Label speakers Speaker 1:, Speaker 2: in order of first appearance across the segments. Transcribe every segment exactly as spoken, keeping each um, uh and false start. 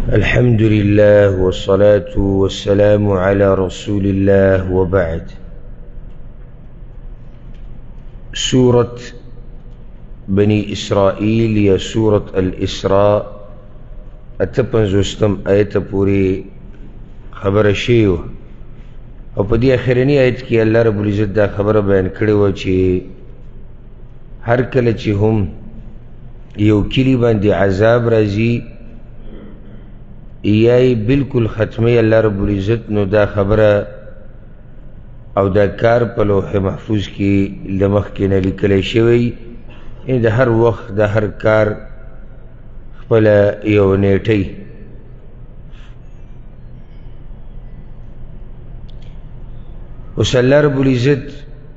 Speaker 1: الحمد لله والصلاة والسلام على رسول الله وبعد. سورة بني إسرائيل يا سورة الإسراء اتپنځوستم آیت پوری خبر شیو او په دې اخرنی آیت کې الله رب العزت دا خبر بیان کړی و چې هر کله چې هم یو کلی باندې عذاب راځي یای بالکل ختمي الله رب العزت نو دا خبره او دا کار په لوح محفوظ کې لمخ کې نه لیکل شوی ان د هر وخت د هر کار خپل یو نیټي اوس الله رب العزت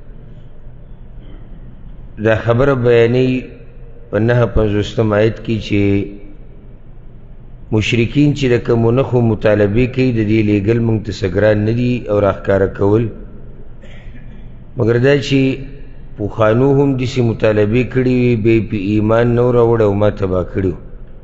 Speaker 1: دا خبره بیانې په نهه پنځوستم آیت کې چې مشرکین چې د کومو نښو مطالبې کوي د دې لیږل موږ ته څه ګران نه دي او راښکاره کول، مګر دا چې پخوانو هم داسې مطالبې کړي وي بیا یې په ایمان نه راوړی او ما تباه کړي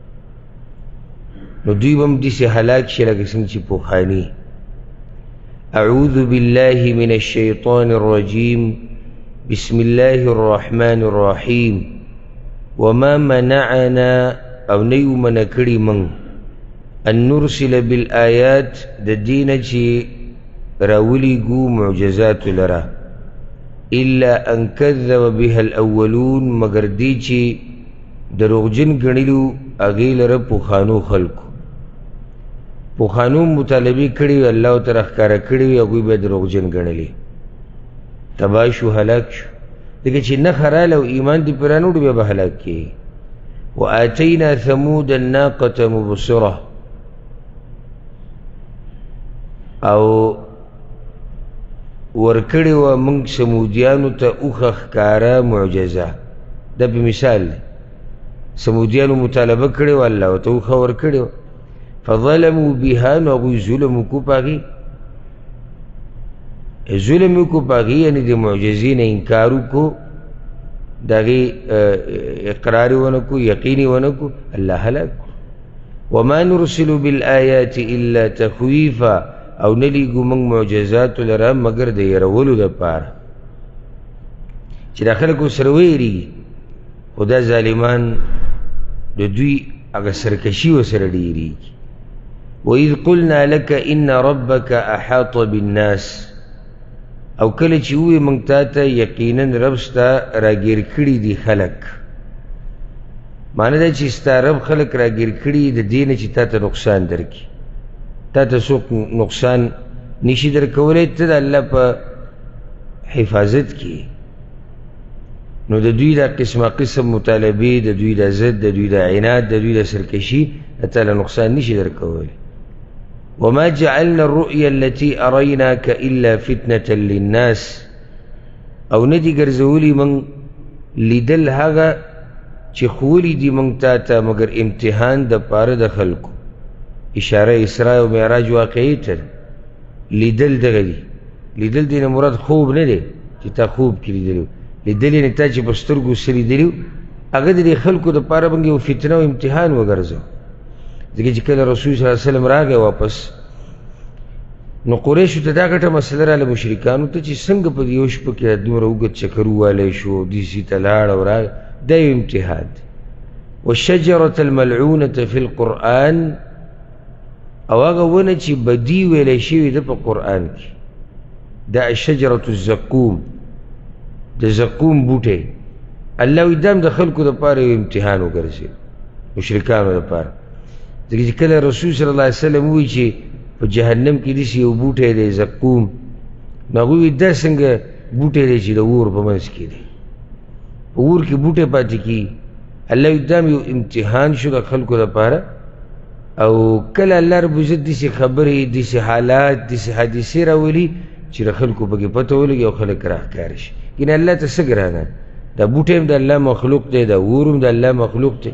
Speaker 1: نو دوی به هم داسې هلاک شي لکه څنګه چې پخواني. اعوذ بالله من الشیطان الرجیم بسم الله الرحمن الرحیم. وما منعنا او نیو منع کړي موږ ان نرسل بالآیات د دینه چې راولیږو معجزات لره الا ان کذب بها الاولون مگر دی چې دروغجن ګڼلو هغې لره پخوانو خلکو پخوانو مطالبې کړي وي الله ورته راښکاره کړي وي هغوی به دروغجن ګڼلي تباه شو هلاک شو ځکه چې نښه راله او ایمان دې پرې رانوړو بیا به هلاک کېږي. وآتینا ثمود الناقة مبصرة او ورکړی وه موږ سمودیانو ته اوښه ښکاره معجزه. دا په مثال دی سمودیانو مطالبه کړې وه الله ورته اوښه ورکړې وه فظلموا بها نو هغوی ظلم وکړو په هغې ظلم یې وکړو په هغې یعنې د معجزې نه انکار وکړو د هغې اقرار یې ونه کړو یقین یې ونه کړو الله هلاک کړو. وما نرسل بالآیات الا تخویفا او نه لیږو موږ معجزاتو لره مګر د یرولو دپاره چې دا خلک ورسره ویرېږي خو دا ظالمان د دوی هغه سرکشي ورسره ډېرېږي. وإذ قلنا لك إن ربك أحاط بالناس او کله چې ووایې موږ تا ته یقینا رب ستا راګیر کړي دي خلک معنی دا چې ستا رب خلک راګیر کړي د دې نه چې تا ته نقصان درکړي تا ته څوک نقصان نشي درکولی ته د الله په حفاظت کې نو د دوی دا قسمه قسم مطالبې د دوی د ضد د دوی د عناد د دوی د سرکشي د تعالی نقصان نشي درکولی. وما جعلنا الرؤيا التي أريناك إلا فتنة للناس او ندی ګرځولی من لیدل هغه چې خولی دی من تا ته مگر امتحان د پاره د خلکو. اشاره اسراء و معراج واقعی ته لیدل دغه دی لیدل دی نه مراد خوب نه دی چې تا خوب کې لیدلو لیدل یې تا چې په سترګو څه لیدلي هغه د خلکو د پاره باندې یو فتنه او امتحان وګرځو. ځکه چې کله رسول صلی الله علیه وسلم راغی واپس نو قریشو ته دا ګټه مسله راله مشرکانو ته چې څنګه په دې یو شپه کې دومره اوږد چکر ووالی شو دیسي ته لاړ او راغی دا یو امتحان دی. والشجرة الملعونة في القرآن او هغه ونه چې بدي ویلی شوي ده په قرآن کې دا شجرة الزقوم د زقوم بوټی الله وایي دا هم د خلکو دپاره یو امتحان وګرځېد مشرکانو دپاره. ځکه چې کله رسول صلی الله علیه وسلم ووایي چې په جهنم کې داسې یو بوټی دی زقوم نو هغوی وایي دا څنګه بوټی دی چې د اور په منځ کې دی په اور کې بوټی پاتې کېږي. الله وایي دا هم یو امتحان شو د خلکو دپاره او کله الله رب عزت داسې خبرې داسې حالات داسې حادثې راولي چې د خلکو پکې پته ولګي او خلک راښکاره شي. یعنې الله ته څه ګرانه دا بوټی هم د الله مخلوق دی دا اور هم د الله مخلوق دی.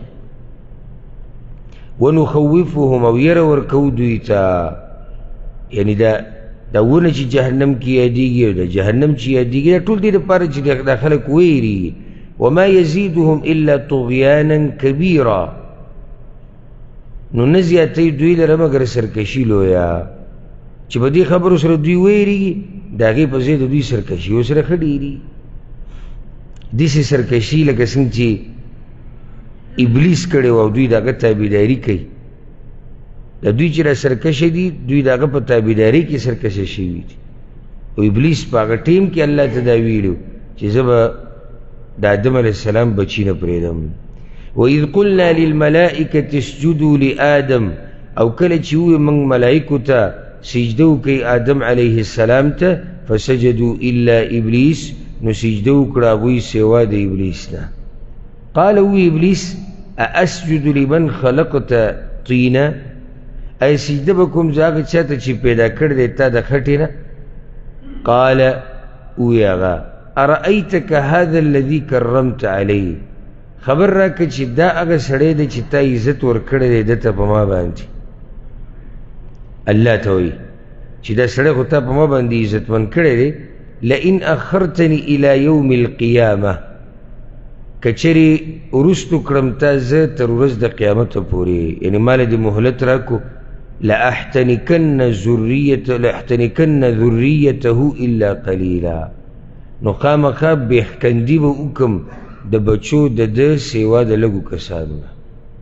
Speaker 1: ونخوفهم او یره ورکو دوی ته یعنی دا دا ونه چې جهنم کې یادېږي او د جهنم چې یادېږي دا ټول دې دپاره چې دا خلک ویرېږي. وما يزيدهم إلا طغيانا كبيرا نو نه زیاتوي دوی لره مګر سرکشي لویه چې په دې خبرو سره دوی ویریږي د هغې په ځای د دوی سرکشي ورسره ښه ډېري داسې سرکشي لکه څنګه چې ابلیس کړی و او دوی د هغه تابعداري کوي د دوی چې را سرکشه دي دوی د هغه په تابعداري کې سرکشه شوي دي او ابلیس په هغه ټیم کې الله ته دا ویلو چې زه به د آدم علیه السلام بچي نه پرېږدم وَإِذْ قُلْنَا لِلْمَلَائِكَةِ اسْجُدُوا لِآدَمَ او کله چې وویې موږ ملایکو ته سجده وکړئ آدم علیه السلام ته فسجدوا الا ابلیس نو سجده وکړه هغوی سوا د ابلیس نه قال وی ابلیس ااسجد لمن خلقت طینا ای سجده به کوم زه هغه چا ته چې پیدا کړی دی تا د خټې نه قال وی هغه ارأیتک هذا الذي کرمت علیه خبر راکړه چې دا هغه سړی دی چې تا عزت ورکړی دی ده ته په ما باندې الله ته وایي چې دا سړی خو تا په ما باندې عزتمن کړی دی لئن اخرتني الى یوم القیامه که چېرې وروستو کړم تا زه تر ورځ د قیامته پورې یعنې ماله دې مهلت راکو لاحتنکن ذریته لاحتنکن ذریته الا قلیلا نو خامخا بېخکندي به وکړم د بچو د ده سیوا د لږو کسانو نه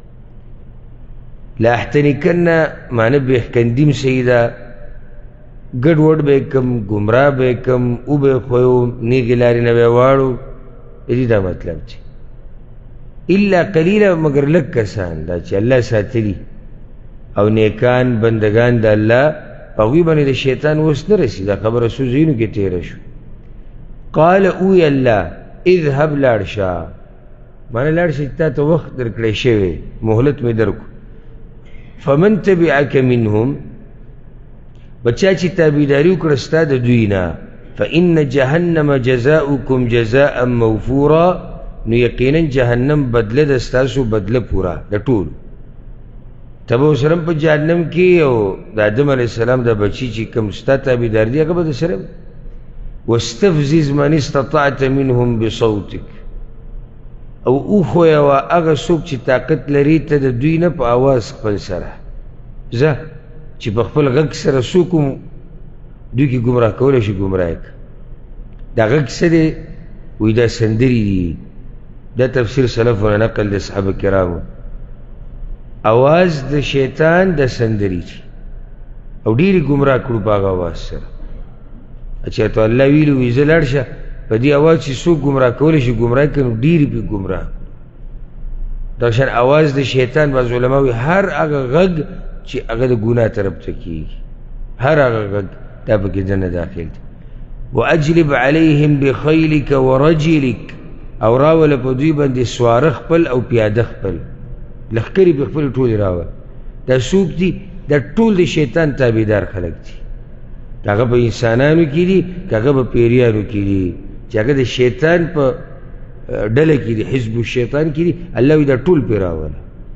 Speaker 1: لاحتنکن معنی بېخکندي م صحیح ده ګډ وډ به یې کړم ګمراه به یې کړم وبه یې ښویم نیغې لارې نه به یې واړو د دې دا مطلب دی الا قلیله مګر لږ کسان دا چې الله ساتلي او نیکان بندگان د الله په هغوی باندې د شیطان وس نه رسي دا خبره څو ځایونو کې تېره شو قال اوی الله اذهب لاړ شه معنی لاړ شه چې تا ته وخت درکړی شوی مهلت مې درکو فمن تبعک منهم بچا چې تابعداري وکړه ستا د دوی نه فإن جهنم جزاؤکم جزاء موفورا نو یقینا جهنم بدله د ستاسو بدله پورا د ټول ته به ورسره په جهنم کې او د آدم علیه السلام د بچي چې کوم ستا تابعدار دي هغه به درسره واستفزز من استطعت منهم بصوتک او وښویوه هغه څوک چې طاقت لري ته د دوی نه په اواز خپل سره ځه چې په خپل غږ سره څوک دوی کې ګمراه کولی شي ګمراه یې دا غږ څه دی وایي دا سندرې دي دا تفسیر سلفونه نقل د صحابه کرامو اواز د شیطان د سندرې دي او ډېرې ګمراه کړو په هغه اواز سره چې ته الله ویلي وي زه لاړ شه په دې اواز چې څوک ګمراه کولی شي ګمراه کړي نو ډېرې پرې ګمراه کړو دا شان اواز د شیطان بعض علما وایي هر هغه غږ چې هغه د ګناه طرف ته کېږي هر هغه غږ دا پکې دننه داخل دی واجلب علیهم بخیلک ورجلک او راوله په دوی باندې سواره خپل او پیاده خپل لښکرې پې خپلې ټولې راوله دا څوک دي دا ټول د شیطان تابعدار خلک دي که هغه په انسانانو کې دي که هغه په پیریانو کې دي چې هغه د شیطان په ډله کې دي حزب الشیطان کې دي الله وایي دا ټول پې راوله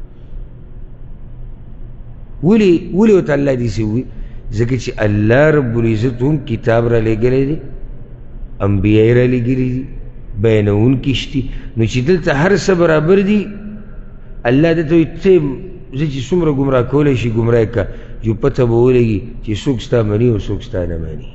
Speaker 1: ولې ولې ورته الله داسې ووایي ځکه چې الله رب العزت هم کتاب را لېږلی دی انبیا یې را لېږلي دي بیانونکي شتي نو چې دلته هر څه برابر دي الله دته وایي ته زه چې څومره ګمراه کولی شي ګمراه یې کړه جو پته به ولګي چې څوک ستا مني او څوک ستا نه مني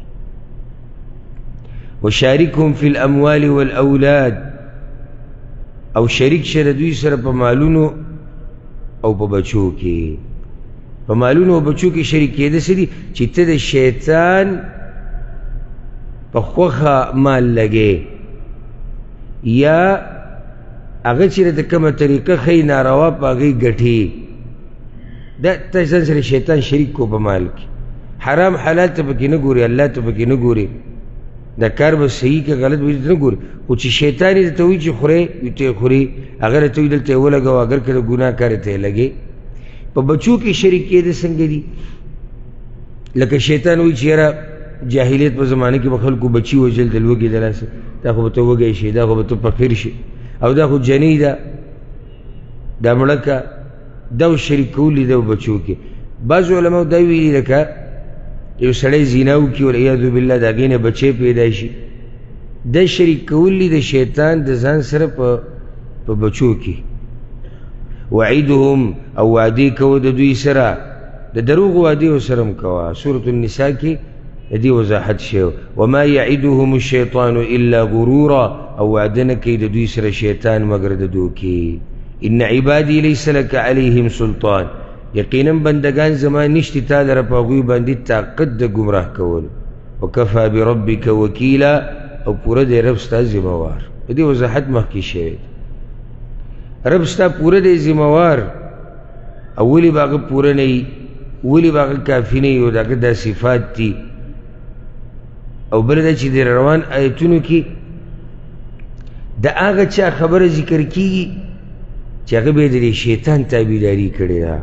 Speaker 1: وشارکهم فی الاموال والاولاد او شریک شه د دوی سره په مالونو او په بچو کې په مالونو او بچو کې شریک کېده څه دي چې ته د شیطان په خوښه مال لګې یا هغه چې د کومه طریقه ښایي ناروا په هغې ګټې دا ته ځان سره شیطان شریک کو په مال کې حرام حلال ته پکې نه ګوري الله ته پکې نه ګوري دا کار به صحیح که غلط به نه ګوري خو چې شیطان یې درته وایي چې خورې ته یې خوري هغه درته وایي دلته یې ولګوه اگر که د ګناه کار ته یې لګې په بچو کې شریک کېده څنګه دي لکه شیطان وایي چې یاره جاهلیت په زمانه کې به خلکو بچي وژل د لوږې د لاسه دا خو به ته وږی شي دا خو به ته فقیر شي او دا خو جنۍ ده دا مړه که دا شریک کولی ده بچو کې بعضو علماو دا ویلي لکه یو سړی زنا وکړي والعیاذ بالله د هغې نه بچی پیدا شي دا شریک کولی د شیطان د ځان سره په په بچو کې وعدهم او وعدي کو د دوی سره د دروغ وعدي سرم کوا. سورة النساء کې دې وضاحت شو. وما يعدهم الشيطان الا غرورا او وعدنا کې د دوی سره شیطان مگر د دوکي. ان عبادي ليس لك عليهم سلطان یقینا بندگان زمان نشتی تا در پاغوی باندې طاقت د گمراه کول. وکفى بربك وکیلا او پورا د رب ستا ذمہوار. دې وضاحت مخکې شوی. رب ستا پورا د ذمہوار اولی باغ پورا نه ولی باغ کافی نه یو دغه د صفات دي. او بل دا چې د روان آیتونو کې د هغه چا خبره ذکر کیږي چې هغه به د شیطان تابعداري کړې ده.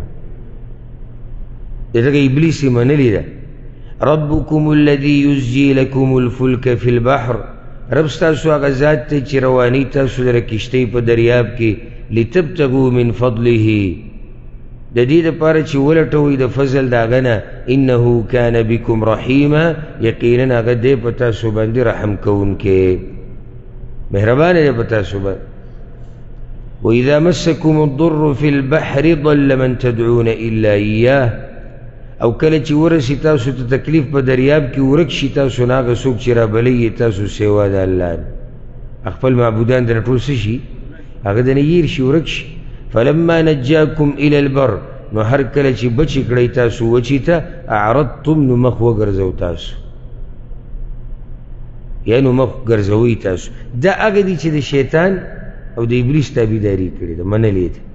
Speaker 1: دغه ابلیس یې منلې ده. ربکم الذي یزجي لكم الفلك في البحر رب ستاسو هغه ذات دی چې رواني تاسو لره کشتۍ په دریاب کې لتبتغوا من فضله د دې لپاره چې ولټوئ د فضل د هغه نه. انه کان بکم رحیما یقینا هغه دی په تاسو باندې رحم کوونکی مهربان دی په تاسو باندې. واذا مسكم الضر في البحر ضل من تدعون الا اياه او کله چې ورسی تاسو ته تکلیف په دریاب کې ورک شي تاسو نه هغه څوک چې رابلی تاسو سوا د الله خپل معبودان د ټول شي هغه د نه ير شي ورک شي. فلما نجاكم الى البر نو هر کله چې بچی کړی تاسو وچی ته اعرضتم نو مخ وګرځو تاسو یا نو مخ ګرځوي تاسو. دا هغه دي چې د شیطان او د ابلیس تابعداري کړې ده منلې ده.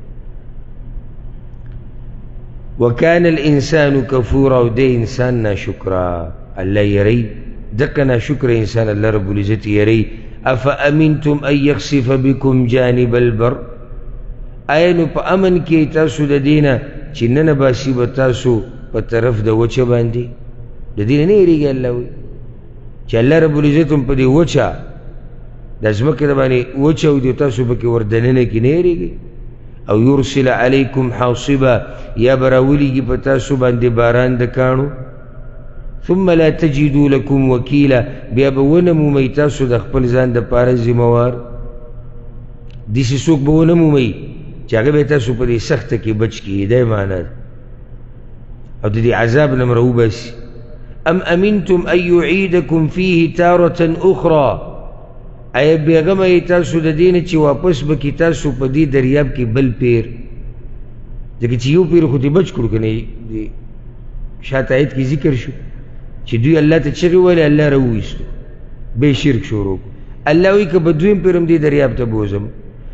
Speaker 1: وكان الانسان كفورا او د انسان ناشکرا الله يري دغه ناشکر انسان الله رب العزت يري. افامنتم ان يخسف بكم جانب البر اينو په امن کې تاسو د دینه چې نن باسي به تاسو په طرف د وچه باندې د دینه نه یریږي. الله وي چې الله رب العزت په دې وچه د ځمکې باندې وچه او د تاسو به کې وردننه کې نه یریږي. او يرسل عليكم حاصبا یا براوليږي په تاسو باندې باران د کاڼو. ثم لا تجدوا لكم وكيلا بیا به ونه مومئ تاسو د خپل ځان د پاره ذمہوار. داسې څوک به ونه مومئ چې هغه به تاسو په دې سخته کې بچ کړي. دی معنا او د دې عذاب نه مروباسي. ام امنتم ان يعيدكم فيه تارة اخرى ایا بیغمه تاسو د دین چې واپس به کی تاسو په دې دریاب کې بل پیر ځکه چې یو پیر خو دې بچ کړو کنه. شاته آیت کې ذکر شو چې دوی الله ته چغې ویلې الله راوویستو به شرک شروع. الله وایي که به دویم پیرم دې دریاب ته بوزم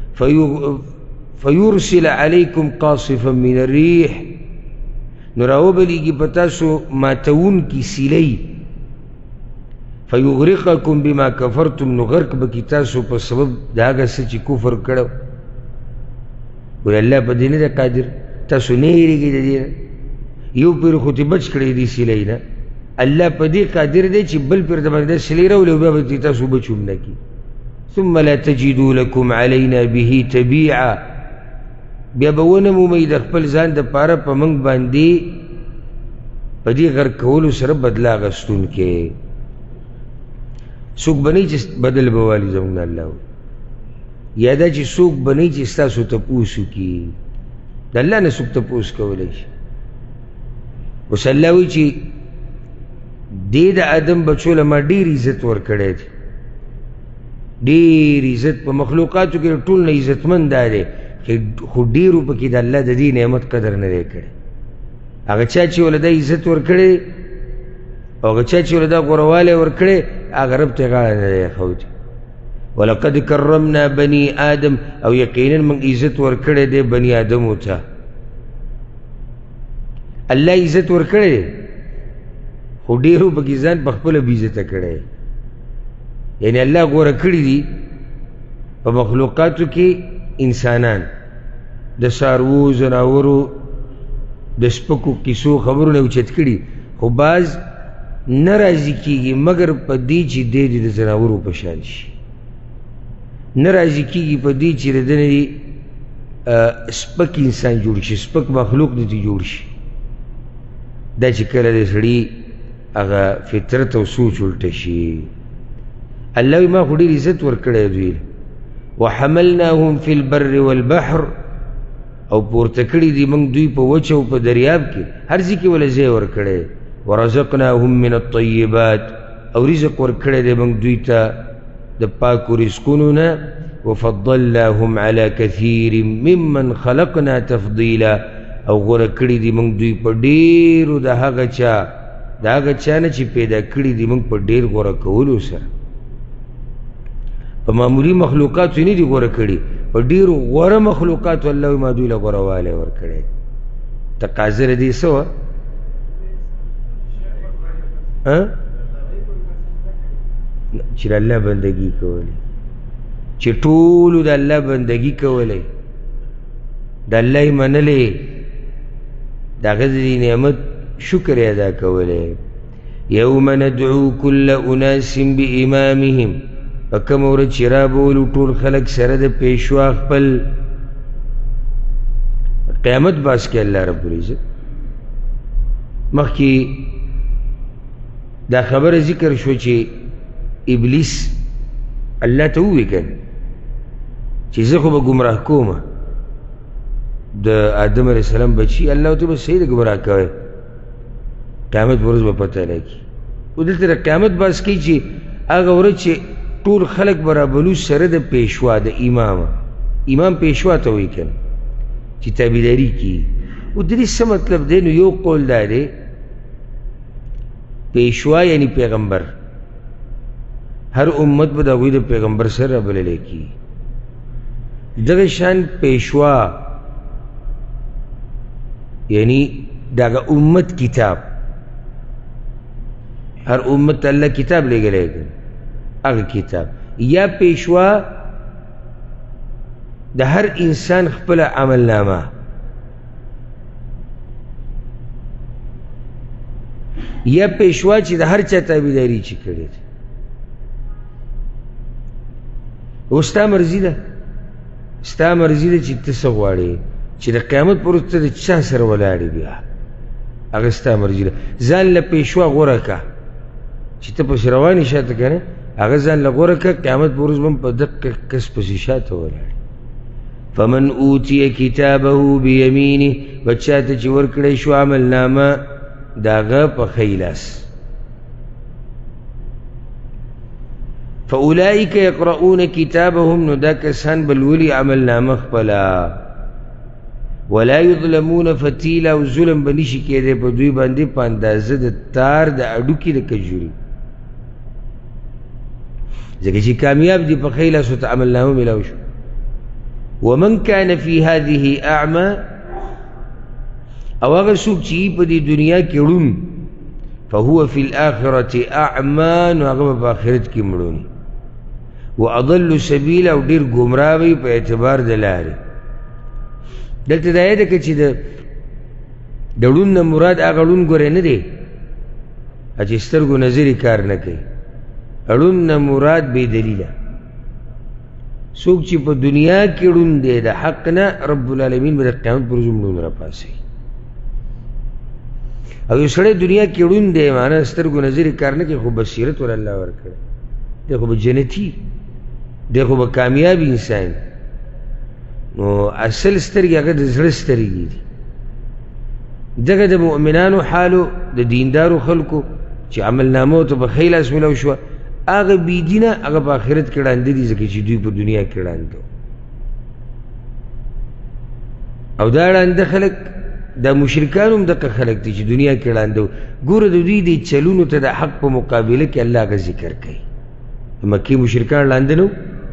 Speaker 1: فیرسل علیکم قاصفا من الریح نو راوبلیږي په تاسو ماتونکي سیلۍ. فیغرقکم بما کفرتم نو غرق بکی تاسو په سبب د هغه څه چې کفر کړو. وی الله په دې نه دی قادر تاسو نه یریږئ د دې یو پیر خو دې بچ کړی دي سیلۍ نه. الله په دې قادر دی چې بل پیر د باندې سیلۍ راولي او بیا به تاسو بچوم نه کړي. ثم لا تجدوا لكم علينا به تبيعا بیا به ونه مومئ د خپل ځان د پاره په موږ باندې په دې غرق کولو سره بدله اخیستونکی. څوک بنئ چې بدل به والي زموږ نه الله یا دا چې څوک بنئ چې ستاسو تپوس وکړي. د الله نه څوک تپوس کولی شي. اوس الله وایي چې دې د آدم بچو له ما ډېر عزت ورکړی دی. ډېر عزت په مخلوقاتو کې ټول نه عزتمند دا دی خو ډېرو پکې د الله د دې نعمت قدر نه دی کړی. هغه چا چې ولې دا عزت ورکړی او هغه چا چې ولې دا غوروالی ورکړی هغه رب ته غاړه نه دی ایښودی. ولقد کرمنا بني آدم او یقینا موږ عزت ورکړی دی بني آدمو ته. الله عزت ورکړی دی خو ډېرو پکې ځان په خپله بې عزته کړی. یعنی الله غوره کړي دي په مخلوقاتو کې انسانان د څاروو ځناورو د سپکو کیسو خبرونه اوچت کړي خو بعض نه راضي کېږي مګر په دې چې دی د ځناورو په شان شي. نه راضي کېږي په دې چې د دې سپک انسان جوړ شي سپک مخلوق دې جوړ شي. دا چې کله د سړي هغه فطرت او سوچ الټه شي. الله ما خو ډېر عزت ورکړی دوی. وحملناهم في البر والبحر او پورته کړي دي موږ دوی په وچه او په دریاب کې هر ځای کې ولا ځای ورکړی ورزقناهم من الطیبات او رزق ورکړی دی موږ دوی ته د پاکو رزقونو نه وفضلناهم على كثير ممن خلقنا تفضيلا او غوره کړي دي موږ دوی په ډېرو د هغه چا د هغه چا نه چې پیدا کړي دي موږ په ډېر غوره کولو سره په معمولي مخلوقاتو نه دي غوره کړي په ډېرو غوره مخلوقاتو الله ما دوی له غورهوالی ورکړی تقاضا د دې څه وه چې د الله بندګي کولی چې ټولو د الله بندګي کولی د الله یې منلی د هغه د دې نعمت شکر یې ادا کولی یوم ندعو کل اناس بامامهم په کومه ورځ چې رابولو ټول خلک سره د پیشوا خپل قیامت باس کې الله رب العزت مخکې دا خبره ذکر شو چې ابلیس الله ته ووی کنه چې زه خو به ګمراه کومه د آدم علیه السلام بچي الله ته به صحیح د ګمراه کوی قیامت پر ورځ به پته لګي او دلته د قیامت باس کوي چې هغه ورځ چې ټول خلق برابلو سره د پیشوا د امام امام پیشوا ته وی کنه چې تابعداري کی او د دې څه مطلب دی نو یو قول دا دی پیشوا یعنی پیغمبر هر امت به د هغوی د پیغمبر سره رابللی کی دغه شان پیشوا یعنی دغه امت کتاب هر امت الله کتاب لګلی دی هغه کتاب یا پیشوا د هر انسان خپل عمل نامه یا پیشوا چې د هر چا تابعداري چې کړې ده او ستا مرضي ده ستا مرضي ده چې ته څه غواړې چې د قیامت پر ورځ ته د چا سره ولاړې بیا هغه ستا مرضي ده ځان له پیشوا غوره که چې ته پسې روانې شاته که نه هغه ځان له غوره که قیامت پر ورځ به هم په دقه کس پسې شاته ولاړې فمن اوتي کتابه بیمینه بچا ته چې ورکړی شو عمل نامه د هغه په ښی لاس فاولئک یقرؤون کتابهم نو دا کسان به لولي عمل نامه خپله ولا یظلمون فتیلا او ظلم به نشي کېدی په دوی باندې په اندازه د تار د اډوکي د کجوري ځکه چې کامیاب دي په ښی لاسو ته عمل نامه میلاو شو ومن كان في هذه اعمى او هغه څوک چې په دې دنیا کې ړوند فهو في الاخره اعمى نو هغه په آخرت کې مړون واضل سبيلا او ډیر ګمراه وي په اعتبار د لارې دلته دا یاد کړئ چې د د ړوند نه مراد هغه ړوند ګورې نه دی چې سترګو نظري کار نه کوي ړوند نه مراد بې دلیله څوک چې په دنیا کې ړوند دی د حق نه رب العالمین به د قیامت پر ورځ مړون راپاسوي او یو سړی دنیا کې ړوند دی معنا سترګو نظري کار نه کوي خو بصیرت ور الله ورکړی دی خو به جنتي دی خو به کامیاب انسان نو اصل سترګې هغه د زړه سترګې دي دغه د مؤمنانو حالو د دیندارو خلکو چې عمل نامو ته به ښی لاس میلاو شوه هغه بېدینه هغه په آخرت کې ړانده دي ځکه چې دوی په دنیا کې ړانده او دا ړانده خلک دا مشرکان هم دغه خلک دي چې دنیا کې ړانده ګوره د دوی د چلونو ته د حق په مقابله کې الله هغه ذکر کوي مکې مشرکان ړانده نه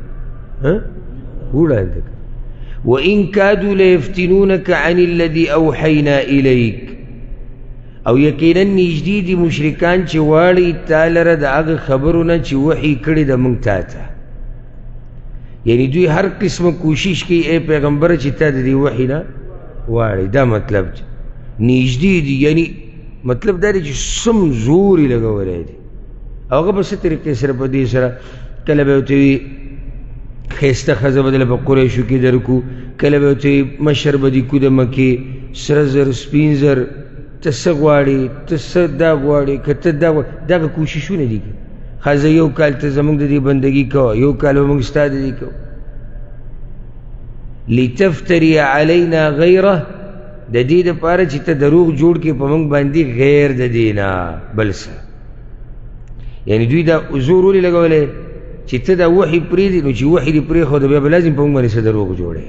Speaker 1: وو ړانده وإن كادوا ليفتنونك عن الذي أوحينا إليك او یقینا نږدې دي مشرکان چې واړی تا لره د هغه خبرونه چې وحي کړي د موږ تا ته یعنی دوی هر قسمه کوشش کوي ای پیغمبر چې تا د دې وحي نه واړی دا مطلب نږدې دي یعنی مطلب دا دی چې سم زور یې لګولی دی او هغه په څه طریقې سره په دې سره کله به ورته وي ښایسته ښځه به دله په قریشو کې درکو کله به ورته وي مشر به دې کو د مکې سره زر سپین زر ته څه غواړې ته څه دا غواړې که ته دا غواړې دغه کوششونه دي ښځه یو کال ته زموږ د دې بندګي کوه یو کال به موږ ستا د دې کوو لتفتری علینا غیره د دې دپاره چې ته دروغ جوړ کړې په موږ باندې غیر د دې نه بل څه. یعنې دوی دا زور ولې لګولی چې ته دا وحي پرېږدې نو چې وحي دې پرېښوده بیا به لازم په موږ باندې څه دروغ جوړې.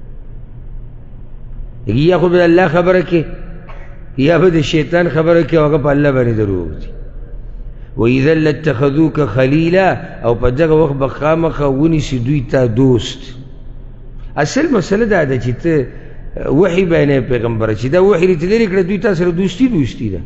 Speaker 1: یا خو به د الله خبره کې یا به د شیطان خبره کې او هغه په الله باندې دروغ دي. وإذا لاتخذوك خلیلا او په دغه وخت به خامخا ونیسي دوی ته دوست. اصل مسله دا ده چې ته وحي بیانوي پیغمبره چې دا وحي دې ته لرې کړه دوی تا سره دوستي دوستي ده.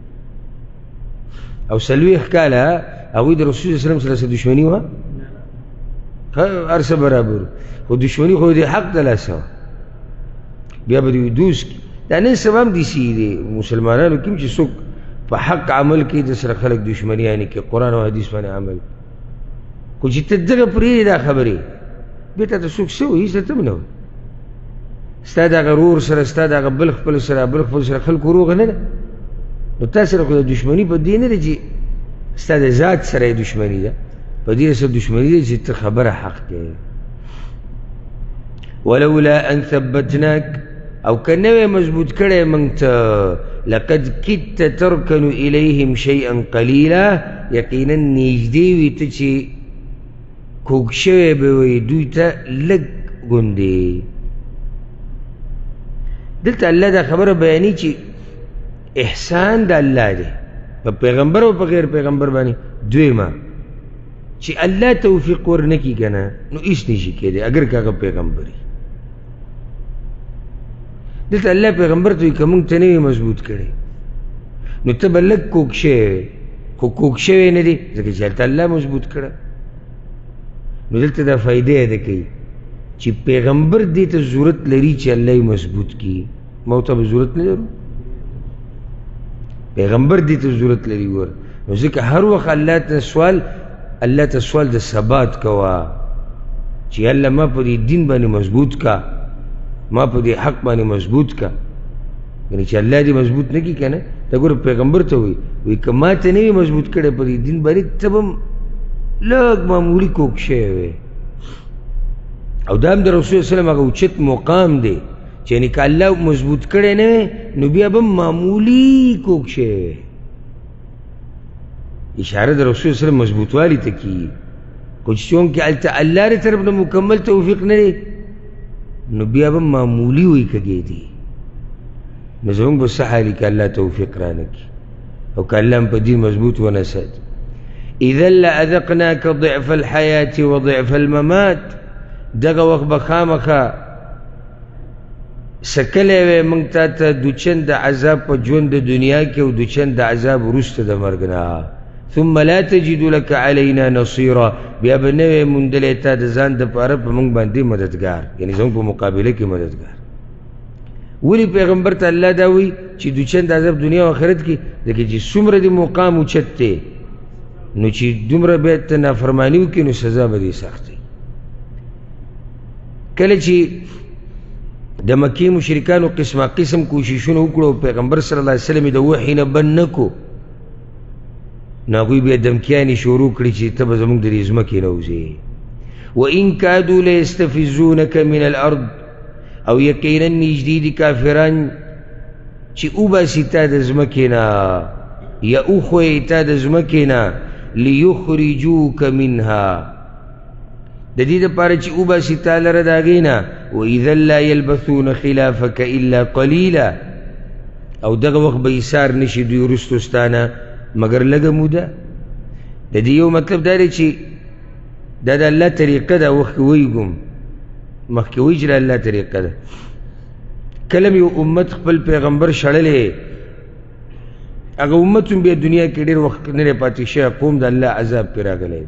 Speaker 1: او څلوېښت کاله هغوی د رسول صلی الله علیه وسلم سره دشمني وه هر څه برابر خو دشمني خو د حق د لاسه وه بیا به دوی دوست کړي. دا نن سبا هم داسې دی مسلمانانو کې چې څوک په حق عمل کوي د سره خلک دشمنیانې کوي قرآن او حدیث باندې عمل خو چې ته دغه پرېږدې دا خبرې بیا تا ته څوک څه وایي هېڅ ته هم نه وایي. ستا دغه رور سره ستا دغه بل خپل سره بل خپل سره خلکو روغه نه ده نو تا سره خو د دشمني په دې نه ده چې ستا د ذات سره یې دشمني ده په دې سره دشمني ده چې ته خبره حق کوې. ولولا ان ثبتناک او که نه وی مضبوط کړی موږ ته لقد کدت ترکنو الیهم شیئا قلیلا یقینا نږدې وي ته چې کوږ شوی به وی دوی ته لږ ګوندې. دلته الله دا خبره بیانوي چې احسان د الله دی په پیغمبر او په غیر پیغمبر باندې. دویمه چې الله توفیق ورنه کړي که نه نو هېڅ نشي کېدی اگر که هغه پیغمبر وي. دلته الله پیغمبر ته وایي که موږ ته نه وي مضبوط کړی نو ته به لږ کوږ شوی وی خو کوږ شوی نه دی ځکه چې هلته الله مضبوط کړه. نو دلته دا فایده اده کوي چې پیغمبر دې ته ضرورت لري چې الله یې مضبوط کړي ما ته به ضرورت نه لرو. پیغمبر دې ته ضرورت لري ور نو ځکه هر وخت الله ته سوال الله ته سوال د ثبات کوه چې الله ما په دې دین باندې مضبوط کا ما په دې حق باندې مضبوط کا. یعنی چې الله دې مضبوط نه کړي که نه ته ګوره پیغمبر ته وایي وایي که ما ته نه وي مضبوط کړی په دې دین باندې ته به هم لږ معمولي کوږ شوی وی. او دا هم د رسول صلی الله علیه وسلم هغه اوچت مقام دی چې یعنې که الله مضبوط کړی نه وی نو بیا به معمولي کوږ شوی وی. اشاره د رسول صلی الله علیه وسلم مضبوطوالي ته کېږي خو چې چونکې هلته الله د طرف نه مکمل توفیق نه دی نو بیا به معمولي وی کږی دی. نو زمونږ به څه حالي که الله توفیق رانه کړي او که الله هم په دین مضبوط ونه ساتي. اذا لأذقناك ضعف الحیات وضعف الممات دغه وخت به خامخا سکلی وی موږ تا ته دوچند عذاب په ژوند د دنیا کې او دوچند عذاب وروسته د مرګ نه. ثم لا تجد لك علينا نصيرا بیا به نه وی موندلی تا د ځان دپاره په موږ باندې مددګار یعنې زموږ په مقابله کې مددګار. ولې پیغمبر ته الله دا وایي چې دوچند عذاب دنیا او آخرت کې ځکه چې څومره د مقام اوچت دی نو چې دومره بیا ته نافرماني وکړي نو سزا به دې سخت وي. کله چې د مکې مشرکانو قسمه قسم کوششونه وکړو پیغمبر صلی الله علیه وسلم د وحي نه بند نه کو نو هغوی بیا دمکیانې شروع کړي چې ته به زموږ د دې ځمکې نه وځې. وان کادوا لیستفزونک من الارض او یقینا نږدې دي کافران چې وباسي تا د ځمکې نه یا وښویې تا د ځمکې نه لیخرجوک منها د دې دپاره چې وباسي تا لره د هغې نه. واذا لا یلبثون خلافک الا قلیلا او دغه وخت به ایثار نشي دوی وروستو ستا نه مګر لږه موده. د دې یو مطلب دا دی چې دا د الله طریقه ده وخت وایي ګم مخکې وایي چې د الله طریقه ده. کله م یو امت خپل پیغمبر شړلی هغه امت هم بیا دنیا کې ډېر وخت نه دی پاتې شوی قوم د الله عذاب پرې راغلی.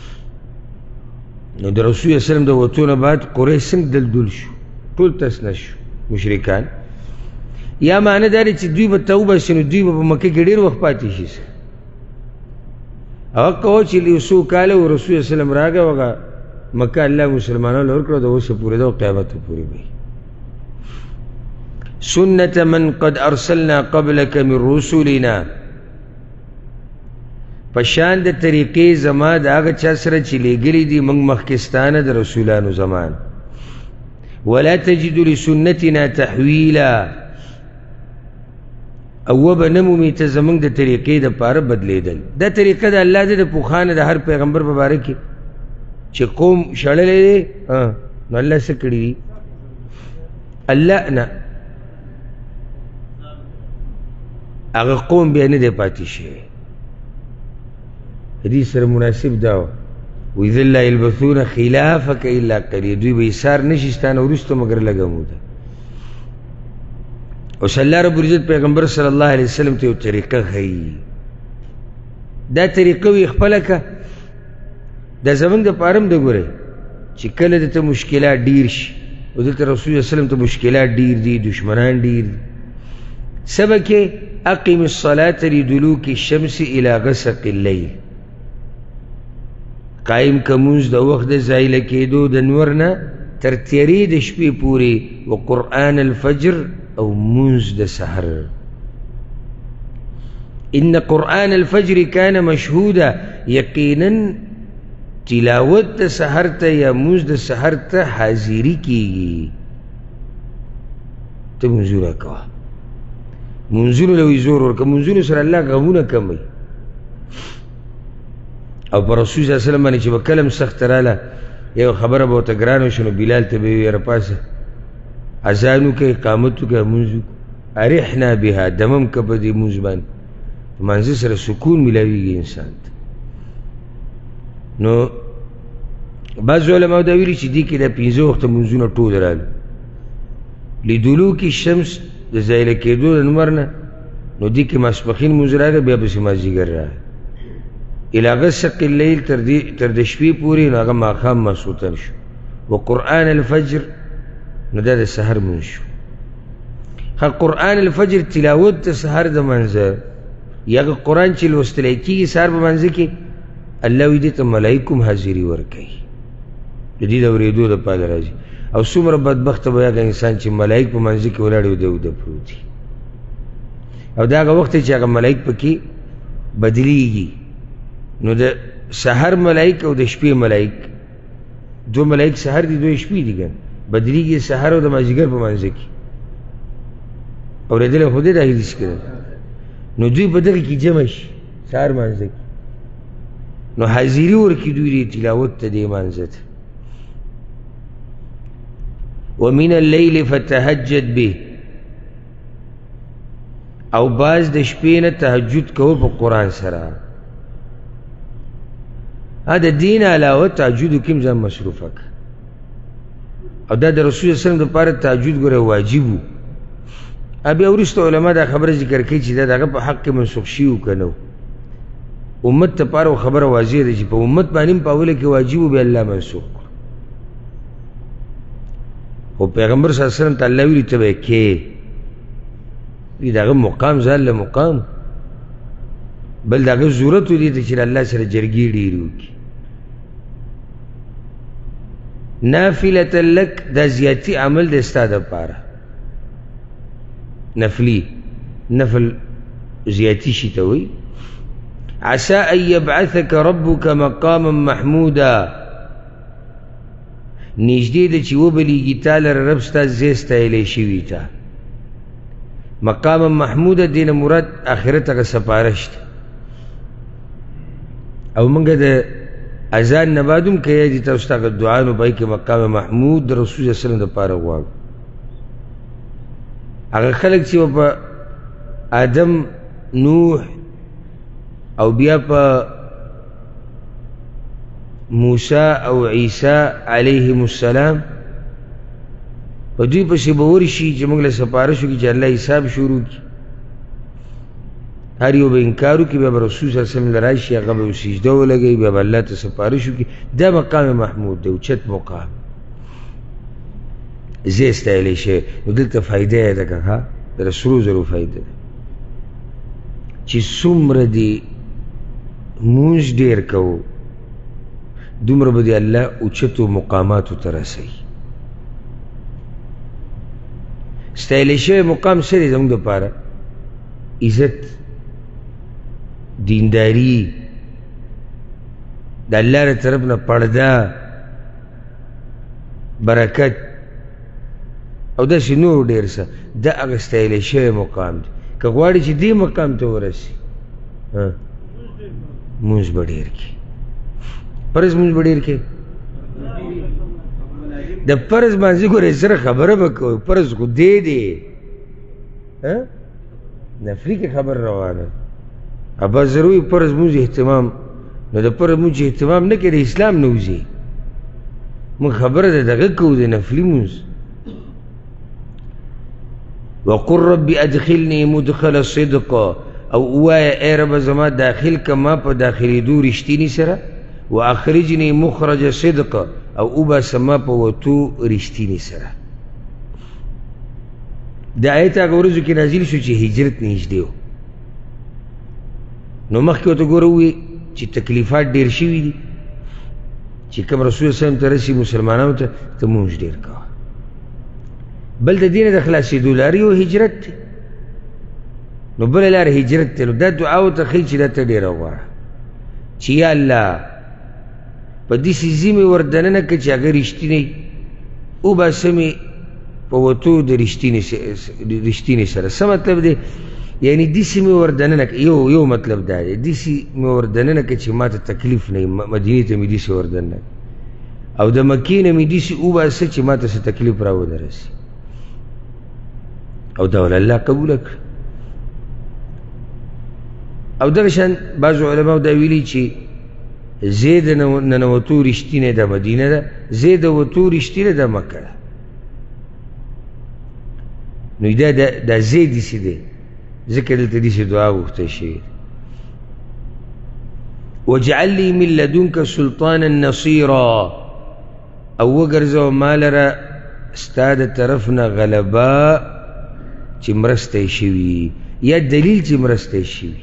Speaker 1: نو د رسول الله وسلم د وتو نه بعد قریش څنګه دلدل شو ټول تسنه شو مشرکان. یا معنی دا دی چې دوی به توبه شي نو دوی به په مکې کې ډېر وخت پاتې شي. هغه کوه چې یو څو کاله و رسول الله وسلم راغی هغه مکه الله مسلمانانو ورکړه د اوسه پورې ده او قیامت پورې به سنة من قد ارسلنا قبلك من رسولنا پشان د طریقې زما د هغه چا سره چې لېږلي دي موږ مخکې ستانه د رسولانو زمان. ولا تجد لسنتنا تحویلا او به نمومي ته زمونږ د طریقې دپاره بدلېدل. دا طریقه د الله دی د پوخانه د هر پیغمبر په باره کې چې قوم شړلی دی نو الله څه کړي دي؟ الله نه هغه قوم بیا نه دی پاتې شوی. حدیث سره مناسب دا وه وایي ذل لا یلبثون خلافک الا قلیل، دوی به ایثار نشي ستا نه وروسته مګر لږه موده. اوس الله رب العزت پیغمبر صلی الله علیه وسلم ته یو طریقه ښیي. دا طریقه وي خپله که دا زمونږ دپاره هم د ګورئ چې کله دته مشکلات ډېر شي او دلته رسول الله وسلم ته مشکلات ډېر دي، دشمنان ډېر دي، څه به کې اقم الصلاة لدلوک الشمس الى غسق اللیل، قائم که مونځ د وخت د زایله کېدو د نور نه تر تیرې د شپې پورې، و قرآن الفجر او مونځ د سحر. ان قرآن الفجر کان مشهودا، یقینا تلاوت د سحر ته یا مونځ د سحر ته حاضري کېږي. ته مونځونه کوه، مونځونو له وي زور ورکړه، مونځونو سره الله غمونه کموي. او په رسول صلی الله علیه وسلم باندې چې به کلم سخت راله یو خبره به ورته ګرانه شو نو بلال ته به وي یاره پاسه اذان وکړه، اقامت وکړه، مونځ وکړه، ارحنا بها، دمم که په دې مونځ باندې. په مانځه سره سکون میلاویږي انسان ته. نو بعض علماو دا ویلي چې دې کې دا پنځه وخته مونځونه ټول راغلي. لدلوک الشمس د زایله کېدو د لمر نه، نو دې کې ماسپښین مونځ راغی، بیا پسې مازدیګر راغی. الی غسق اللیل تر د شپې پورې، نو هغه ماښام ماسخوتن شو. و قرآن الفجر نو دا د سحر مونځ شو. ښه قرآن الفجر تلاوت د سحر د منځه یا قرآن چې لوستلی کېږي سحر په منځه کې، الله وایي دې ته ملایکو هم حاضري ورکوي، د دې د اورېدو دپاره راځي. او څومره بدبخته به هغه انسان چې ملایک په منځه کې ولاړ وي، د وده پروت دي. او دا هغه وخت چې هغه ملایک پکې بدلیږي. نو د سحر ملایک او د شپې ملایک، دو ملایک سحر دي دو شپې دي ګن بدلیږي، سحر او د مازدیګر په منځه کې. اورېدلی خو دې دا حدیث کې ده. نو دوی په دغه کې جمع شي سحر منځه کې، نو حاضري ورکړي دوی دې تلاوت ته دې منځه ته. ومن اللیل فتهجد به، او باز د شپې نه تهجد کوه په قرآن سره. ها د دین علاوه تهجد کې هم ځان مصروفه کړه. او دا د رسول صلی الله علیه وسلم دپاره تهجد ګوره واجب و. بیا وروسته علما دا خبره ذکر کوي چې دا د هغه په حق کې منسوخ شوي و که نه و. امت دپاره خبره واضح ده چې په امت باندې هم په اوله کې واجب و، بیا الله منسوخ کړو. خو پیغمبر صلی الله علیه وسلم ته الله ویلي ته به یې کې، وي د هغه مقام ځان له مقام، بل د هغه ضرورت و دې ته چې الله سره جرګې ډېرې وکړي. نافلة لک، دا زیاتی عمل دی ستا دپاره، نفلی نفل زیاتی شي ته وایي. عسى ان يبعثك ربك مقاما محمودا، نږدې ده چې وبلیږي تا لره رب ستا ځای ستایلی شوي ته. مقاما محموده دې نه مراد آخرت هغه سپارش ده. او موږ د اذان نه بعد هم که یادي تاسو ته هغه دعا نو پای کې مقام محمود د رسول صلی الله علیه وسلم دپاره غواړو. هغه خلک چې په آدم، نوح او بیا په موسی او عیسی علیهم السلام په دوی پسې به ورشي چې موږ له سپارش وکړي چې الله حساب شروع کړي. هر یو به انکار وکړي، بیا به رسول صلی الله علیه وسلم له راشي، هغه به سجده ولګوي، بیا به الله ته سپارش وکړي. دا مقام محمود دی، اوچت مقام، ځای ستایلی شوی. نو دلته فایده یې ده که ښه د سرو زرو فایده ده چې څومره دې مونځ ډېر کوو دومره به دې الله اوچتو مقاماتو ته رسوي. ستایلی شوی مقام څه دی زموږ دپاره؟ عزت، دینداری، د الله له طرف نه پرده، برکت. او داسې نور ډېر څه دا هغه ستایلی شوی مقام دی که غواړي چې دې مقام ته ورسي مونځ به ډېر کړي فرض مونځ به ډېر کړي د فرض باندې ګورې سره خبره به کوو فرض خو دې دی نفلي کې خبر روانه ابا ضروري فرض مونځ اهتمام نو د فرض مونځ اهتمام نه کوي د اسلام نه وځي مونږ خبره د دغه کوو د نفلي مونځ وقل رب ادخلني مدخل صدق او اوایا اے رب زما داخل کما په داخلېدو رښتیني سره واخرجني مخرج صدق او اوبا سما په وتو رښتیني سره د آیت هغه ورځو کې نازل شو چې هجرت نږدې و نو مخکې ورته ګوره ووایي چې تکلیفات ډېر شوي دي چې کوم رسول صلی الله علیه وسلم ته رسي مسلمانانو ته ته مونځ ډېر کوه بل د دینه د خلاصېدو لار یو هجرت دی نو بله لار هجرت دی نو دا دعا ورته ښایي چې دا ته ډېره غوره چې یا الله په داسې ځي مې ور دننه کړه چې هغه رښتینی وباسه مې په وتو د رښتینې سره څه مطلب دی یعنی داسې مې ور دننه کړه یو یو مطلب دا دی داسې مې ور دننه کړه چې ما ته تکلیف نه وي مدینې ته مې داسې ور دننه او د مکې نه مې داسې وباسه چې ما ته څه تکلیف را ونه رسي او دا ول الله قبوله کړه او دغه شان بعضو علماو دا ویلي چې زه د ننوتو رښتینې د مدینه ده زه د وتو رښتینې د مکه ده نو دا دا زه داسې دی ځکه دلته داسې دعا غوښتل شوې واجعل لي من لدنك سلطانا نصيرا او وګرځوه ما لره ستا د طرف نه غلبه چې مرسته یې شوي یا دلیل چې مرسته یې شوي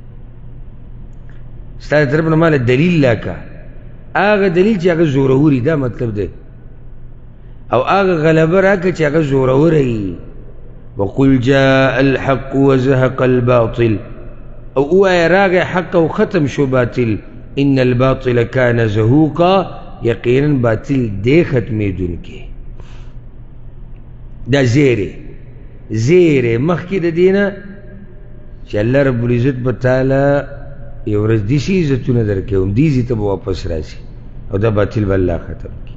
Speaker 1: ستا د طرف نه ماله دلیل لاکه هغه دلیل چې هغه زوروري دا مطلب دی او هغه غلبه راکړه چې هغه زوروره وي وقل جاء الحق وزهق الباطل او اوایا راغی حق او ختم شو باطل ان الباطل كان زهوقا یقینا باطل دی ختمېدونکی دا زیره زیره مخکې د دینه چې الله رب العزت به تعالی یو ورځ داسې عزتونه درکوم دې ځای ته به واپس راشي او دا باطل به الله ختم کړي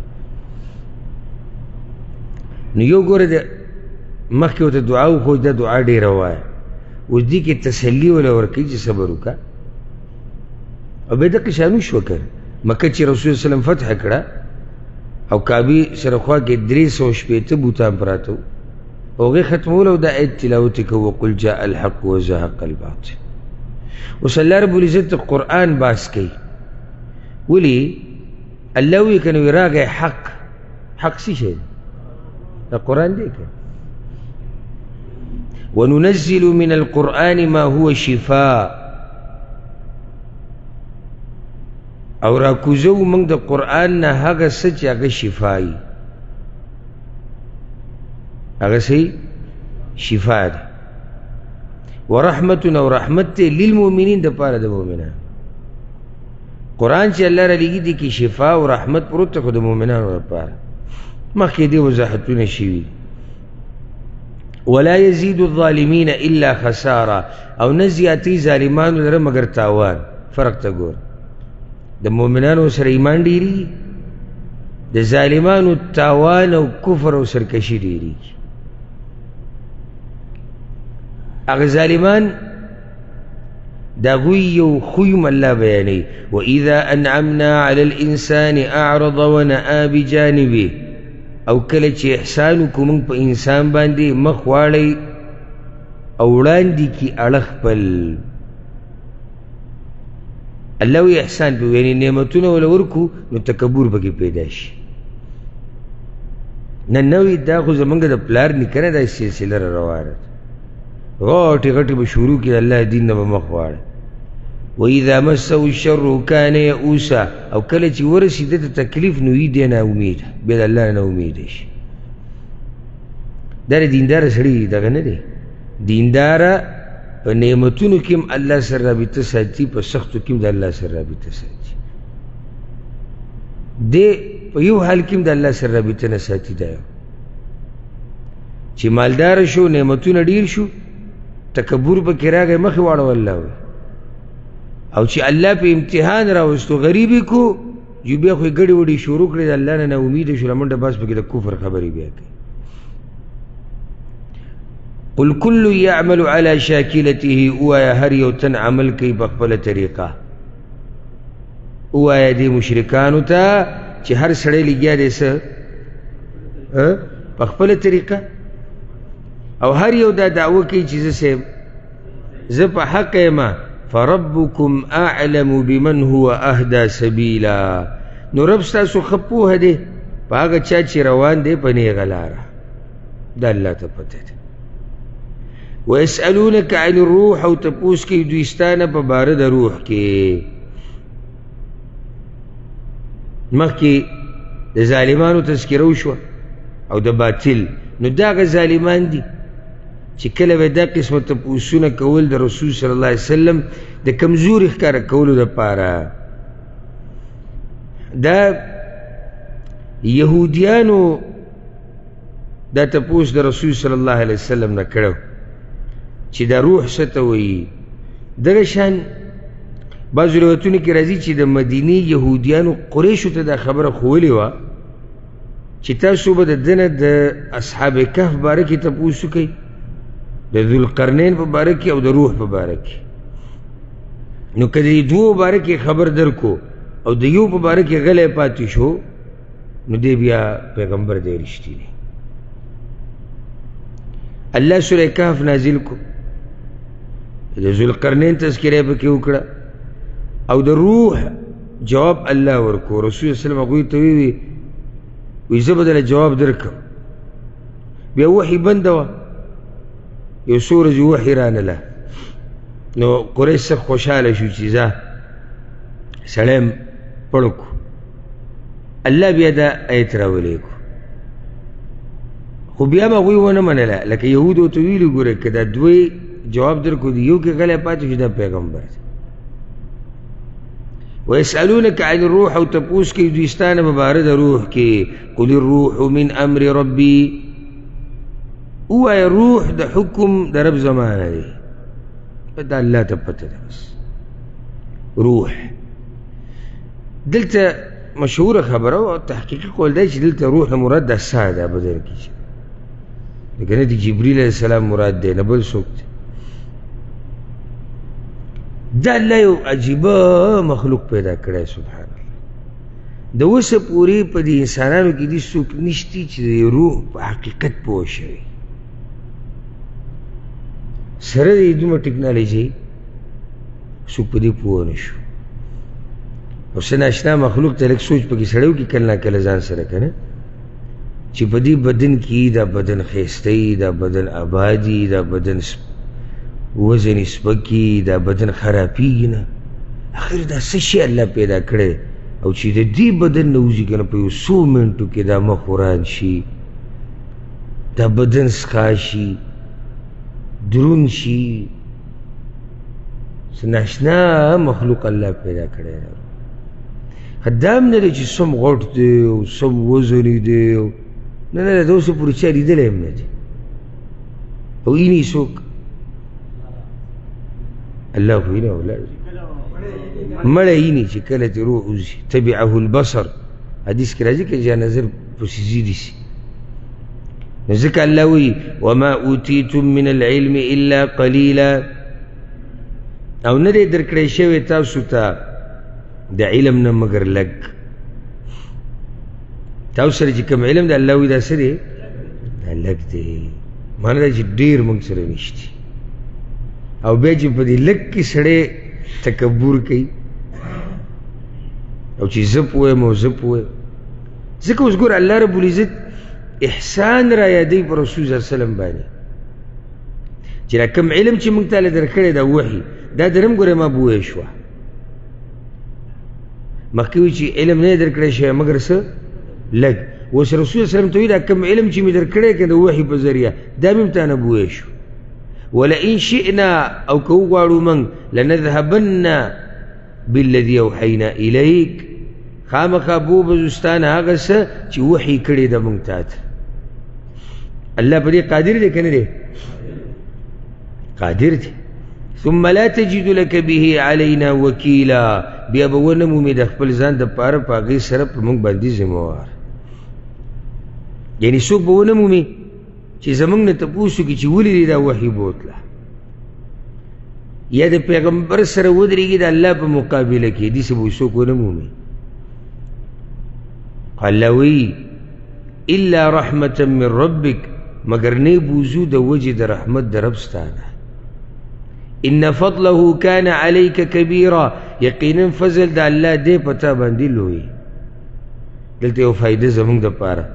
Speaker 1: نو یو ګوره د مخکې ورته دعا وښود دا دعا ډېره وایه اوس دې کې تسلي وله ورکوي چې صبر وکړه او بیا دقې شان وشوه که مکه چې رسول صلی وسلم فتح کړه او کعبې سره خوا کې درې سوه شپېته بوتان پراته وو او هغې ختمول او دا آیت تلاوت یې کوو وقل جاء الحق وزهق الباطل اوس الله رب العزت د قرآن باس کوي ولې الله وایي که نو راغی حق حق څه شی دی دا قرآن دی که وننزل من القرآن ما هو شفاء او راکوزو موږ د قرآن نه هغه څه چې هغه شفایي هغه څه شفا ده ورحمت او رحمت للمؤمنین د پاره د مؤمنانو قرآن چې الله را لېږي دی کې شفا او رحمت پروت خو د مؤمنانو لپاره مخکې دې وضاحتونه شوي ولا يزيد الظالمين الا خسارا او نه زیاتې ظالمانو لره مګر تاوان فرق ته ګور د مؤمنانو سره ایمان ډېرېږي د ظالمانو تاوان او کفر او سرکشي ډېرېږي هغه ظالمان د هغوی یو خوی هم الله بیانوي واذا انعمنا على الانسان اعرض ونأى بجانبه او کله چې احسان وکړو موږ په انسان باندې مخ واړی او وړاندې کړي اړه خپل الله وی احسان په یعنې نعمتونه وله ورکړو نو تکبر پکې پیدا شي نن نوې دا خو زمونږ د پلار نیکه نه دا سلسله را روانه ده غټې غټې به شروع کړي د الله دین نه به مخ واړی واذا مسه الشر كان يئوسا او کله چې ورسي دته تکلیف نو وي دی نه امید بیا د الله نه امید شي دا دینداره سړي دغه نه دی دینداره په نعمتونو کې هم الله سره رابطه ساتي په سختو کې هم د الله سره رابطه ساتي دی په یو حال کې هم د الله سره رابطه نه ساتي دا چې مالدار شو نعمتونه ډیر شو تکبر پکې راغی مخې واړول الله وي او چې الله په امتحان راوستو غریبي کو جو بیا خو ګړې وړې شروع کړې د الله نه نا امید شو لمنډه بس پکې د کفر خبرې بیا کوي قل كل يعمل على شاكلته اوایا هر یو تن عمل کوي په خپله طریقه اوایا دې مشرکانو ته چې هر سړی لګیا دی څه په خپله طریقه او هر یو دا دعوه کوي چې زه زه په حق یم فربكم اعلم بمن هو اهدى سبيلا نو رب ستاسو ښه پوهه دی په هغه چا چې روان دی په نیغه لاره دا الله ته پته ده ويسألونك عن الروح او تپوس کوي دوی ستانه په باره د روح کې مخکې د ظالمانو تذکره وشوه او د باطل نو دا هغه ظالمان دي چې کله به دا قسمه تپوسونه کول د رسول صلی الله علیه وسلم د کمزوري ښکاره کولو دپاره دا یهودیانو دا تپوس د رسول صلی الله علیه وسلم نه کړو چې دا روح څه ته وایي دغه شان بعضو روایتونو کې راځي چې د مدینې یهودیانو قریشو ته دا خبره ښوولې وه چې تاسو به د ده نه د اصحاب کهف باره کې تپوس وکئ د ذوالقرنین په باره کې او د روح په باره کې نو که د دوو باره کې خبر درکو او د یو په باره کې غلی پاتې شو نو دی بیا پیغمبر دی رښتینی الله سوره کهف نازل کو د ذوالقرنین تذکره پکې وکړه او د روح جواب الله ورکو رسول صلی الله علیه وسلم هغوی ته ویوي وی زه به دله جواب درکم بیا وحی بنده وه یو څو ورځې وحی رانله نو قریش سخت خوشحاله شو چې ځه سړی م پړ کړو الله بیا دا ایت راولیږو خو بیا به هغوی ونه منله لکه یهودو ورته ویلي ګوره که دا دوی جواب درکړو د یو کې غلی پاتې شو دا پیغمبر دی ويسألونك عن الروح او تپوس کوي دوی ستانه په باره د روح کې قل الروح من امر ربي ووایه روح د حکم د رب زمانه دی دا الله ته پته ده بس روح دلته مشهوره خبره او تحقیقي قول دی چې دلته روح مراد د سا ده بدل کېږي لکه نه د جبریل علیه السلام مراد دی نه بل څوک دی دا الله یو عجیبه مخلوق پیدا کړی سبحان الله د اوسه پورې په دې انسانانو کې دې څوک نشتی چې د روح په حقیقت پوه شوي سره د دومره ټکنالوژي څوک په دې پوه نه شو او څه ناشنا مخلوق ته لږ سوچ پکې سړی وکړي کله نه کله ځان سره که نه چې په دې بدن کې دا بدن ښایسته دا بدن آبادي دا بدن وزن سپکی دا بدن خرابیږي نه اخر دا څه شی الله پیدا کړی او چې د دې بدن نه وځي که نه په یو څو منټو کې دا مخ وران شي دا بدن سخا شي درون شي څه ناشنا مخلوق الله پیدا کړی دا هم نه دی چې سم غټ دی او سم وزني دی نه نه د اوسه پورې چا لیدلی هم نه دی او اینی څوک الله خو اینه اولاد مړی اینی چې کله چې روح وځي تبعه البصر حدیث کې راځي که جا نظر پسې ځي شي نو ځکه الله وایي وما اوتیتم من العلم الا قلیلا او نه دی درکړی شوی تاسو ته د علم نه مګر لږ تاسو سره چې کوم علم دی الله وایي دا څه دی دا لږ دی معنی دا چې ډېر موږ سره نشته او بیا چې په دې لږ کې سړی تکبر کوي او چې زه پوهیم او زه پوهیم ځکه اوس ګوره الله رب العزت احسان را یادوي په رسول صلی الله علیه وسلم باندې چې دا کوم علم چې موږ تاله درکړی دا وحي دا درم ګوره ما بویه شوه مخکې وایي چې علم نه یې درکړی شوی مګر څه لږ اوس رسول صلی الله علیه وسلم ته وایي دا کوم علم چې مې درکړی که د وحي په ذریعه دا مې هم تا نه بویه شو ولئن شئنا او كو غواړو من لنذهبن بالذي اوحينا اليك خامخا بو بزستان هغه څه چې وحي کړی د مونږ ته الله په دې قادر دی کنه دی؟ قادر دی. ثم لا تجد لك به علينا وكيلا، بیا به ونه مومې د خپل ځان دپاره په هغې سره په موږ باندې ذمهوار، یعنې څوک به ونه مومي چې زموږ نه تپوس وکړي چې ولې دې دا وحي بوتله، یا د پیغمبر سره ودرېږي د الله په مقابله کې، داسې به څوک ونه مومي. الله وی الا رحمة من ربک، مگر نه بوزو د وجې د رحمت د رب ستانه. ان فضله كان عليك كبيرا، یقینا فضل د الله دې پتا باندې لوی. دلته یو فائدہ زموږ د پاره،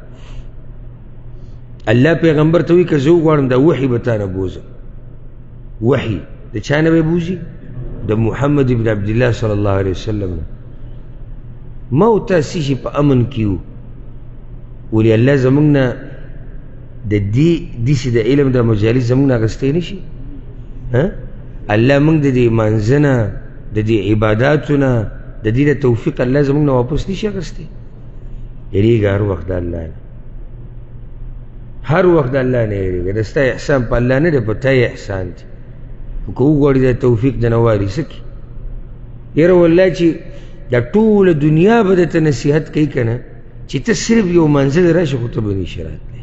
Speaker 1: الله پیغمبر ته وی که زه وغواړم دا وحي به تا نه بوزم. وحي د چا نه به بوزي؟ د محمد بن عبدالله صلی الله علیه وسلم نه. ما او تاسې چې په امن کې وو، ولې الله زموږ نه د دې داسې د علم د مجالس زموږ نه اخیستی نه شي؟ الله موږ د دې مانځه نه، د دې عباداتو نه، د دې د توفیق الله زموږ نه واپس نه شي اخیستی. یېرېږه هر وخت د الله نه، هر وخت د الله نه یېرېږه. د ستا احسان په الله نه دی، په تا یې احسان دی. خو که وغواړي دا توفیق د نه واري څه کړي؟ یاره والله چې دا ټوله دنیا به درته نصیحت کوي که نه، چې ته صرف یو منزل راشي خو ته به نشي راتلی.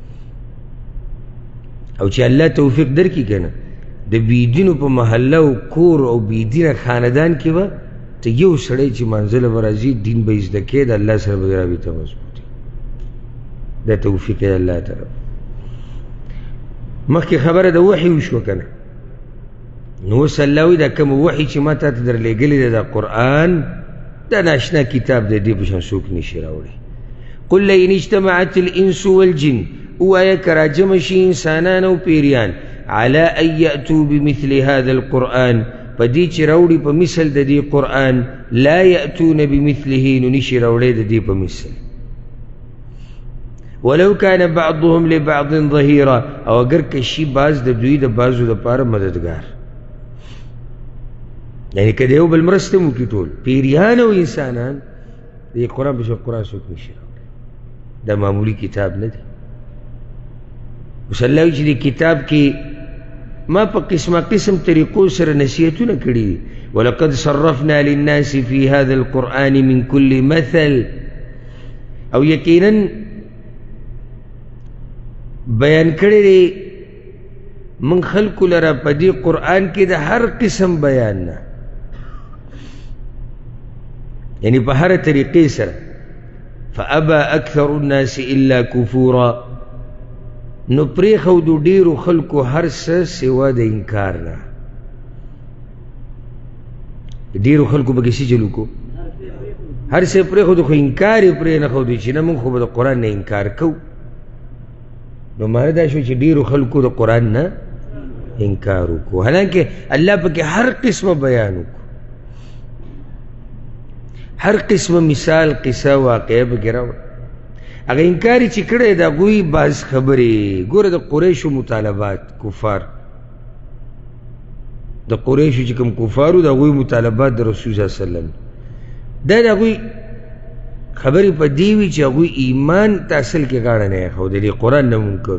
Speaker 1: او چې الله توفیق درکړي که نه، د بېدینو په محله او کور او بېدینه خاندان کې به ته یو سړی چې منزله به راځي، دین به یې زده کوې، د الله سره به رابطه مضبوطي. دا توفیق یې الله طرف. مخکې خبره د وحي وشوه که نه، نو اوس الله وایي دا کوم وحي چې ما تا ته در لېږلی دی، دا قرآن دا ناشنا کتاب دی، دې په شان څوک نشي راوړی. قل لئن اجتمعت الانس والجن، ووایه که راجمع شي انسانان او پیریان، على ان یأتوا بمثل هذا القرآن، په دې چې راوړي په مثل د دې قرآن، لا یأتون بمثله، نو نشي راوړی د دې په مثل. ولو كان بعضهم لبعض ظهيرا، او اگر که شي بعض د دوی د بعضو دپاره مددګار، یعنی که د یو بل مرسته مو کړي ټول پیریان او انسانان، د قرآن په شان قرآن څوک نشي راوړی. دا معمولي کتاب نه دی. اوس الله وایي چې دې کتاب کې ما په قسمه قسم طریقو سره نصیحتونه کړي دي. ولقد صرفنا للناس في هذا القرآن من كل مثل، او یقینا بیان کړی دی من خلقو لره په دې قرآن کې د هر قسم بیان نه، یعنی په هر طریقې سره. فابى اکثر الناس الا کفورا، نو پرېښودو ډېرو خلکو هر څه سوا د انکار نه. ډېرو خلکو به کیسې چلو کو، هر څه پرېښودو خو انکار یې پرې نه ښودو چې نه موږ خو به د قرآن نه انکار کوو. نو معنی دا شو چې ډېرو خلکو د قرآن نه انکار وکړو، حالانکه الله پکې هر قسمه بیان وکړو، هر قسمه مثال قصه واقعه پکې راوړه. هغه انکار یې چې کړی د هغوی بعض خبرې، ګوره د قریشو مطالبات، کفار د قریشو چې کوم کفارو د هغوی مطالبات د رسول صلی الله علیه وسلم، دا د هغوی خبرې په دې وي چې هغوی ایمان ته اصل کې غاړه نه ایښودلې، قرآن نه منکر.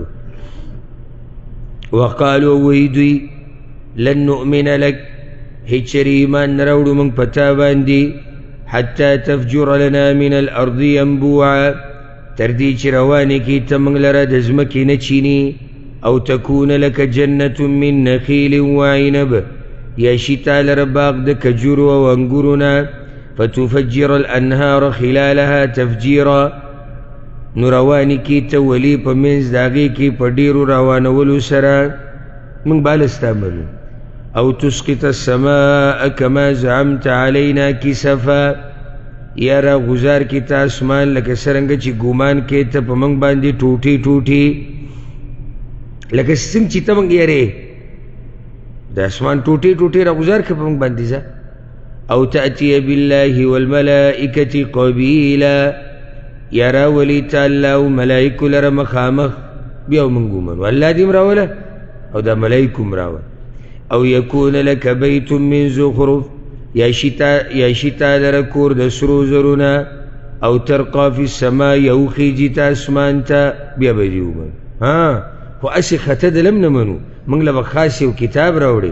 Speaker 1: وقالو وایي دوی لن نؤمن لک، هېڅ چېرې ایمان نه راوړو موږ په تا باندې، حتی تفجر لنا من الارض ینبوعا، تر دې چې روانې کړي ته موږ لره د ځمکې نه چینې، او تکون لک جنة من نخیل وعنب، یا شي تا لره باغ د کجورو او انګورو نه، فتفجر الانهار خلالها تفجیرا، نو روانې کړي ته ولي په منځ د هغې کې په ډېرو روانولو سره، موږ باله ستا منو. او تسقط السماء كما زعمت علينا كسفا، یا را غزار کی تا اسمان لکه څرنګه چې ګمان کې ته په موږ باندې ټوټې ټوټې، لکه څنګه چې ته موږ یېرې د اسمان ټوټې ټوټې را غزار کړې په موږ باندې ځه. او تأتي بالله والملائکة قبیلا، یا راولي ته الله او ملائکو لره مخامخ، بیا موږ ومنو الله دې م راوله او دا ملائکو م راوله. او یکون لک بیت من زخرف، یا شتا یا شتا لره کور د سرو زرونه، او ترقا فی السما، یا وخیجي ته اسمان ته، بیا به دې ومنو. ها خو اسی خطه د لم نه منو موږ له به خاص یو کتاب راوړی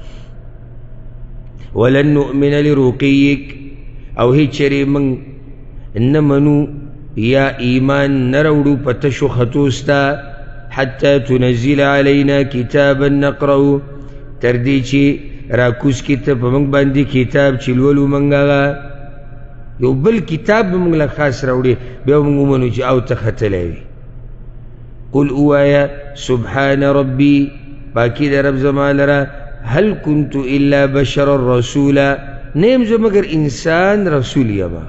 Speaker 1: ولن نؤمن لرقیک او هیڅ چرې موږ نه منو یا ایمان نه راوړو په تشو خطو ستا حتی تنزل علینا کتابا نقرأو تر دې چې راکوز کی ته په موږ باندې کتاب چې لولو موږ هغه یو بل کتاب به موږ له خاص راوړي بیا موږ ومنو چې او ته ختلی وي قل اوایا سبحان ربي پاکی د رب زما لره هل كنت الا بشرا رسولا نیم زه مگر انسان رسول یما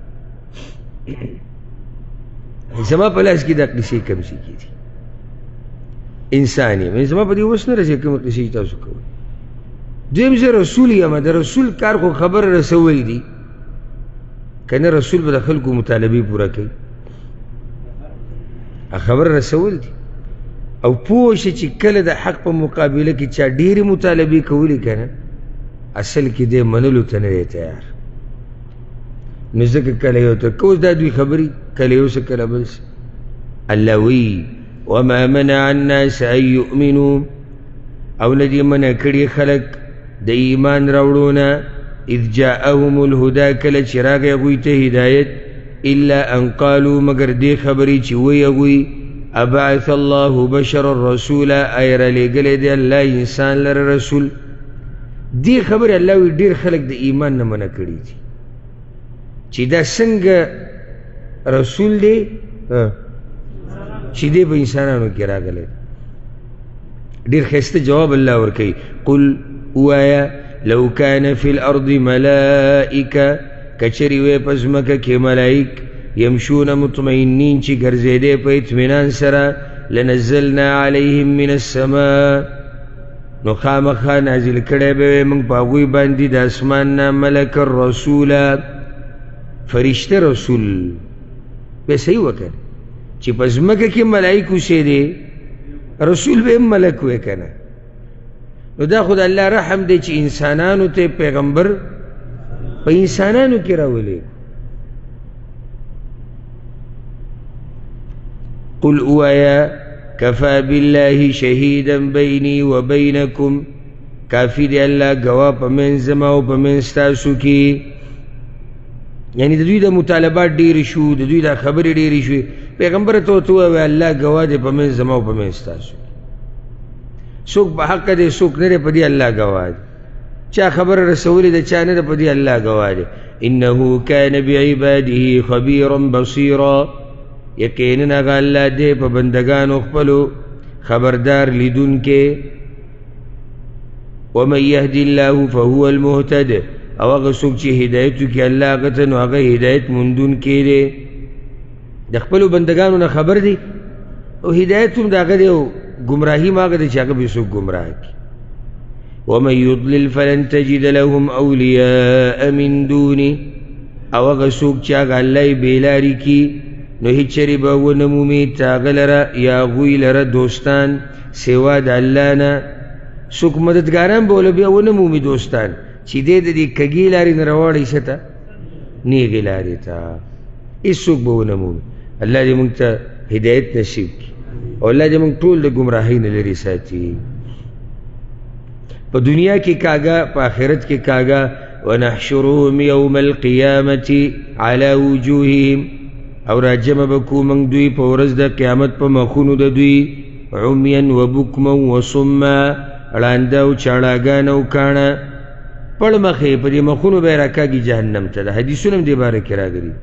Speaker 1: زما په لاس کې دا قصې کم شي کېدي انسان یم زما په دې اوس نه رسې کومه قصې تاسو کوئ دویم زه رسول یما د رسول کار خو خبر رسول دي که نه رسول به د خلکو مطالبې پوره کوي خبر رسول دي او پوه شه چې کله د حق په مقابله کې چا ډېرې مطالبې کولې که نه اصل کې دی منلو ته نه دی تیار نو ځکه کله یو ته که اوس دا دوی خبرې کله یو څه کله بل څه الله وی وما منع الناس ان یؤمنوا او نه دي منع کړي خلک د ایمان راوړونه اذ جاءهم الهدى کله چې راغی هغوی ته هدایت الا ان قالوا مگر دې خبرې چې وی هغوی ابعث الله بشرا رسولا اې رالیږلی دی الله انسان لره رسول دې خبرې الله وی ډېر خلک د ایمان نه منع کړي دي چې دا څنګه رسول دی چې دی په انسانانو کې راغلی ډېر ښایسته جواب الله ورکوي قل اوایا لو كان في الارض ملائکه کچری وی په ځمکه کې ملائک یمشون مطمئنین چې ګرځېدی په اطمینان سره لنزلنا علیهم من السماء نو خامخا نازل کړی به موږ په هغوی باندې د اسمان نه ملک الرسوله فرشته رسول به صحیح وکړه چې په ځمکه کې ملائک اوسېدی رسول به هم ملک وی که نه نو دا خود الله رحم دی چې انسانانو ته پیغمبر په انسانانو کې راولي قل اوایا کفا بالله شهیدا بیني وبینکم کافی دی الله گواه په منځ زما او په منځ تاسو کې یعنی د دوی د مطالبات ډېرې شو د دوی د خبرې ډېرې شوې پیغمبر ته ورته ووایه الله گواه دی په منځ زما او په منځ تاسو څوک په حق دی څوک نه دی په دې الله گواه دی چا خبر رسولې ده چا نه ده په دې الله گواه دی انه کان بعباده خبیرا بصیرا یقینا هغه الله دی په بندګانو خپلو خبردار لیدونکی ومن یهد الله فهو المهتد او هغه څوک چې هدایت وکړي الله هغه ته نو هغه هدایت موندونکی دی د خپلو بندګانو نه خبر دی او هدایت هم د هغه دی او گمراهی هم هغه دی چې هغه به څوک گمراه کړي ومن يضلل فلن تجد لهم اولیاء من دونه او هغه څوک چې هغه الله یې بېلاري کړي نو هیڅ چرې به ونه مومي ته هغه لره یا هغوی لره دوستان سوا د الله نه څوک مددګاران به له بیا ونه مومي دوستان چې دی د دې کږې لارې نه راوړی څه ته نیغې لارې ته هېڅوک به ونه مومي الله دې موږ ته هدایت نصیب کړي او الله دې موږ ټول د ګمراهۍ نه لرې ساتي په دنیا کې کاږه په آخرت کې کاږه ونحشرهم یوم القیامة علی وجوههم او راجمع بکو موږ دوی په ورځ د قیامت په مخونو د دوی عمیا وبکما وصما ړانده او چاړاګان او کاڼه پړ مخې په دې مخونو به یې راکاږي جهنم ته د حدیثونه هم دې باره کې راغلي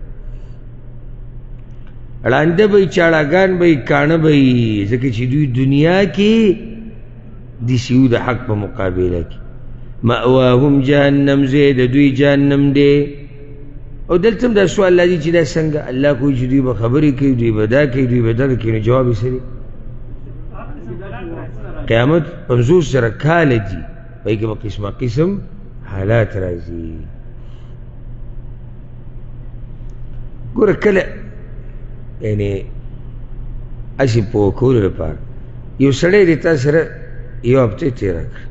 Speaker 1: ړانده به یې چاړاګان به یې کاڼه به یې ځکه چې دوی دنیا کې داسې وو د حق په مقابله کې مأواهم جهنم ځای د دوی جهنم دی او دلته هم دا سوال لازي چې دا څنګه الله کوي چې دوی به خبرې کوي دوی به دا کوي دوی به دغه کوي نو جواب یې څه دی قیامت پنځوس زره کاله دي په هغې کې به قسمه قسم حالات راځي ګوره کله یعنې هسې پوه کولو لپاره یو سړی دی تا سره یو هفته تېره کړه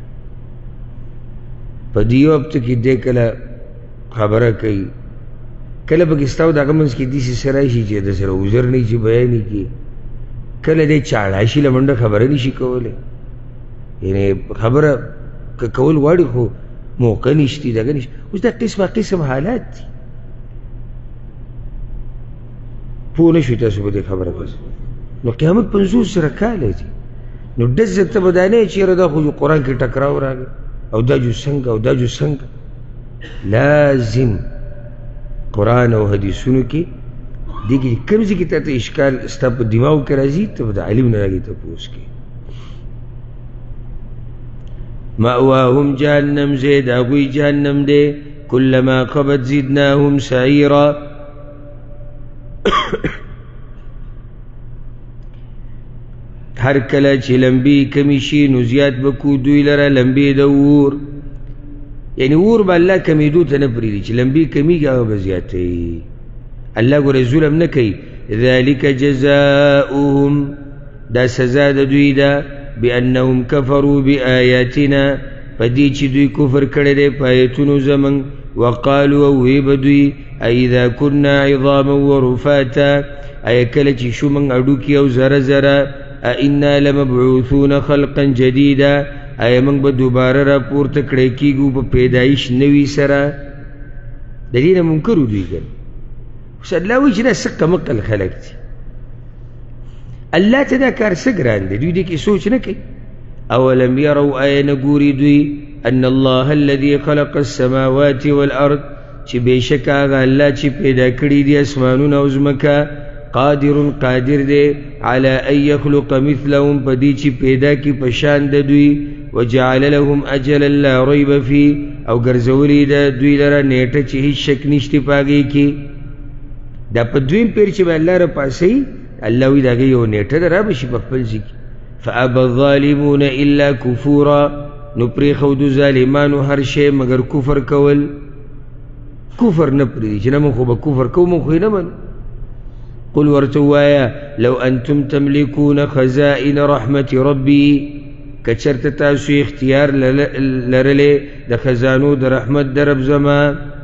Speaker 1: په دې یو هفته کې دی کله خبره کوي کله پکې ستا او د هغه منځ کې داسې څه راشي چې د سره عذر نه وي چې بیان یې کړي کله دی چاړه شي له منډه خبره نشي کولی، یعنی خبره که کول غواړي خو موقع نشتی دغه نشته. اوس دا قسمه قسم حالات دي. پوه نه شوي تاسو په دې خبره پس نو قیامت پنځوس زره کاله دي. نو ډز ته به دا نه وي چېرې دا خو قرآن کې ټکراو راغی او دا جو څنګه او دا جو څنګه. لازم قرآن او حدیثونو کې دې کې کوم ځای کې تاته اشکال ستا په دماغو کې راځي ته به د عالم نه راګې تپوس کې. مأواهم جهنم زید هغوی جهنم دی کلما خبت زدناهم سعیرا هر کله چې لمبې کمی شي نو زیات به کو دوی لره لمبې د اور، یعنی اور به الله کمیدو ته نه پرېږدي چې لمبې کمیږي هغه به زیاتوي. الله ګوره ظلم نه کوي. ذلک جزاؤهم دا سزا د دوی ده بأنهم کفروا بآیاتنا په دې چې دوی کفر کړی دی په آیتونو زموږ. وقالوا او وی به دوی اذا كنا عظاما ورفاتا ایا کله چې شو موږ هډوکي او زره زره انا لمبعوثون خلقا جديدا ایا موږ به دوباره راپورته کړی کېږو په پیدایش نوي سره. د دې نه منکر و دوی ګڼي. اوس الله وایي چې دا څه کمقل خلک دي. الله ته دا کار څه ګران دی، دوی دې کې سوچ نه کوي. اولم يروا آیا نه ګوري دوی ان الله الذي خلق السماوات والارض چې بېشکه هغه الله چې پیدا کړي دي اسمانونه او ځمکه قادر قادر دی على ان يخلق مثلهم په دې چې پیدا کړي په شان د دوی. وجعل لهم اجلا لا ريب فيه او ګرځولي د دوی لره نیټه چې هیڅ شک نشته په هغې کې. دا په دویم پیر چې به الله راپاسوي الله وایي د هغې یو نیټه ده را به شي په خپل ځای کې. فابى الظالمون الا کفورا نو پرېښودو ظالمانو هر شی مګر کفر کول. کفر نه پرېږدي چې نه موږ خو به کفر کوو موږ خو یې نه منو. قل ورته ووایه لو انتم تملکون خزائن رحمت ربي که چېرته تاسو اختیار لرلی د خزانو د رحمت د رب زما.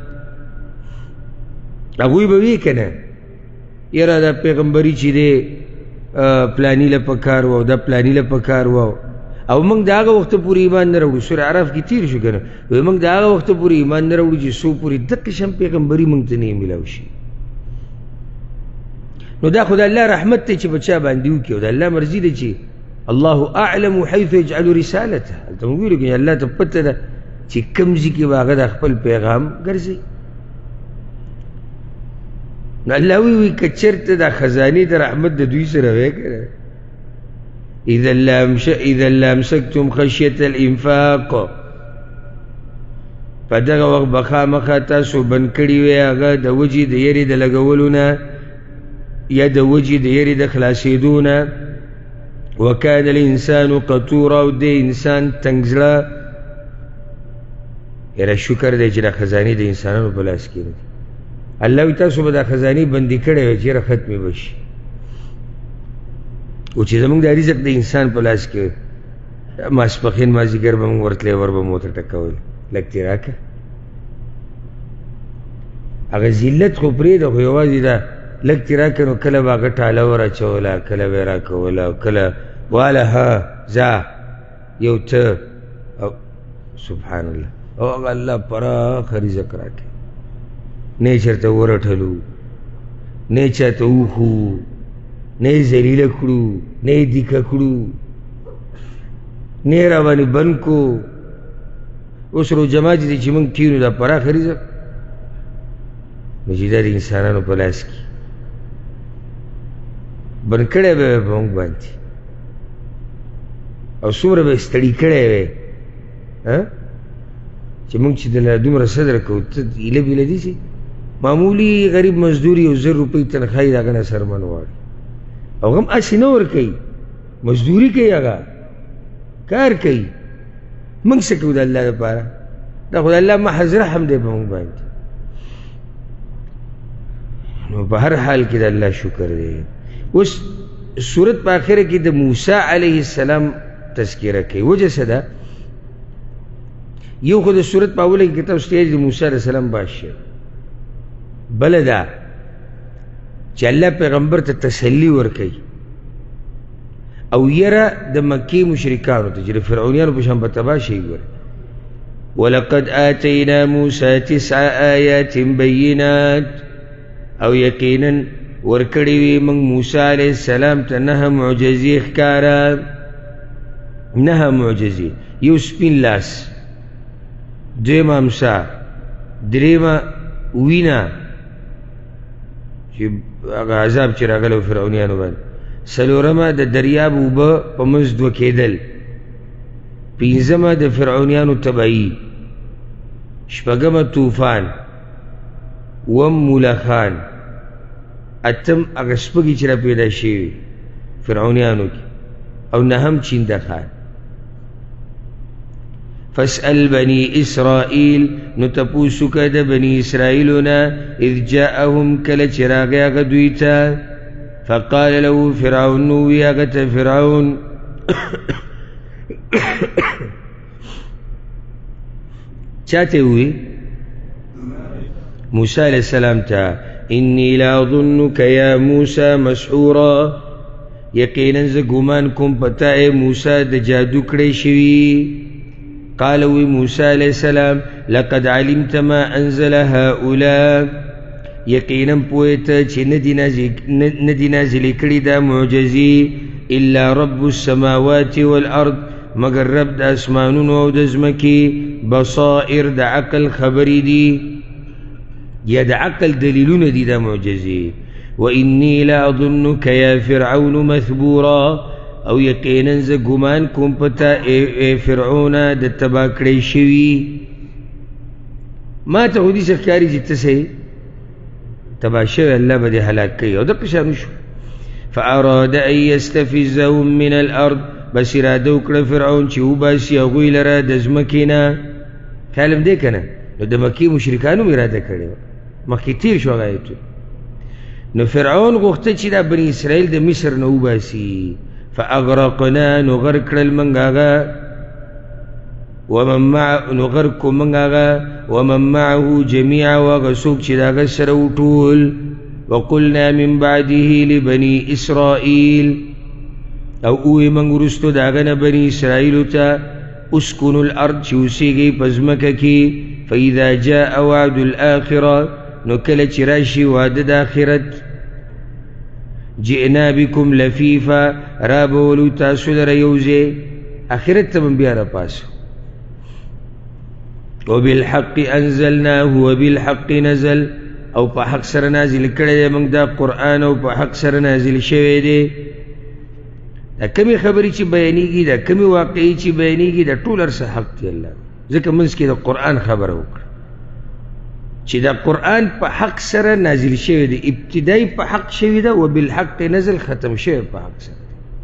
Speaker 1: هغوی به وی که نه یاره دا پیغمبري چې دی پلاني له پکار و او دا پلاني له پکار و او موږ د هغه وخته پورې ایمان نه راوړو. سورې عراف کې تېر شو که نه وایي موږ د هغه وخته پورې ایمان نه راوړو چې څو پورې د قسم پیغمبري موږ ته نه یې میلاو شي. نو دا خو د الله رحمت دی چې په چا باندې وکړي او د الله مرضي ده چې الله اعلم حيث يجعل رسالته. هلته موږ ویلو که الله ته پته ده چې کوم ځای کې به هغه د خپل پیغام ګرځوي. نو الله وی که چېرته دا خزانې د رحمت د دوی سره وی که نه اذا لامسکتم خشیة الانفاق په دغه وخت به خامخا تاسو بند کړي وی هغه د وجې د یرې د لګولو نه یا د وجې د یرې د خلاصېدو نه. وکان الانسان قطورا او د انسان تنګ زړه. یاره شکر دی چې دا خزانې د انسانانو په لاس کې نه دي. الله وی تاسو به دا خزانې بندي کړی وی چېرې ختمې به شي. او چې زموږ دا رزق د انسان په لاس کې ماسپښین مازدیګر به موږ ورتلی ور به مو ورته ټکول لږ ترې راکړه. هغه ذلت خو پرېږده خو یوازې دا لږ ترې راکړه نو کله به هغه ټاله ور اچوله کله به یې راکوله او کله واله ها ځه یو ته او سبحان الله او هغه الله پراخه رزق راکړي. نه یې چېرته ورټلو نه یې چاته وښو نه یې ذلیله کړو نه یې دیکه کړو نه یې را باندې بند کړو. اوس روجمات دي چې موږ کینو دا پراخه رزق نو چې دا د انسانانو په لاس کې بند کړی به یې په موږ باندې او څومره به یې ستړي کړی وی چې موږ چې دله دومره صدر کوو ته هیله بیله دي چې معمولي غریب مزدور یو زر روپۍ تنخوا یې د هغه نه سرمن غواړي او هم هسې نه ورکوي مزدوري کوي هغه کار کوي. موږ څه کوو د الله لپاره؟ دا خو د الله محض رحم دی په موږ باندې. نو په هر حال کې د الله شکر دی. اوس صورت په آخره کې د موسی علیه السلام تذکره کوي. وجه څه ده؟ یو خو د صورت په اوله کې تاسو ته د موسی علیه السلام باشه بله ده چې الله پیغمبر ته تسلی ورکوي او یرا د مکی مشرکانو ته چې فرعونیانو په شان به تباه شي. ګوره ولقد آتینا موسی تسع آیات بینات، او یقینا ورکړی وی موږ موسی علیہ السلام ته نه معجزې ښکارا، نه معجزې، یو سپین لاس، دویمه امسا، دریمه وینا چې هغه عذاب چې راغلی فرعونیانو باندې، څلورمه د دریاب اوبه په منځ دوه کېدل، پنځمه د فرعونیانو تباهي، شپږمه طوفان، اووم ملخان، اتم هغه سپږې چې را پیدا شوي فرعونیانو کې، او نهم چینده خان. فاسأل بني إسرائيل، نتپوسو که د بني اسرائیلونا، اذ جاءهم کله چې راغی هغه دوی ته، فقال له فرعون، نووی هغه ته فرعون چاته وی موسی علیہ السلام ته، انی لا ظنک یا موسی مسحورا، یقینا زه ګمان کوم پتا اے موسی د جادو کړی شوي. قال وی موسی علیہ السلام لقد علمت ما انزل هؤلاء، یقینا پوهیته چې نه دي نازلې کړي دا معجزې الا رب السماوات والارض، مگر رب د اسمانونو او د ځمکې، بصائر د عقل خبرې دي یا د عقل دلیلونه دي دا معجزې. وانی لا اظنک یا فرعون مثبورا، او یقینا زه ګمان کوم پتا ای فرعونه د تباه کړی شوي. ما ته خو دې څه ښکاري چې ته سې تباه شوی، الله به دې هلاک کوي، او دقه شان وشو. فاراد ان یستفزهم من الارض، بس اراده وکړه فرعون چې وباسي هغوی لره د ځمکې نه. خیال هم دی که نه؟ نو د مکې مشرکانو هم اراده کړې وه، مخکې تېر شو هغه ایتونه. نو فرعون غوښته چې دا بني اسرائیل د مصر نه وباسي، فاغرقنا، نو غرق کړل موږ هغه، ومن معه، نو غرق کو موږ هغه، ومن معه جمیعا، و هغه څوک چې د هغه سره و ټول. وقلنا من بعده لبني اسرائیل، او اوی موږ وروستو د هغه نه بني اسرائیلو ته، اسکنوا الارض، چې اوسېږئ په ځمکه کې، فاذا جاء وعد الاخره، نو کله چې راشي واده د آخرت، جئنا بكم لفیفا، را بولو تاسو لره یوځای، آخرت ته به بیا راپاسو. وبالحق انزلناه وبالحق نزل، او په حق سره نازل کړی دی موږ دا قرآن، او په حق سره نازل شوی دی. دا کمی خبرې چې بیانېږي، دا کمی واقعي چې بیانېږي، دا ټول هر څه حق دی. الله ځکه منځ کې د قرآن خبره وکړه چې دا قرآن په حق سره نازل شوی دی، ابتدایي په حق شوی ده، وبالحق نزل، ختم شوی په حق سره،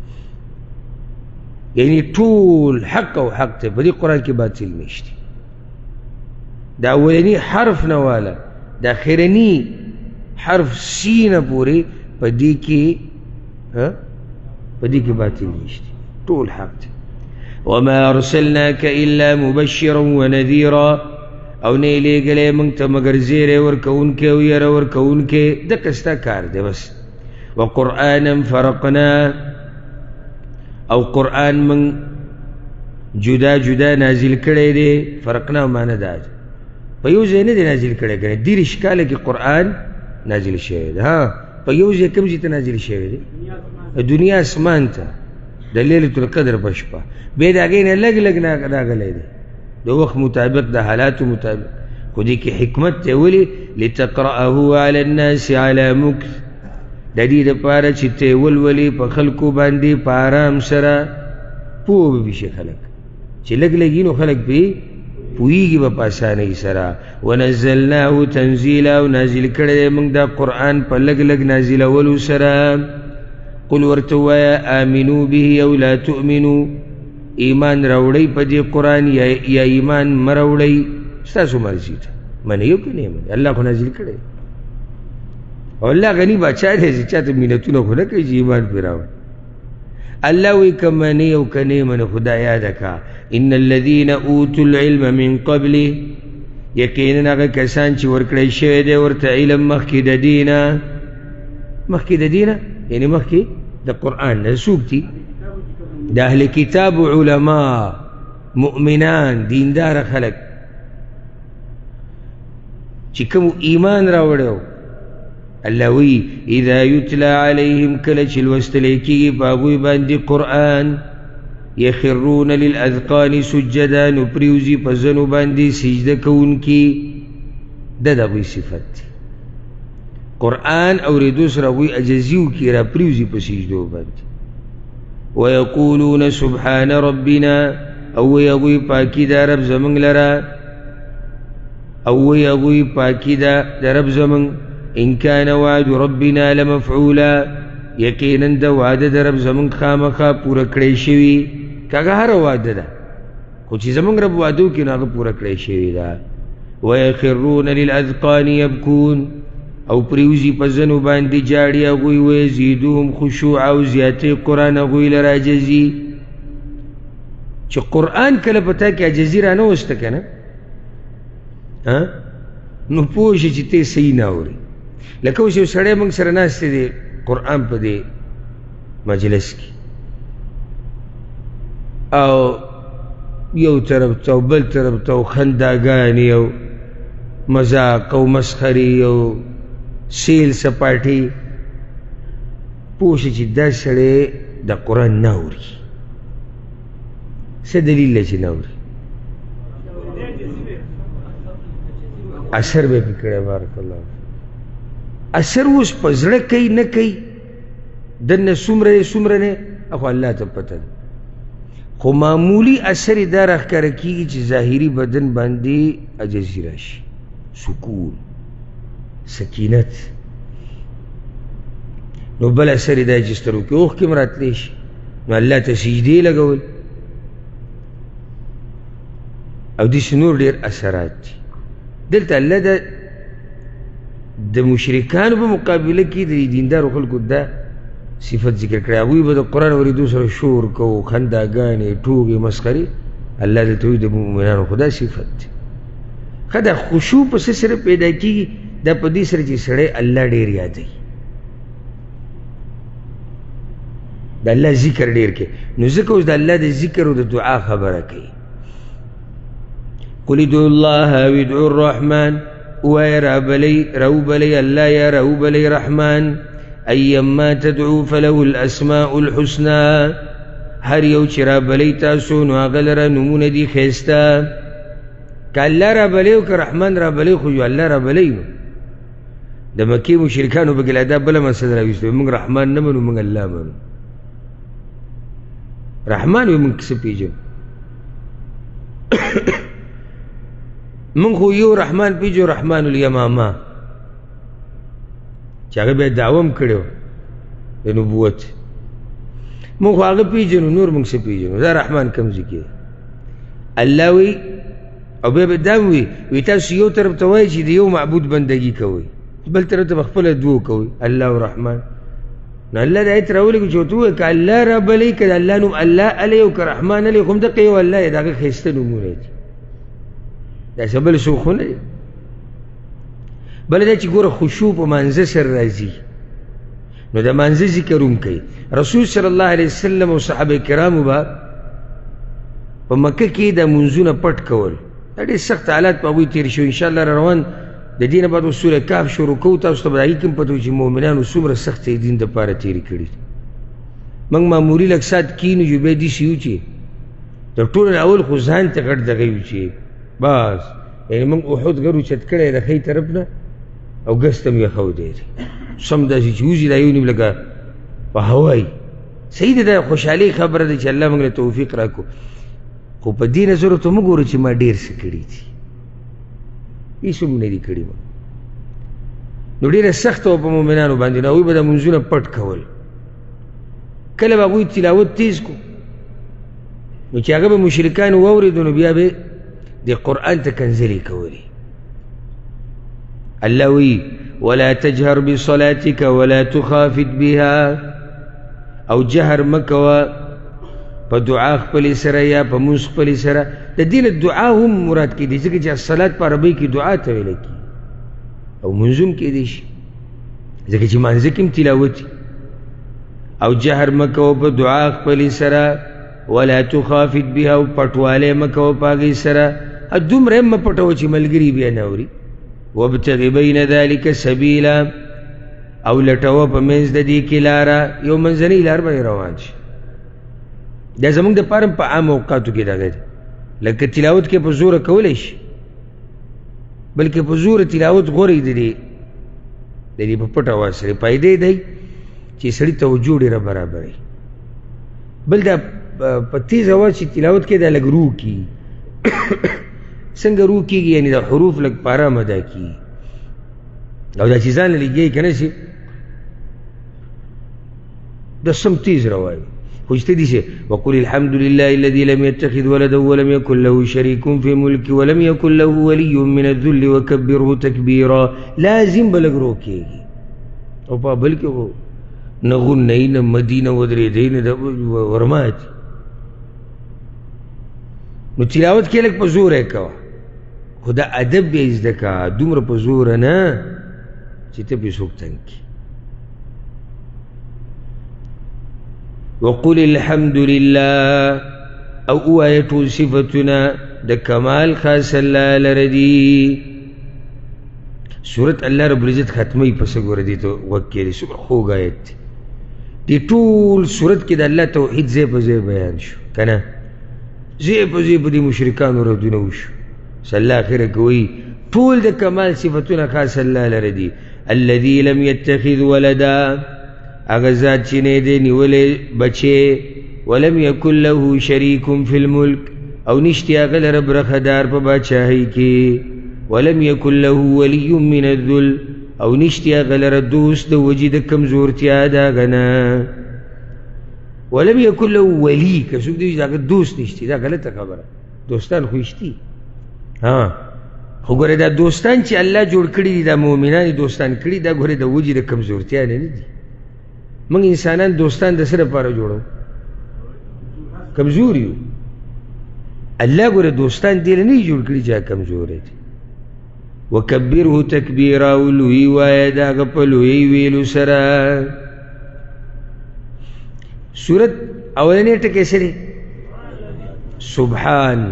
Speaker 1: یعنی ټول حق او حق ته. په دې قرآن کې باطل نشته. دا اولنی حرف نه والا دا اخرنی حرف سین پورې په دې کې په دې کې باطل نشته، ټول حق ته. وما ارسلناك الا مبشرا ونذيرا، او نه لېږلی موږ ته مګر زیری ورکوونکی او یره ورکوونکی، دقه ستا کار دی بس. وقرآنا فرقنا، او قرآن موږ جدا جدا نازل کړی دی. فرقنا معنی دا ده په یو ځای نه دی نازل کړی، که نه دېرش کاله کې قرآن نازل شوی دی. ها په یو ځای کوم ځای ته نازل شوی دی؟ دنیا اسمان ته، د لیلة القدر په شپه. بیا د هغې نه لږ لږ راغلی دی د وخت مطابق، د حالاتو مطابق. خو دې کې حکمت دی. ولې؟ لتقرأه علی الناس علی مکث، د دې دپاره چې ته یې ولولې په خلکو باندې په آرام سره، پوه به شي خلک، چې لږ لږ نو خلک پرې پوهېږي به په اسانۍ سره. ونزلناه تنزیلا، او نازل کړی دی موږ دا قرآن په لږ لږ نازلولو سره. قل ورته ووایه آمنو به او لا تؤمنو، ایمان راوړئ په دې قرآن یا ایمان مه راوړئ، ستاسو مرضي ده، منئ او که نه منئ، الله خو نازل کړی. او الله غني باچا دی چې چاته مینتونه خو نه کوي چې ایمان پرې راوړي. الله وی که منئ او که نه منئ، خدا یاده کا ان الذین اوتوا العلم من قبله، یقینا هغه کسان چې ورکړی شوی دی ورته علم مخکې د دینه، مخکې د دینه یعنی مخکې د قرآن نه. څوک دي؟ د اهل کتاب علماء مؤمنان دیندار خلق چې کوم ایمان راوړو الله وی اذا یتلا علیهم کله چې لوستل کېږي په هغوی باندې قرآن یخرون للاذقان سجدا نو پریوزي په زنو باندې سجده کوونکي د دغوی صفت قرآن اوریدو سره هغوی عجزي وکړي را پریوزي په سجدو باندې ويقولون سبحان ربنا او یغوی پاکی دا رب زمنگ لرا او یغوی پاکی دا رب زمنگ ان کان وعد ربنا لمفعولا یقینا دا وعد دا رب زمنگ خامخا پورا کڑی شوی کاگا هر وعد دا خوچی زمنگ رب وعدو کی ناغا پورا کڑی شوی دا ویخرون للاذقان یبکون او پریوزی پزنو باندی جاڑی اغوی ویزیدوهم خشوع او زیادی قرآن اغوی لراجزی چه قرآن کله پتا که عجزی را نوسته کنه نو پوشه چه تی صحیح ناوری لکه اوس یو سړی موږ سره ناستی دی قرآن په دی مجلس کی او یو طرف ته او بل طرف ته خنداګانې او مذاق او مسخري او سیل سپاټي پوښي چې دا سړی د قرآن نه اوري څه دلیل دی چې نه اوري اثر به پې کړی بارک الله اثر اوس په زړه کوي نه کوي دنه څومره دی څومره نه خو الله ته پته ده خو معمولی اثر دا راښکاره کېږي چې ظاهري بدن باندې عجزي راشي سکون سکینت نو بل اثر دا چې سترګو کې اوښکې هم راتلی شي نو الله ته سجدې لګول او داسې نور ډېر اثرات دي دلته الله د د مشرکانو په مقابله کې د دیندارو خلکو دا صفت ذکر کړی هغوی به د قرآن اورېدو سره شور کوو خنداګانې ټوکې مسخرې الله دلته وایي د مؤمنانو خو دا صفت دی ښه دا خشوع په څه سره پیدا کېږي دا په دې سره چې سړی الله ډېر یادوي د الله ذکر ډېر کوي نو ځکه اوس د الله د ذکر او د دعا خبره کوي قل ادعوا الله او ادعوا الرحمن وایه رابلی راوبلی الله یا راوبلی رحمان ایما تدعو فله الاسماء الحسنى هر یو چې رابلی تاسو نو هغه لره نومونه دي ښایسته که الله رابلی او که رحمان رابلی خو جو الله رابلی نو د مکې مشرکانو به ګله دا بله مسله راویستې موږ رحمان نه منو موږ الله منو رحمان وی موږ څه پېژنو موږ خو یو رحمان پېژنو رحمان الیمامه چې هغه بیا دعوه هم کړې وه د نبوت موږ خو هغه پېژنو نور موږ څه پېژنو دا رحمان کوم ځای کې الله وی او بیا به دا هم وي وي تاسو یو طرف ته وایئ چې د یو معبود بندګي کوئ بل طرف ته به خپله دوه کوئ الله او رحمان نو الله د آیت راولېږي چې ورته ووایي که الله رابلی که د الله نوم الله علی او که رحمان علی خو همدغه یو الله یې د هغه ښایسته نومونه دي داسې بل څوک خو نه دی بله دا چې ګوره خشوع په مانځه سره راځي نو د مانځه ذکر هم کوي رسول صلی الله علیه وسلم او صحابه کرامو به په مکه کې د منځونه پټ کول دا ډېر سخت حالات په هغوی تېر شوي انشاءالله را روان د دې نه بعد اوس سوره کهف شروع کوو تاسو ته به د هغې کوم پته وي چې مؤمنانو څومره سخت یې دین دپاره تېرې کړي موږ معمولي لږ ساعت کښېنو چې بیا داسې یو چې د ټولو نه اول خو ځان ته غټ دغه وي چې بس یعنې موږ احد غر اوچت کړی د ښی طرف نه او ګز ته مې یخودی دی سم داسې چې وځي دا یو نیم لکه په هوا وي صحیح دی دا خوشحالۍ خبره ده چې الله موږ له توفیق راکړو خو په دې نظر ورته مه ګورو چې ما ډېر څه کړي دي هېڅ هم نه دي کړي ما نو ډېره سخته وه په مؤمنانو باندې نو هغوی به دا منځونه پټ کول کله به هغوی تلاوت تیز کو نو چې هغه به مشرکانو واورېدو نو بیا به د قرآن ته کنځلې کولې الله وی ولا تجهر بصلاتك ولا تخافت بها او جهر مکوه په دعا خپلې سره یا په مونځ خپلې سره د دې نه دعا هم مراد کېدی ځکه چې الصلات په عربۍ کې دعا ته ویلی کېږي او مونځ هم کېدی شي ځکه چې مانځه کې هم تلاوت او جهر مه کوه په دعا خپلې سره ولا تخافت بها او پټواله مکو پاگی سرا دومره م پټو چې ملګری بیا نوري وابتغ بین ذلك سبیلا او لټو په منځ د دې کې لاره یو منځنۍ لار به روان شي دا زمونږ د پاره په عام اوقاتو کې دغه لکه تلاوت کې په زور کولای شي بلکې په زور تلاوت غوړې دي د دې په پټه واسره پیدا دی چې سړی توجه ډیره برابرې بل دا په تیز اواز چې تلاوت کې د لګ روح کی څنګه روح کیږي یعنی د حروف لګ پارا مدا کی او دا چیزان لګي کنه شي د سم تیز روایي وجتدي وقل الحمد لله الذي لم يتخذ ولدا ولم يكن له شريك في ملك ولم يكن له ولي من الذل وكبره تكبيرا لازم بلغرو کېږي او په بلکې وو نغون نه مدینه ودرې دین د ورمات نو تلاوت کې لک په زور وکړه خدا ادب یې زده کا دومره په زور نه چې ته به څوک تنګي وقل الحمد لله او آیت صفتنا د کمال خاص الله لردی سورت الله رب العزت ختمی پس ګور دي ته وکړي سور خوږ آیت دی ټول سورت کې د الله توحید زې په زې بیان شو کنه زې په زې په دي مشرکان ردونه وشو صلی الله اخر کوي ټول د کمال صفتنا خاص الله لردی الذي لم يتخذ ولدا اغزاد چې نه دی نیولې بچي ولم يكن له شريك في الملك او نشتی اغل رب رخدار په بچاهي کې ولم يكن له ولي من الذل او نشتی اغل ردوس د وجد کمزورتیا دا غنا ولم يكن له ولي که څوک دی دا دوست نشتی دا غلطه خبره دوستان خوشتي ها خو ګوره دا دوستان چې الله جوړ کړی دي دا مؤمنان دوستان کړی دا ګوره د وجد کمزورتیا نه دي من انسانان دوستان د سره لپاره جوړو کمزور یو الله ګوره دوستان دې نه جوړ کړي چې کمزور دي وکبره تکبیرا ولوی وای دا غپلوی ویلو سره سورت اولنې ټکي سره سبحان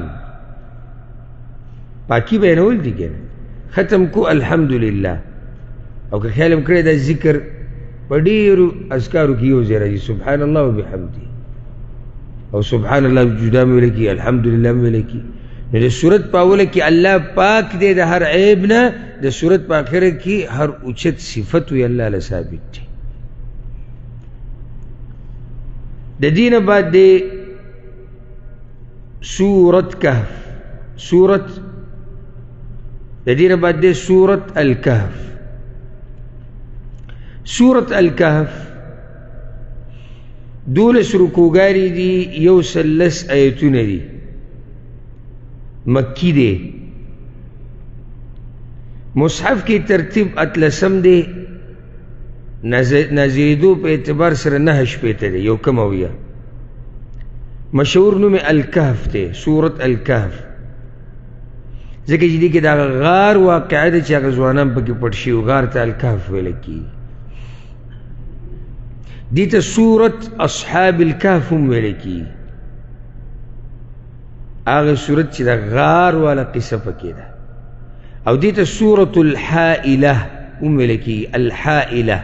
Speaker 1: پاکی بینول دي ګره ختم کو الحمدلله او که خیالم کړی دا ذکر پډیرو اذکارو کیو زیرا سبحان الله وبحمده او سبحان الله جدا ویل کی الحمدلله ویل کی د صورت پاول کی الله پاک دې د هر عیب نه د صورت په اخر کی هر اوچت صفت وی الله له ثابت دي د دینه بعد د سورت کهف سورت د دینه بعد د سورت الکهف سورت الکهف دولس رکوګاری دي یو سلس آیتونه دي مکی دی مصحف کی ترتیب اتلسم دی نازلیدو په اعتبار سره نه شپېته دی یو کم اویا مشهور نوم الکهف دی سورت الکهف ځکه چې دې کې دا غار واقعه ده چې هغه ځوانان پکې پټ شي غار ته الکهف ویل کېږي دیتا سورت اصحاب الكهف هم ویلکی آغا سورت چی دا غار والا قصہ پکی دا او دیتا سورت الحائلہ هم ویلکی الحائلہ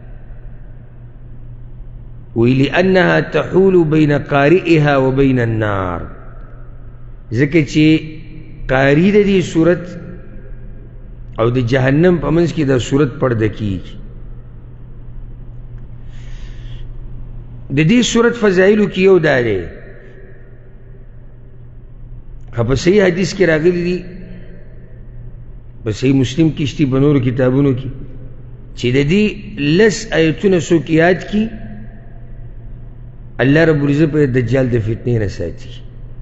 Speaker 1: ویلی انها تحول بین قارئها و بین النار ذکر چی قاری دا دی سورت او دا جہنم پمنس کی دا سورت پڑھ دکی د دې صورت فضایلو کې یو داري په صحیح حدیث کې راغلي دي په صحیح مسلم کې شتي بنور کتابونو کې چې د دې لس آیتونه څوک یاد کی الله رب العزت په دجال د فتنې نه ساتي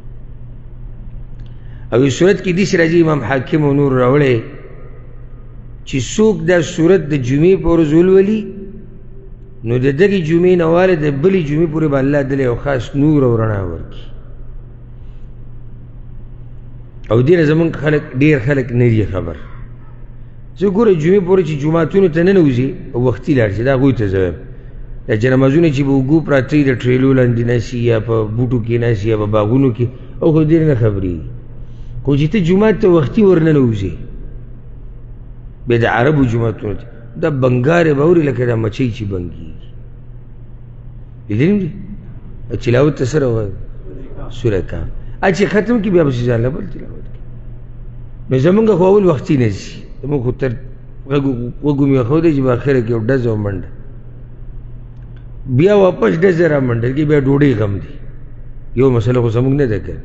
Speaker 1: او یہ صورت کی دیس راځي امام حاکم و نور راوړي چې څوک دا صورت د جمعې په ورځ ولولي نو د دغې جمعې نه واله د بلې جمعې پورې به الله دله یو خاص نور او رڼا ورکړي او دې نه زمونږ خلک ډېر خلک نه دي خبر زه ګوره جمعې پورې چې جوماتونو ته ننوځي او وختي لاړ شي دا هغوی ته زه وایم دا جنمازونه چې به اوږو پراته وي د ټریلو لاندې ناستي یا په بوټو کې ناستي یا په باغونو کې او خو ډېر نه خبرېږي خو چې ته جومات ته وختي ورننوځې بیا د عربو جوماتونو ته دا بنګارې به اوري لکه دا مچۍ چې بنګېږي لیدلی م دي تلاوت ته سره وایي سوره کهف ا چې ختم کړي بیا پسې ځان له بل تلاوت کړي نو زمونږ خو اول وختي نه ځي زمونږ خو تر وږو مې ښودی چې په اخره کې یو ډز او منډه بیا واپس ډزه را منډه کې بیا ډوډۍ غم دی یو مسله خو زمونږ نه ده که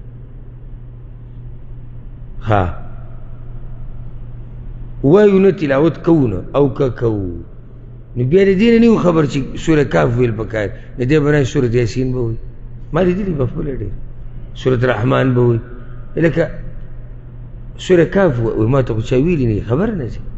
Speaker 1: ها وایو نه تلاوت کوو نه او که کوو نو بیا د دې نه نه خبر چې سوره کهف ویل پکار د دې به نه سورة یاسین به وایي ما لیدلي په خپله ډېر سورة رحمان به وایي لکه سوره کهف وایي ما ته خو چا ویلي نه خبر نه ځي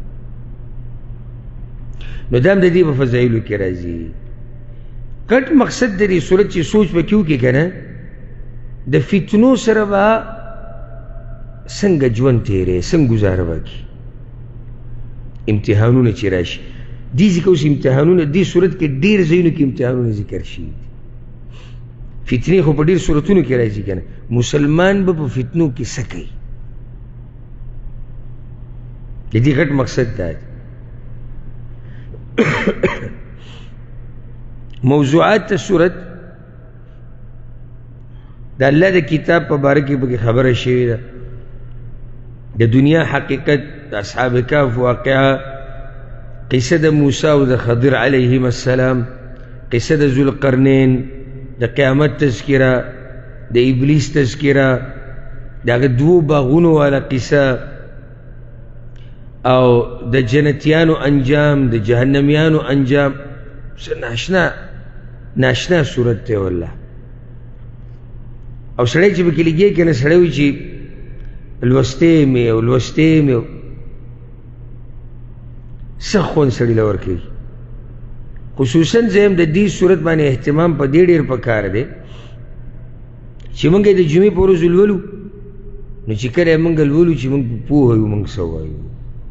Speaker 1: نو دا هم د دې په فضایلو کې راځي کټ مقصد د دې صورت چې سوچ پکې وکړي که نه د فتنو سره به څنګه ژوند تېری څنګه ګزاره به کړي امتحانونه چې راشي دې ځکه اوس امتحانونه دې صورت کې ډېر ځایونو کې امتحانونه ذکر شوي دي فتنې خو په ډېر صورتونو کې راځي که نه مسلمان به په فتنو کې څه کوي د دې غټ مقصد دا دی موضوعات ته صورت د الله د کتاب په باره کې پکې خبره شوې ده د دنیا حقیقت د اصحاب کهف واقعه قصه د موسی او د خضر علیهم السلام قصه د ذوالقرنین د قیامت تذکره د ابلیس تذکره د هغه دوو باغونو والا قصه او د جنتیانو انجام د جهنمیانو انجام ناشنا ناشنا صورت دی والله او سړی چې پکې لګي که نه سړی وي چې لوستې مې او لوستې مې څه خوند سړي له ورکوي خصوصا زم د دې صورت باندې اهتمام په دې ډېر پکار دی چې موږ د جمعې په ورځ لولو نو چې کله موږ لولو چې موږ پوه یو موږ څه وایو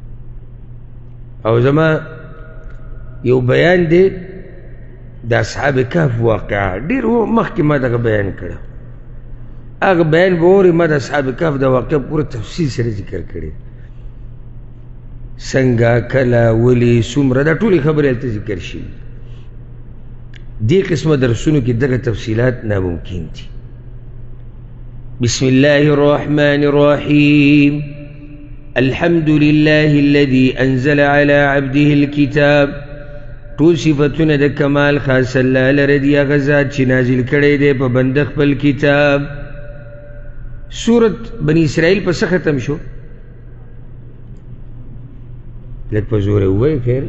Speaker 1: او زما یو بیان دی د اصحاب کهف واقعه ډېر مخکې ما دغه بیان کړی هغه بیان به اورې ما د اصحاب کهف د واقعه پوره تفصیل سره ذکر کړی څنګه کله ولې څومره دا ټولې خبرې هلته ذکر شوي دې قسمه درسونو کې دغه تفصیلات ناممکن دي بسم الله الرحمن الرحيم الحمد لله الذي أنزل على عبده الكتاب ټول صفتونه د کمال خاص الله لره دی هغه ذات چې نازل کړی دی په بنده خپل کتاب سورت بني اسرائیل په څه ختم شو لږ په زوره ووایئ خیر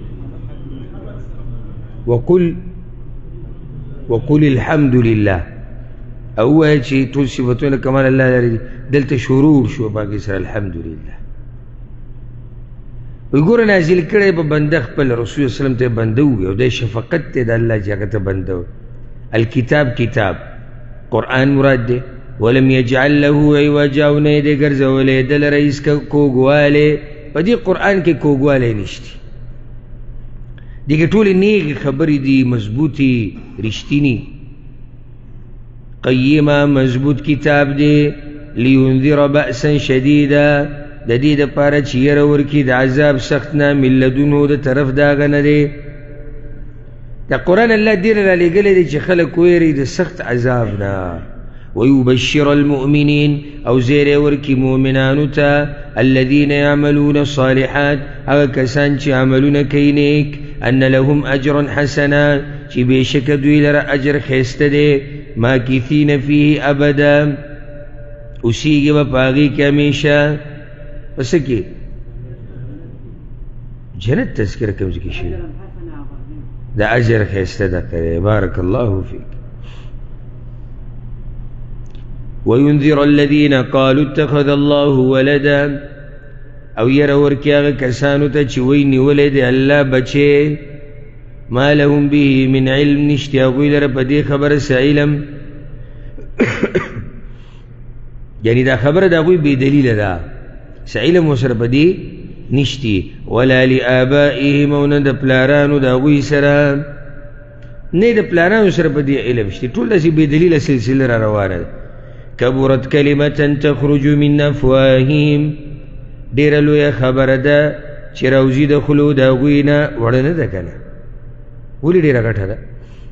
Speaker 1: وقل وقل الحمد لله او وایه چې ټول صفتونه کمال الله لره دي دلته شروع شو باقي سره الحمد لله وی ګوره نازل کړی په بنده خپل رسول وسلم ته بنده وي او د شفقت ته د الله چې هغه ته بنده وي الکتاب کتاب قرآن مراد دی ولم یجعل له عوجا او نه یې دی ګرځولی د لره هېڅ کوږوالی په دې قرآن کې کوږوالی نشته دې کې ټولې نیغې خبرې دي مضبوطې رښتینې قیمه مضبوط کتاب دی لینذر بأسا شدیدا د دې دپاره چې یره ورکړي د عذاب سخت نه من لدنه د طرف د هغه نه دی د قرآن الله دې رالیږلی دی چې خلک ویري د سخت عذاب نه ويبشر المؤمنين او زیری ورکړي مؤمنانو ته الذين يعملون الصالحات هغه کسان چې عملونه کوي نیک ان لهم اجرا حسنا چې بېشکه دوی لره اجر ښایسته دی ماکثین فیه ابدا اوسیږي به په هغې کې همیشه پس کې جنت تذکره کوم ځای کې شوي د اجر ښایسته ده که بارک الله فیک وينذر الذين قالوا اتخذ الله ولدا او يره ورکړي هغه کسانو ته چې وایي نیولی دی الله بچې ما لهم به من علم نشته هغوی لره په دې خبره څه علم یعنی دا خبره د هغوی بې دلیله ده څه علم ورسره په دې نشتي ولا لآبائهم او نه د پلارانو د هغوی سره نه د پلانانو سره په دې علم شته، ټول داسې بې دلیله سلسله را روانه ده. کبرت کلمة تخرج من افواههم، ډېره لویه خبره ده چې راوځي د خولو د هغوی نه، وړه نه ده که نه؟ ولې ډېره غټه ده؟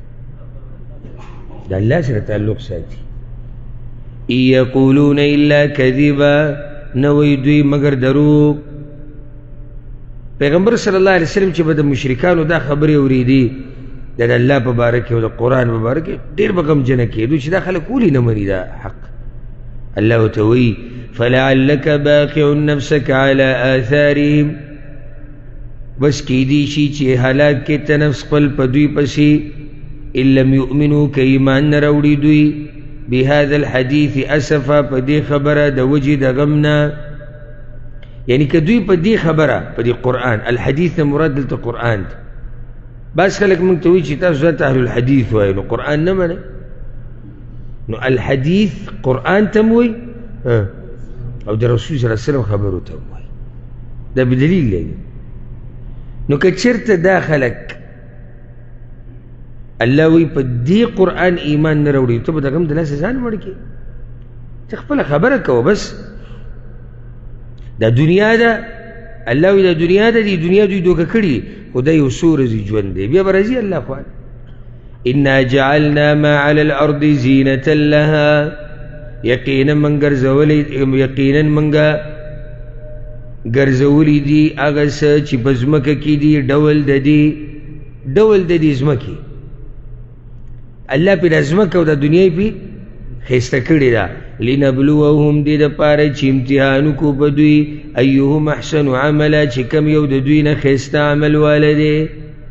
Speaker 1: د الله سره تعلق ساتي. ان یقولون الا کذبا، نه وایي دوی مګر دروغ. پیغمبر صلی الله علیه وسلم چې به د مشرکانو دا خبرې اورېدي د الله په باره کې او د قرآن په باره کې، ډېر به غمجنه کېدو چې دا خلک ولې نه مني دا حق. الله ورته وایي فلعلک باقع نفسک علی آثارهم، بس کیدی شي چې هلاک کې ته نفس خپل په دوی پسې، ان لم یؤمنوا که ایمان نه راوړي دوی بهذا الحدیث اسفا، په دې خبره د وجې د غم نه، یعنی که دوی په دې خبره په دې قرآن، الحدیث نه مراد دلته قرآن دی. بعض خلک موږ ته وایي چې تاسو ځان ته اهل الحدیث وایي، نو قرآن نه منئ، نو الحدیث قرآن ته م وایي او د رسول صلی الله علیه وسلم خبرو ته م وایي، دا بدلیل لري. نو که چېرته دا خلک الله وایي په دې قرآن ایمان نه راوړي، ته به د غم د لاسه ځان مړ کړې، ته خپله خبره کوه بس. دا دنیا ده، الله وایي دا دنیا ده، دې دنیا دوی دوکه کړي، خو دا یو څو ورځې ژوند دی، بیا به راځي الله خوا. انا جعلنا ما على الارض زینة لها، یقینا من ګرځولی یقینا منګه ګرځولی دي هغه څه چې په ځمکه کې دي، ډول د دې ډول د دې ځمکې، الله پې دا ځمکه او دا دنیا یې پې ښایسته کړې ده. لنبلوهم دې دپاره چې امتحان وکړو په دوی، ایهم احسن عملا، چې کم یو د دوی نه ښایسته عمل واله دی.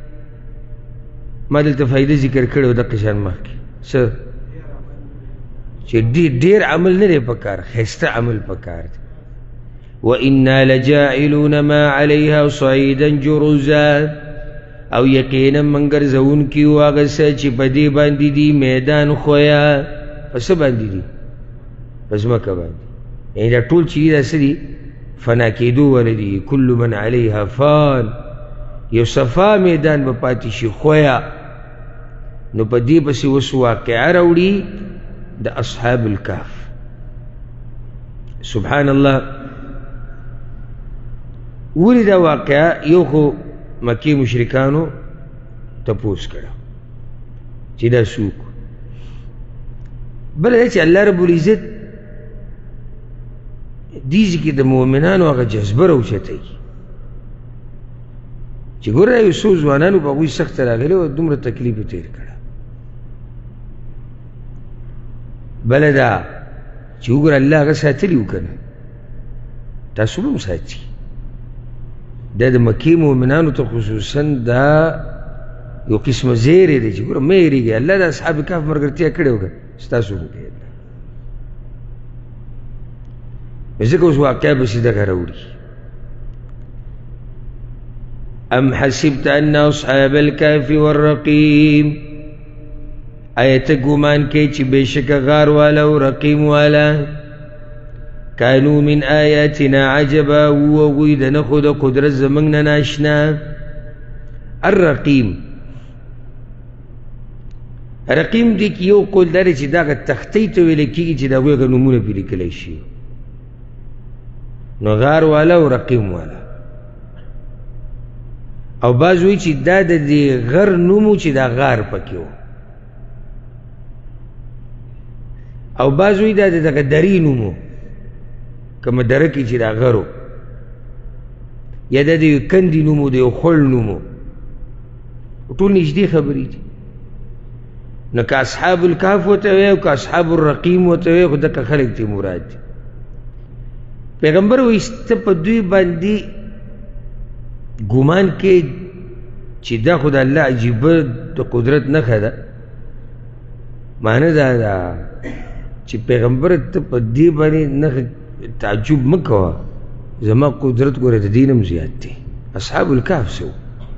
Speaker 1: ما دلته فایده ذکر کړی و دقه شان مخکې څه چې ډېر عمل نه دی پکار، ښایسته عمل پکار دی. وإنا لجاعلون ما عليها صعيدا جرزا، او یقینا من ګرځونکي یو هغه څه چې په دې باندې دي میدان خویا. په څه باندې دي؟ په ځمکه باندې، یعنې دا ټول چې دي دا څه دي؟ فنا کېدو واله دي. کل من علیها فان، یو صفا میدان به پاتې شي خویا. نو په دې پسې اوس واقعه راوړي د اصحاب الکهف. سبحان الله، ولې دا واقعه؟ یو خو مکی مشرکانو تپوس کړه چې دا څوک، بله دا چې الله رب العزت دې ځکې د مؤمنانو هغه جذبه راوچتوي چې ګوره یو څو ځوانانو په هغوی سخته راغلې وه، دومره تکلیف یې تېر کړه. بله دا چې وګوره الله هغه ساتلي و که نه، تاسو به هم ساتي. دا د مکې مؤمنانو ته خصوصا دا یو قسمه زیری دی چې ګوره مه هېرېږئ، الله د اصحاب کهف ملګرتیا کړې وکړه، ستاسو وکړئ. ځکه اوس واقعه پسې دغه راوړي. ام حسبت ان اصحاب الكهف والرقیم، آیا ته ګمان کوې چې بېشکه غار والا او رقیم والا کانو من آیاتنا عجبا، و هغوی د نښو د قدرت زموږ نه ناشنا. الرقیم، رقیم دی کې یو قول دا دی چې دغه تختۍ ته ویلی کېږي چې د هغوی هغه نومونه پرې لیکلی شي. نو غار والا او رقیم والا، او بعض وایي چې دا د دې غر نوم چې دا غار پکې و، او بعض وایي دا د دغه درې نوم و، کومه دره کې چې دا غر و، یا دا د یو کندې نوم و، د یو خوړ نوم و. ټول نږدې خبرې دي. نو که اصحاب الکهف ورته وایي او که اصحاب الرقیم ورته وایي، خو دغه خلک ته مراد دي. پیغمبر وایي ته په دوی باندې ګمان کې چې دا خو د الله عجیبه د قدرت نښه ده. معنی دا ده چې پیغمبر ته په دې باندې نښه تعجب مه کوه، زما قدرت ګوره د دې نه هم زیات دی. اصحاب الکهف څه و؟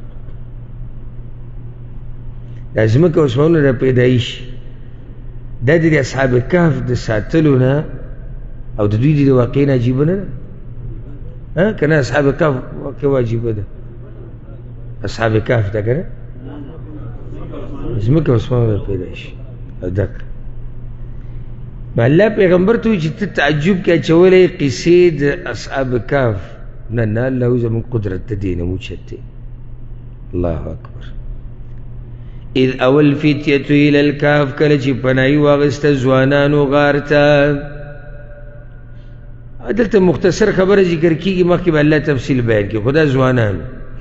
Speaker 1: دا ځمکه او اسمانونه د پیدایش، دا د اصحاب کهف د ساتلو نه او د دوی د واقع نه عجیبه نه ده که نه؟ اصحاب کهف واقع عجیبه ده. اصحاب کهف ده که نه؟ ځمکه اسمان به پیدا شي او دک نو الله پیغمبر ته وایي چې ته تعجب کې اچولی قصې د اصحاب کهف نه نه الله وایي زموږ قدرت ته دی نه موچت دی الله اکبر اذ اول فتیة الى الکهف کله چې پناهي واغسته ځوانانو غار ته دلته مختصر خبره ذکر کیږي مخکې به الله تفصیل بیان کړي خو دا ځوانان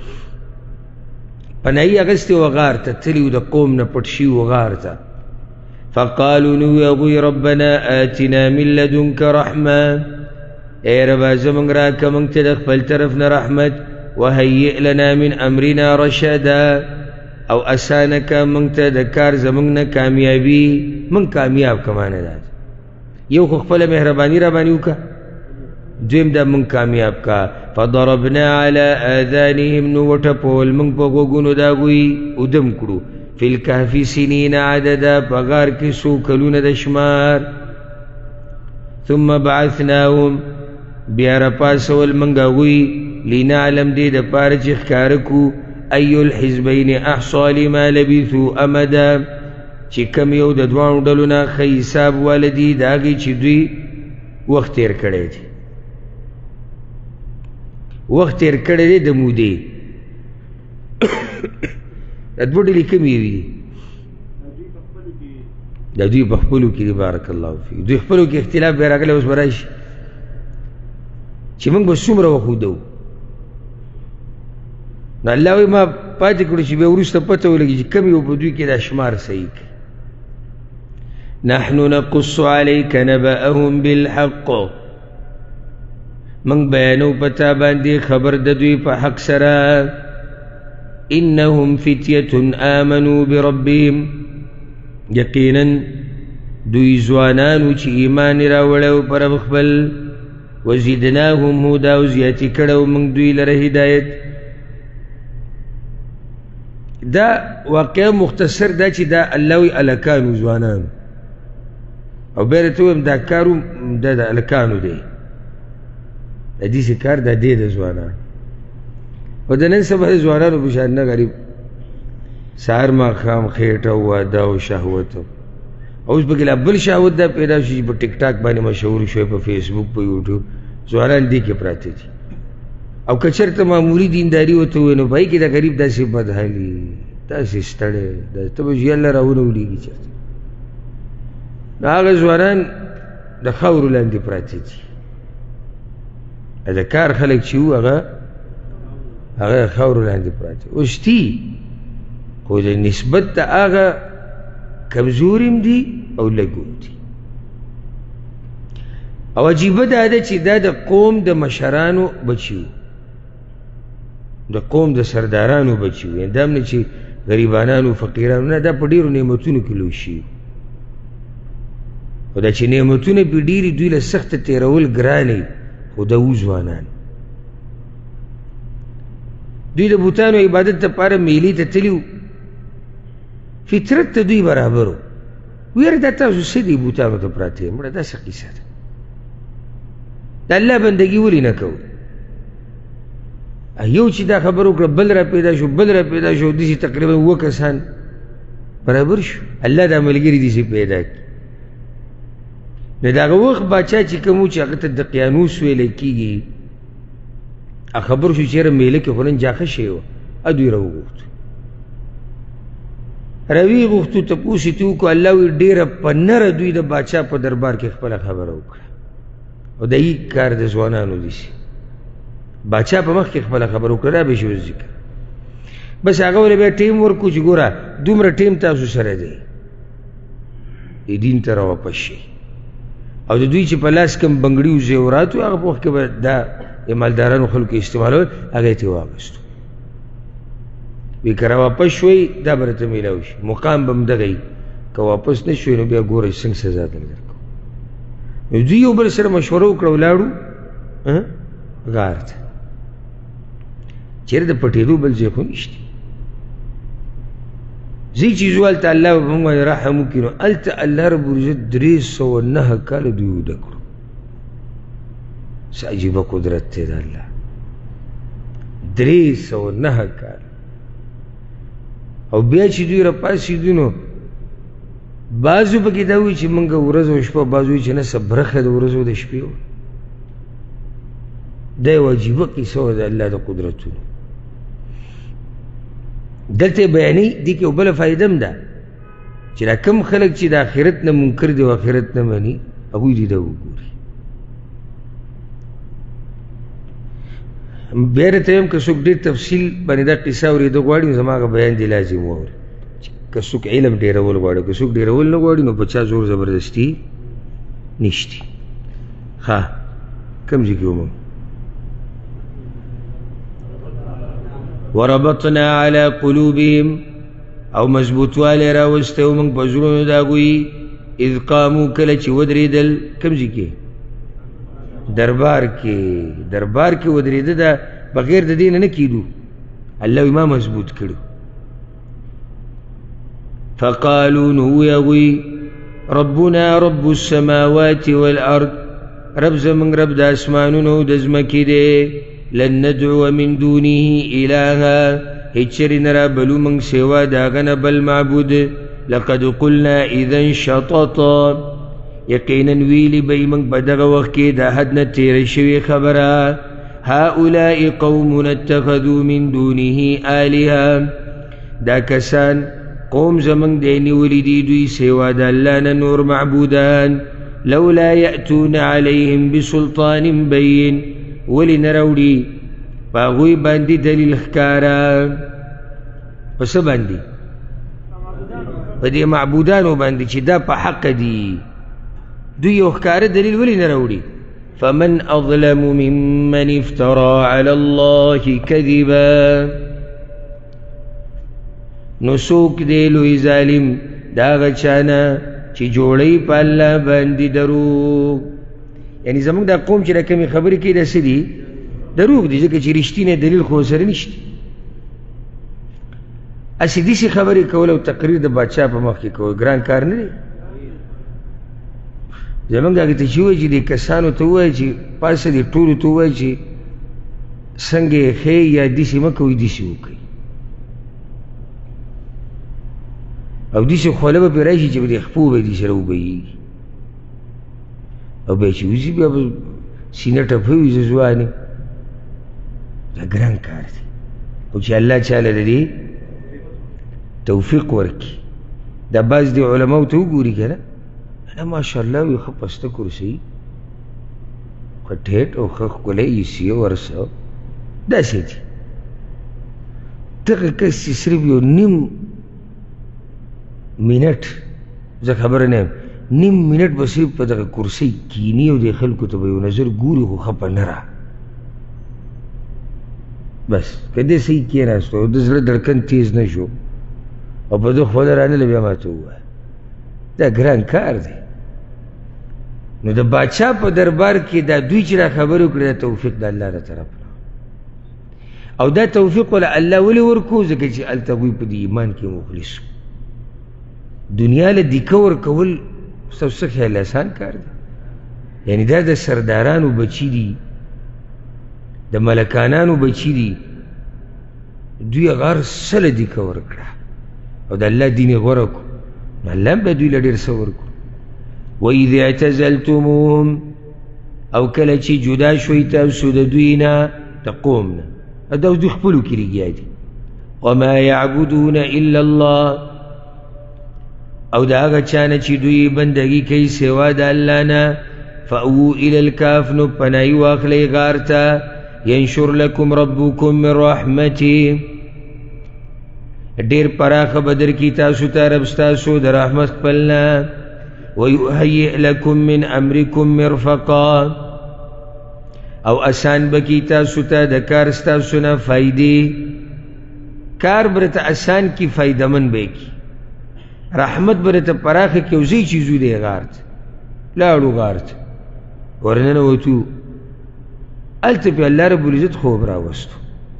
Speaker 1: پناهي اغستې و غار ته تلي و د قوم نه پټ شي و غار ته فقالوا نو هغوی ربنا آتنا من لدنک رحمه ای ربا زمونږ راکه مونږ ته د خپل طرف نه رحمت وهیئ لنا من امرنا رشدا او اسانه که مونږ ته د کار زمونږ نه کامیابي مونږ کامیاب که معنی دا یو خو خپله مهرباني راباندې وکړه دویم دا مونږ کامیاب کا فضربنا على آذانهم نو وټپول مونږ په غوږونو د هغوی ادم کړو فی الکهف سنین عددا په غار کې څو کلونه د شمار ثم بعثناهم بیا راپاسول مونږ هغوی لنعلم دې دپاره چې ښکاره کړو ای الحزبین احصا لما لبثوا امدا چې کم یو د دواړو ډلو نه ښه حساب واله دي د هغې چې دوی وخت تېر کړی دی وخت تیر کړی دی د مودې دا دوه ډلې کومې دي دا دوی په خپلو کې دي بارک الله فیک دوی خپلو کې اختلاف بیا راغلی اوس به راشي چې موږ به څومره وښودو نو الله وایي ما پاتې کړو چې بیا وروسته پته ولګي چې کوم یو په دوی کې دا شمار صحیح کړي نحن نقص عليك نبأهم بالحق من بیانو پتا باندې خبر د دوی په حق سره انهم فتیة آمنوا بربهم یقینا دوی ځوانانو چې ایمان راوړی په رب خپل وزدناهم هدا او زیاتې کړی موږ دوی لره هدایت دا واقعه مختصر دا چې دا الله وایي الکانو ځوانانو او بیا درته ووایم دا کار دا د الکانو دی د دې کار دا دی د ځوانانو او د نن سبا د ځوانانو په شان نه غریب سهار ماښام خېټه واده او شهوت اوس پکې لا بل شهوت دا پیدا شي په ټیک ټاک باندې مشهور شوی په فیسبوک په یوټیوب ځوانان دې کې پراته دي او که چېرته معمولي دینداري ورته ووایي نو په هغې کې د غریب داسې بدحالي داسې ستړی داسې ته به ژي الله راونه ولیږي چېرته نو هغه ځوانان د خاورو لاندې پراته دي د کار خلک چې وو هغه هغه خاورو لاندې پراته اوس دي خو د نسبت د هغه کمزوري هم دي او لږ هم دي او عجیبه دا ده چې دا د قوم د مشرانو بچي وو د قوم د سردارانو بچي وو یعنې دا هم نه چې غریبانانو فقیرانو نه دا په ډېرو نعمتونو کې لوی شي او دا چې نعمتونه پې ډېرې دوی له سخته تېرول ګرانې خو د و ځوانان دوی د بوتانو عبادت دپاره میلې ته تلي وو فطرت ته دوی برابر وو ویره دا تاسو څه دي بوتانو ته پراته یې مړه داسې قیصه ده د الله بندګي ولې نه کوو یو چې دا خبر وکړه بل را پیدا شو بل را پیدا شو داسې تقریبا اووه کسان برابر شو الله دا ملګري داسې پیدا کړي نو د هغه وخت باچا چې کوم و چې هغه ته دقیانوس ویلی کېږي خبر شو چې یاره میله کې خو نن جاښه شوې وه ا دوی راوغوښتو راویې غوښتو تپوس یې ترې وکړو الله وایي ډېره په نره دوی د باچا په دربار کې خپله خبره وکړه او د هغې کار د ځوانانو داسې باچا په مخ کې خپله خبره وکړه دا به شي اوس ذکر بس هغه ولې بیا ټیم ورکړو چې ګوره دومره ټیم تاسو سره دی دې دین ته راواپس شئ او د دوی چې په لاس کوم بنګړي و زیورات و هغه په وخت کې به دا د مالدارانو خلکو استعمالول هغه یې ترې واخیستو وی که راواپس شوئ دا به راته میلاو شي مقام به هم دغه وي که واپس نه شوئ نو بیا ګورئ څنګه سزا درله درکوو نو دوی یو بل سره مشوره وکړه ولاړو غار ته چېرې د پټېدو بل ځای خو نشته ځای چې ځو هلته الله به په موږ باندې رحم وکړي نو هلته الله ربالعزت درې سوه نهه کاله دوی وده کړو څه عجیبه قدرت دی د الله درې سوه نهه کاله او بیا چې دوی راپاڅېدو نو بعضو پکې دا وایي چې موږ ورځ او شپه، بعضو وایي چې نه څه برخه د ورځ او د شپې وه. دا یو عجیبه قصه وه د الله د قدرتونو. دلته بیانوي دې کې یو بله فایده هم ده چې دا کم خلک چې د آخرت نه منکر دي او آخرت نه مني هغوی دې دا وګوري. بیا درته وایم که څوک ډېر تفصیل باندې دا قصه اورېده غواړي نو زما هغه بیان دې لازم واوري. که څوک علم ډېرول غواړي، که څوک ډېرول نه غواړي نو په چا زور زبردستي نشتی. ښه کوم ځای کې وم؟ وربطنا على قلوبهم او مضبوطوالی راوستی و موږ په زړونو د هغوی اذ قامو کله چې ودرېدل. کوم ځای کې؟ دربار کې. دربار کې ودرېده دا بغیر د دې نه نه کېدو، الله وایي ما مضبوط کړو. فقالوا نو وی هغوی ربنا رب السماوات والارض، رب زمونږ رب د اسمانونو د ځمکې دی. لن ندعو من دونه الها، هیڅ چېرې نه رابلو موږ سوا د هغه نه بل معبود. لقد قلنا اذا شططا، یقینا ویلي به یې موږ په دغه وخت کې د حد نه تېره شوې خبره. هؤلاء قومنا اتخذوا من دونه آلهه، دا کسان قوم زمونږ دی نیولي دي دوی سوا د الله نه نور معبودان. لولا یأتون علیهم بسلطان بین، ولی نه راوړي په هغوی باندې دلیل ښکاره. په څه باندې؟ په دې معبودانو باندې چې دا په حق دي، دوی یو ښکاره دلیل ولې نه راوړي؟ فمن اظلم ممن افترى على الله كذبا، نو څوک دی لوی ظالم دا هغه چا نه چې جوړوي په الله باندې دروغ. یعنی زمونږ دا قوم چې دا کمې خبرې کوي دا څه دي؟ دروغ دي، ځکه چې رښتینی دلیل خو سره نشته. هسې داسې خبرې کول او تقریر د بادشاه په مخ کې کول ګران کار نه دی. زمونږ هغې ته چې ووایي چې دې کسانو ته ووایي چې پاسه دې ټولو ته ووایي چې څنګه یې ښیي یا داسې مه کوئ، داسې وکړئ. او داسې خوله به پرې راشي چې به دې خپو به دې سره وبهیږي، او بیا چې وځي بیا به سینه ټپه وي زه ځوان یم. دا ګران کار دی. او چې الله چاله د دې توفیق ورکړي. دا بعض دې علماو ته وګوري که نه، نه ماشاءالله وي ښه پسته کرسۍ، ښه ټیټ او ښه ښکلی ایسي ورسه، داسې دي. دغه کس چې صرف یو نیم منټ، زه خبره نه یم، نیم منټ به صرف په دغه کرسۍ کیني او دې خلکو ته به یو نظر ګوري خو ښه په نه را، بس که دې صحیح کېناستو او د زړه دړکن تیز نه شو او په ده خوله رانله بیا ما ته ووایه. دا ګران کار دی. نو د باچا په دربار کې دا دوی چې را خبرې وکړي دا توفیق د الله له طرف نه، او دا توفیق وله الله ولې ورکو؟ ځکه چې هلته هغوی په دې ایمان کې مخلص وو. دنیا له دیکه ورکول ستاسو څه خیال اسان کار دی؟ یعنی دا د سردارانو بچي دي، د ملکانانو بچي دي، دوی هغه هر څه له دیکه ورکړه او د الله دین یې غوره کړو، نو الله هم به دوی له ډېر څه ورکړو. وَإِذْ اعْتَزَلْتُمُوهُمْ، او کله چې جدا شوئ تاسو د دوی نه، د قوم نه، دا اوس دوی خپلو کې لګیا دي. وَمَا يَعْبُدُونَ إِلَّا اللَّهِ، او دا هغه چا نه چې دوی بندګي کوي سوا د الله نه. فَأْوُوا إِلَى الْكَهْفِ، نو پناهي واخلئ غار ته. يَنشُرْ لَكُمْ رَبُّكُمْ مِنْ رَحْمَتِهِ، ډېر پراخه به درکړي تاسو ته رب ستاسو د رحمت خپل نه. وَيُهَيِّئْ لَكُمْ مِنْ أَمْرِكُمْ مِرْفَقًا، او آسان به کړي تاسو ته د کار ستاسو نه فایدې. کار به درته آسان کړي، فایدهمند به یې کړي. رحمت به درته پراخه کړي. او ځئ چې ځو دی غار ته، لاړو غار ته، ورننوتو، هلته پې الله رب العزت خوب راوستو،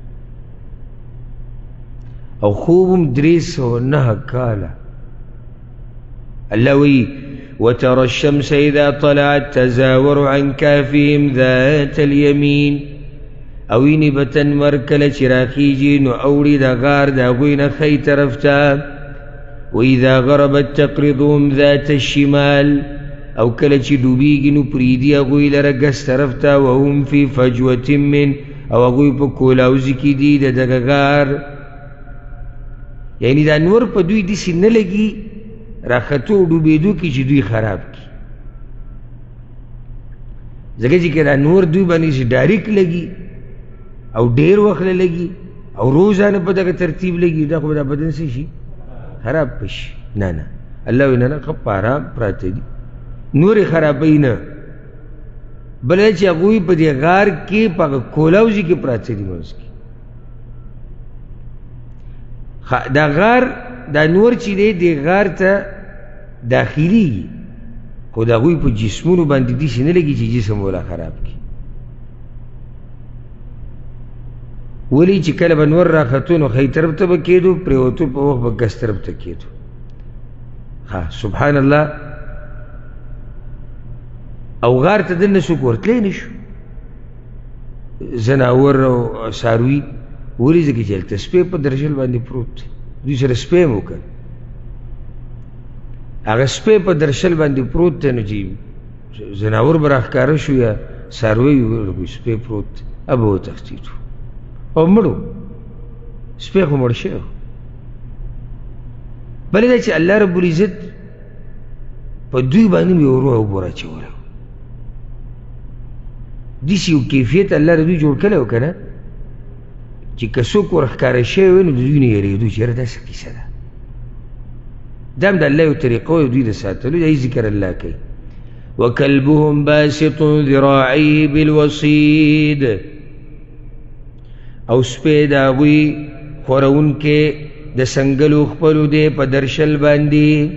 Speaker 1: او خوب هم درې سوه نهه کاله. الله وی وترى الشمس إذا طلعت تزاور عن كهفهم ذات اليمين، او ویني به تنور کله چې راخیږي نو اوړي د غار د هغوی نه ښی طرف ته. واذا غربت تقرضهم ذات الشمال او کله چې ډوبېږي نو پرېږدي هغوی لره ګس طرف ته. وهم فی فجوة من او هغوی په کولاوزي کې دي د دغه غار. یعنی دا نور په دوی داسې نه لګي راختو او ډوبېدو کې چې دوی خراب کړي. ځکه چې که دا نور دوی باندې چې ډایرکټ لګي او ډېر وخت لګي او روزانه په دغه ترتیب لګي دا خو دا بدن څه شي خراب پشي. نه نه الله وایي نه نه ښه په ارام پراته دي نورې خرابوي نه، بلکې چې هغوی په دې غار کې په هغه کولاوزي کې پراته دي منځ کې. دا غار دا نور چې دی دې غار ته داخلېږي خو د هغوی په جسمونو باندې داسې نه لګي چې جسم ولا خراب کړي. ولې چې کله به نور راختو نو ښی طرف ته به کېدو، پرېوتو په وخت به ګس طرف ته کېدو. ها سبحان الله. او غار ته دننه څوک ورتلی نه شو، زناور او څاروي. ولې ځکه چې هلته سپی په درشل باندې پروت دی، دوی سره سپی هم وکړ. هغه سپی په درشل باندې پروت دی نو چې زناور به راښکاره شو یا څاروی وي سپی پروت دی، اب وتښتېدو او مړو. سپی خو مړ شوی. بلې دا چې الله رب العزت په دوی باندې مې یو روح اوبه راچولی و. داسې یو کیفیت الله د دوی جوړ کړی و که نه چې که څوک ورښکاره شوی وی نو د دوی نه یېرېدو چې یاره دا څه کیسه ده. دا هم د الله یو طریقه و دوی د ساتلو. دا یې ذکر الله کوي. وکلبهم باسط ذراعیه بالوصید او سپی د هغوی خورونکی د سنګلو خپلو دی په درشل باندې.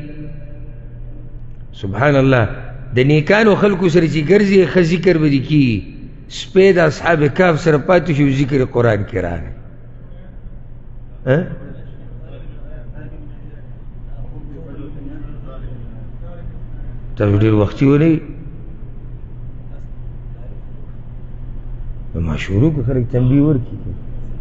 Speaker 1: سبحان الله. د نیکانو خلکو سره چې ګرځي ښه ذکر به دې کېږي. سپی د اصحاب کهف سره پاتې شو ذکر قرآن کې راغی. تاسو ډېر وختي ونی ما شروع کړو خلک تنبیه ورکړي.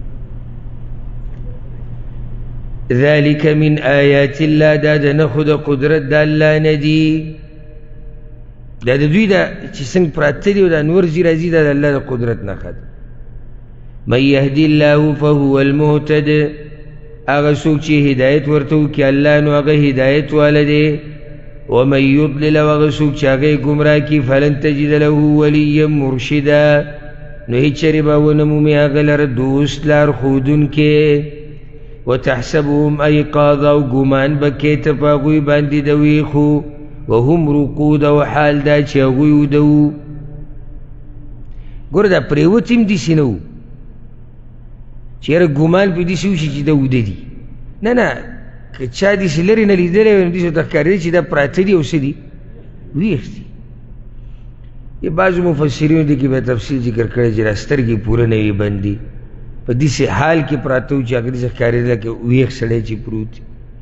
Speaker 1: ذلك من آیات الله. دا د نښو د قدرت د الله نه دي. دا د دوی دا چې څنګه پراته دي او دا نور ځي راځي دا د الله د قدرت نښه ده. من یهدي الله فهو المهتد. هغه څوک چې هدایت ورته وکړي الله نو هغه هدایت واله دی. ومن یضلل او هغه څوک چې هغه یې ګمراه کړي فلن تجد له ولیا مرشدا نو هېڅ چېرې به ونه مومي هغه لره دوست لارښودونکی. وتحسبهم ایقاظا او ګمان به کې ته په هغوی باندې د ویښو وهم رقود او حال دا چې هغوی وده وو. ګوره دا پرېوت هم داسې نه وو چې یاره ګمان پرې داسې وشي چې دا وده دي. نه نه که چا داسې لرې نه لیدلی وی نو داسې ورته ښکارېده چې دا پراته دي او څه دي ویښ دي. یې بعضو مفسرینو دې کې به تفصیل ذکر کړی چې دا سترګې پوره نه وي بندي په داسې حال کې پراته وو چې هغه داسې ښکارېده لکه ویښ سړی چې پروت.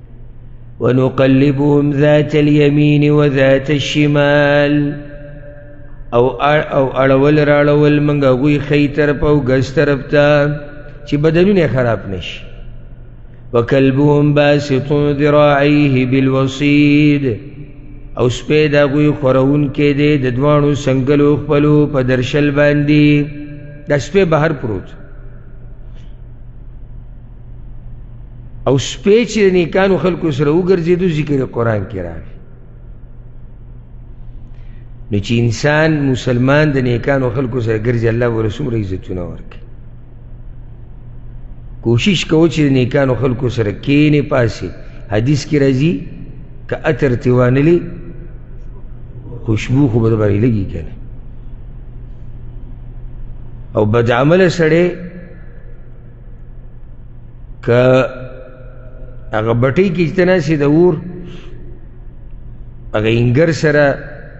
Speaker 1: ونقلبهم ذات اليمين وذات الشمال او او اړول راړول موږ هغوی ښی طرف او ګس طرف ته چې بدنونه خراب نشي. وکلبهم باسط ذراعیه بالوصید او سپی د هغوی خورونکی دی د دواړو سنګلو خپلو په درشل باندې. دا سپی بهر پروت او سپی چې د نیکانو خلکو سره وګرځېدو ذکر قرآن کې راغی. نو چې انسان مسلمان د نیکانو خلکو سره ګرځي الله ورله څومره عزتونه ورکوي. کوشش کوو چې د نیکانو خلکو سره کښېنې پاسې. حدیث کې راځي که عطر ترې وانلې خوشبو خو به درباندې لګي که نه. او بدعمله سړی که هغه بټۍ کې چې ته ناستې د اور هغه انګر سره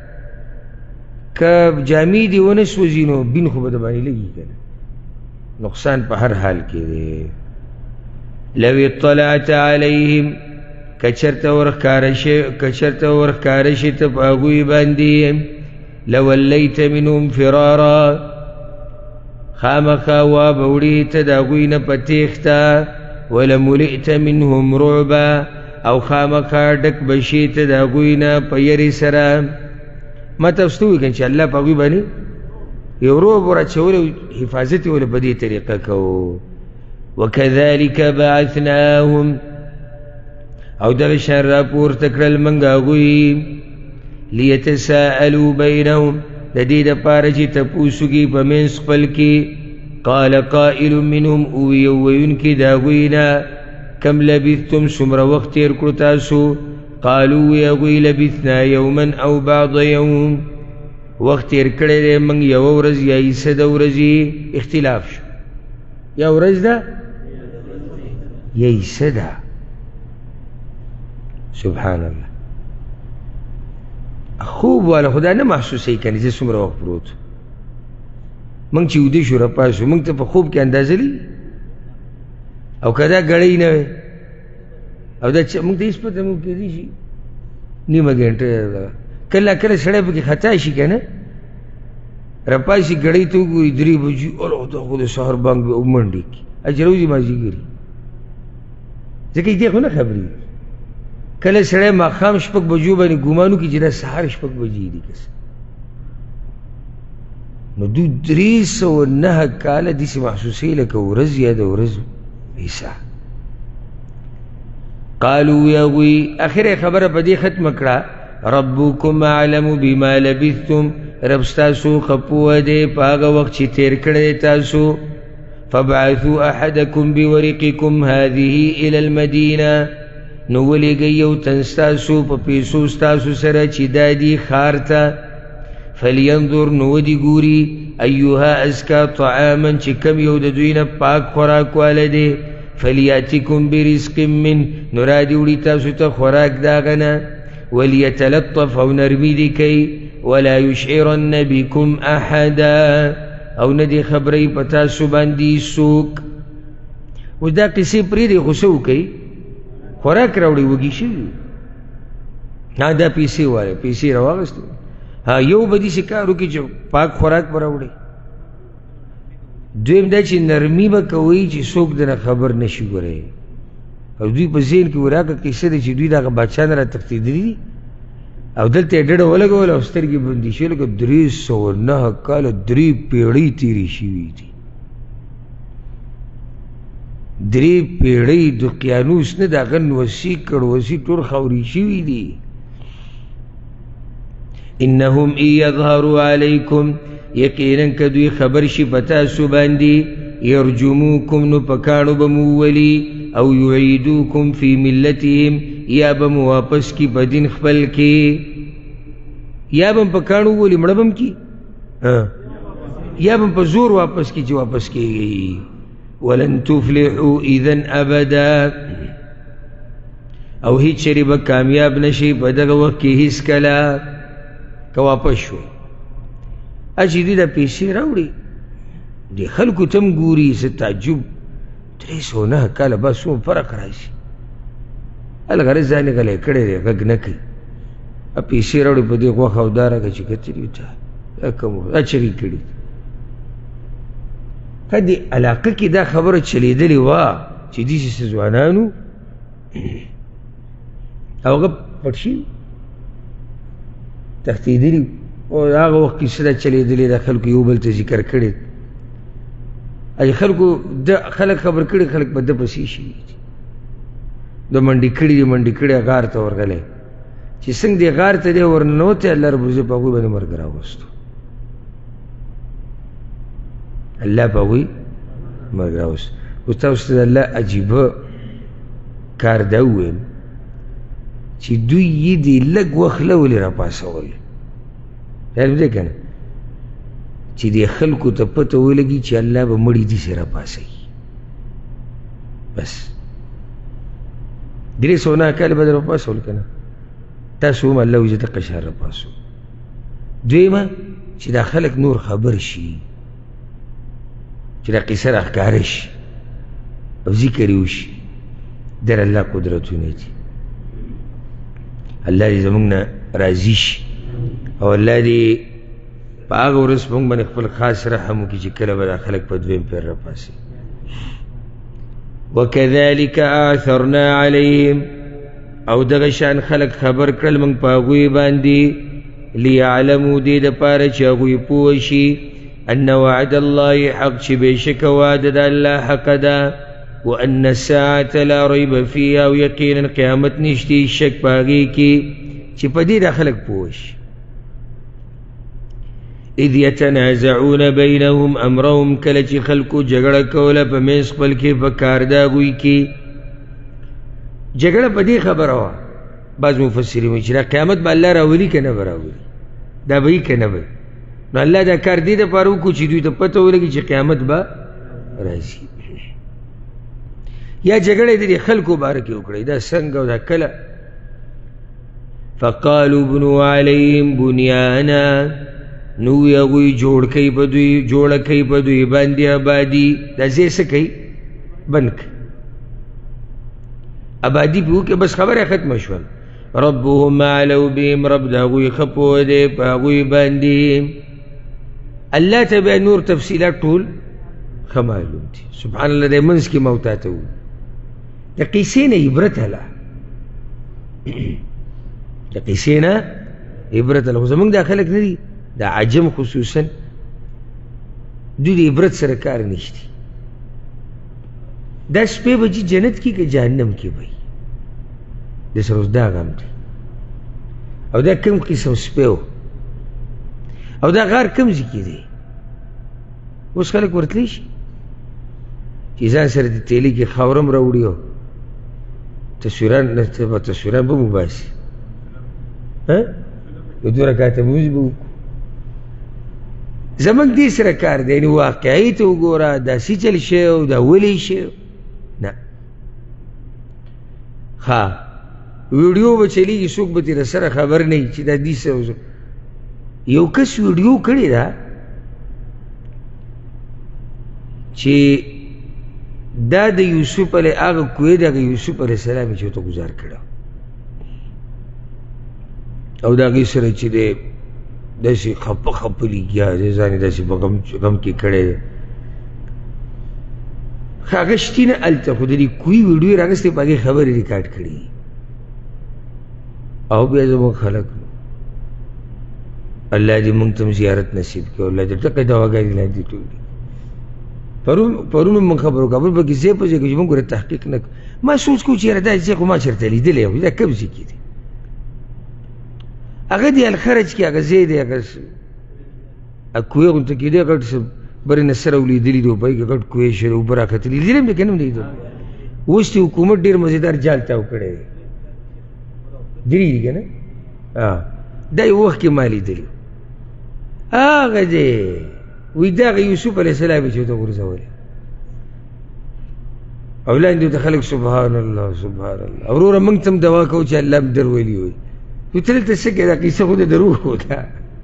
Speaker 1: که جامې دې ونه سوځي نو بین خو به درباندې لګي که نه. نقصان په هر حال کې دی. لو اطلعت علیهم کچرته ورښکاره شي کچرته ورښکاره شي ته په هغوی باندې لولیت منهم فرارا خامخا وابوړي ته د هغوی نه په تېښته ولملئت منهم رعبا او خامخا ډک به شي ته د هغوی نه په یرې سره. ما تاسو ته ووایي چې الله په هغوی باندې یو رعب ور اچولی حفاظت یې ولې په دې طریقه کوو. وکذلک بعثناهم او دغه شان راپورته کړل موږ هغوی لیتساءلوا بینهم د دې دپاره چې تپوس وکړي په منځ خپل کې. قال قائل منهم او یو ویونکي د هغوی نه کم لبثتم څومره وخت تېر کړو تاسو. قالوا وی هغوی لبثنا یوما او بعض یوم وخت تېر کړی دی موږ یوه ورځ یا یې څه د ورځې اختلاف شو یا ورځ ده یا یې څه ده. سبحان الله خوب والا خدا نه محسوسوي که نه چې څومره وخت پروت موږ چې ویده شو راپاسو موږ ته په خوب کې اندازه لي او که دا ګړۍ نه وی او دا موږ ته هېڅ پته موږ کېدای شي نیمه ګنټه کله کله سړی پکې خطا شي که نه راپاسي ګړۍ ته وګوري درې بجې الله دا خو د سهار بانګ به ومنډې کړي چې روزي مازدیګري ځکه دې خو نه خبرې کله سړی ماښام شپږ بجو باندې ګمان وکړي چې دا سهار شپږ بجې دي که نو دوی درې سوه نهه کاله داسې محسوسوي لکه ورځ یا د ورځ حصه. قالوا یا هغوی اخر خبره په دې ختمه کړه ربکم اعلم بما لبثتم رب ستاسو ښه پوه دی په هغه وخت چې تېر کړی تاسو. فابعثوا احدکم بورقکم هذه الى المدینه نو ولیږئ یو تن ستاسو په پیسو ستاسو سره چې دا دي ښار ته. فلینظر نو ودي ګوري ایها ازکا طعاما چې کم یو د دوی نه پاک خوراک واله دی. فلیاتکم برزق من نو رادي وړي تاسو ته خوراک د هغه نه. ولیتلطف او نرمي دي کوي. ولا یشعرن بکم احدا او نه دې خبرئ په تاسو باندې څوک. اوس دا قصې پرېږدئ خو څه وکئ خوراک راوړئ وږي شوي ها دا پیسې والی پیسې راواغستې ها یو به داسې کار وکړي چې پاک خوراک به راوړئ. دویم دا چې نرمي به کوئ چې څوک دنه خبر نه شي ګورئ. او دوی په ذهن کې وراکه قصه ده چې دوی د هغه بادشاه نه را تښتېدلي دي او دلته یې ډډه ولګوله او سترګې بندې شوې لکه درې سوه نهه کاله درې پیړۍ تېرې شوي دي. درې پیړۍ د قیانوس نه د هغه نوسي کړوسي ټول خاورې شوي دي. انهم ان یظهروا علیکم یقینا که دوی خبر شي په تاسو باندې یرجموکم نو په کاڼو به مو وولي او یعیدوکم فی ملتهم یا به مو واپس کی په دین خپل کې یا به په کاڼو وولي مړه به م کي یا به په زور واپس کی چې واپس کېږي. ولن تفلحوا اذن ابدا او هیڅ چېرې به کامیاب نشي په دغه وخت کې هیڅ کله که واپس شوئ. اچې دوی دا پیسې راوړي دې خلکو ته هم ګوري څه تعجب درې سوه نهه کاله بعد څومره فرق راشي. هلغه ځان یې غلی کړی دی غږ نه کوي پیسې راوړي په دې غوښه او دا راکړه چې کتلي ته دا کوم دا چرې کړي که دې علاقه کې دا خبره چلېدلې وه چې داسې ځوانانو او هغه پټ شوي تښتېدلي او هغه وخت کې څه دا چلېدلې دا خلکو یو بل ته ذکر کړی اجي خلکو د خلک خبر کړي خلک په ده پسې شوي دي د منډې کړي دي منډې کړي غار ته ورغلی چې څنګه دې غار ته دی ورننوتی الله رب العزت په هغوی باندې مرګ راوستو الله په هغوی مرګ راوستو. اوس تاسو ته د الله عجیبه کار دا وویم چې دوی یې دې لږ وخت له ولې راپاڅول خیال دی که نه چې دې خلکو ته پته ولګي چې الله به مړي داسې راپاڅوي بس درې سوه نهه کاله به در راپاڅول که نه تاسو هم الله وایي زه دقه شان راپاڅوم. دویمه چې دا خلک نور خبر شي چې دا قصه راښکاره شي او ذکر یې وشي در الله قدرتونه دي. الله دې زموږ نه راضي شي او الله دې په هغه ورځ موږ باندې خپل خاص رحم وکړي چې کله به دا خلک په دویم پیر راپاسي. وکذلک آثرنا علیهم، او دغه شان خلک خبر کړل موږ په هغوی باندې لیعلموا دې دپاره چې هغوی پوه شي ان وعد الله حق، چې بېشکه وعده د الله حق ده، وان الساعة لا ریب فیها، او یقینا قیامت نشتی شک په هغې کې چې په دې دا خلک پوه شي. اذ یتنازعون بینهم امرهم، کله چې خلکو جګړه کوله په منځ خپل کې په کار د هغوی کې. جګړه په دې خبره وه، بعض مفسرین وایي چې دا قیامت به الله راولي که نه به راولي، دا به یي که نه به. نو الله دا کار دې دپاره وکړو چې دوی ته پته ولګي چې قیامت به راځي. یا جګړه د دې خلکو باره کې وکړئ، دا څنګه او دا کله. فقالوا بنوا علیهم بنیانا، نو هغوی جوړ کوي په دوی، جوړه کوي په دوی باندې آبادي. دا ځای څه کوي؟ بند کوي، آبادي پې وکړي، بس خبره ختمه شول. ربهم اعلم بهم، رب د هغوی ښه پوه دی په هغوی باندې. الله ته بیا نور تفصیلات ټول ښه معلوم دي. سبحان الله، دی منځ کې مو تاته وو د قیسې نه عبرت هله، د قیسې نه عبرت هله. خو زمونږ دا خلک نه دي، دا عجم خصوصا، دوی د عبرت سره کار نشتی. دا سپی به چې جنت کې که جهنم کې به د سره اوس دا غم دی. او دا کوم قسم سپی و، او دا غار کوم ځای کې دی؟ اوس خلک ورتلی شي چې ځان سره د تیلي کې خاورم راوړي او تصویران تصویران به مو باسي، یو دوه رکعته لمونځ به وکړو. زمونږ دې سره کار دی. یعنې واقعي ته وګوره، دا څه چل شی او دا ولې شی نه. ښه ویډیو به چلیږي، څوک به ترې سره خبر نه وي چې دا دې څه. یو کس ویډیو کړې ده چې دا د یوسف علیه هغه کوی د هغه یوسف علیه السلام چې ورته ګزار کړه، او د هغې سره چې دی داسې خپه خپه لګیا دی، ځان یې داسې په غم کې کړی دی. هغه شتي نه هلته، خو د دې کوی ویډیو یې راغستی، په هغې خبرې ریکارډ کړي. او بیا زموږ خلک الله دې موږ ته زیارت نصیب کړي، الله دې ټکه دواګانې لا دې ټولې. پرون پرون موږ خبرو کوو، بل پکې ځای په ځای کې چې موږ ورته تحقیق نه کوو. ما سوچ کوو چې یاره دا ځای خو ما چېرته لیدلی و، دا کوم ځای کې دی؟ هغه دی الخرج کې هغه ځای دی، هغه کوی غونته کې دی، غټ برې نه سره ولیدلي دي، په هغې کې غټ کوی شوی اوبه راختلي، لیدلی هم دی که نه هم لیدلی. اوس دې حکومت ډېر مزېدار جال تاو کړی دی، درې دي که نه؟ دا یو وخت کې ما لیدلي. هغه دی وایي دا هغه یوسف علیه السلام چې ورته غورځولی، او لاندې ورته خلک سبحان الله سبحان الله. وروره موږ ته هم دوا کوو چې الله هم در ولي وایي. نو ته دلته څه کوې؟ دا قیسه خو د دروغ ده.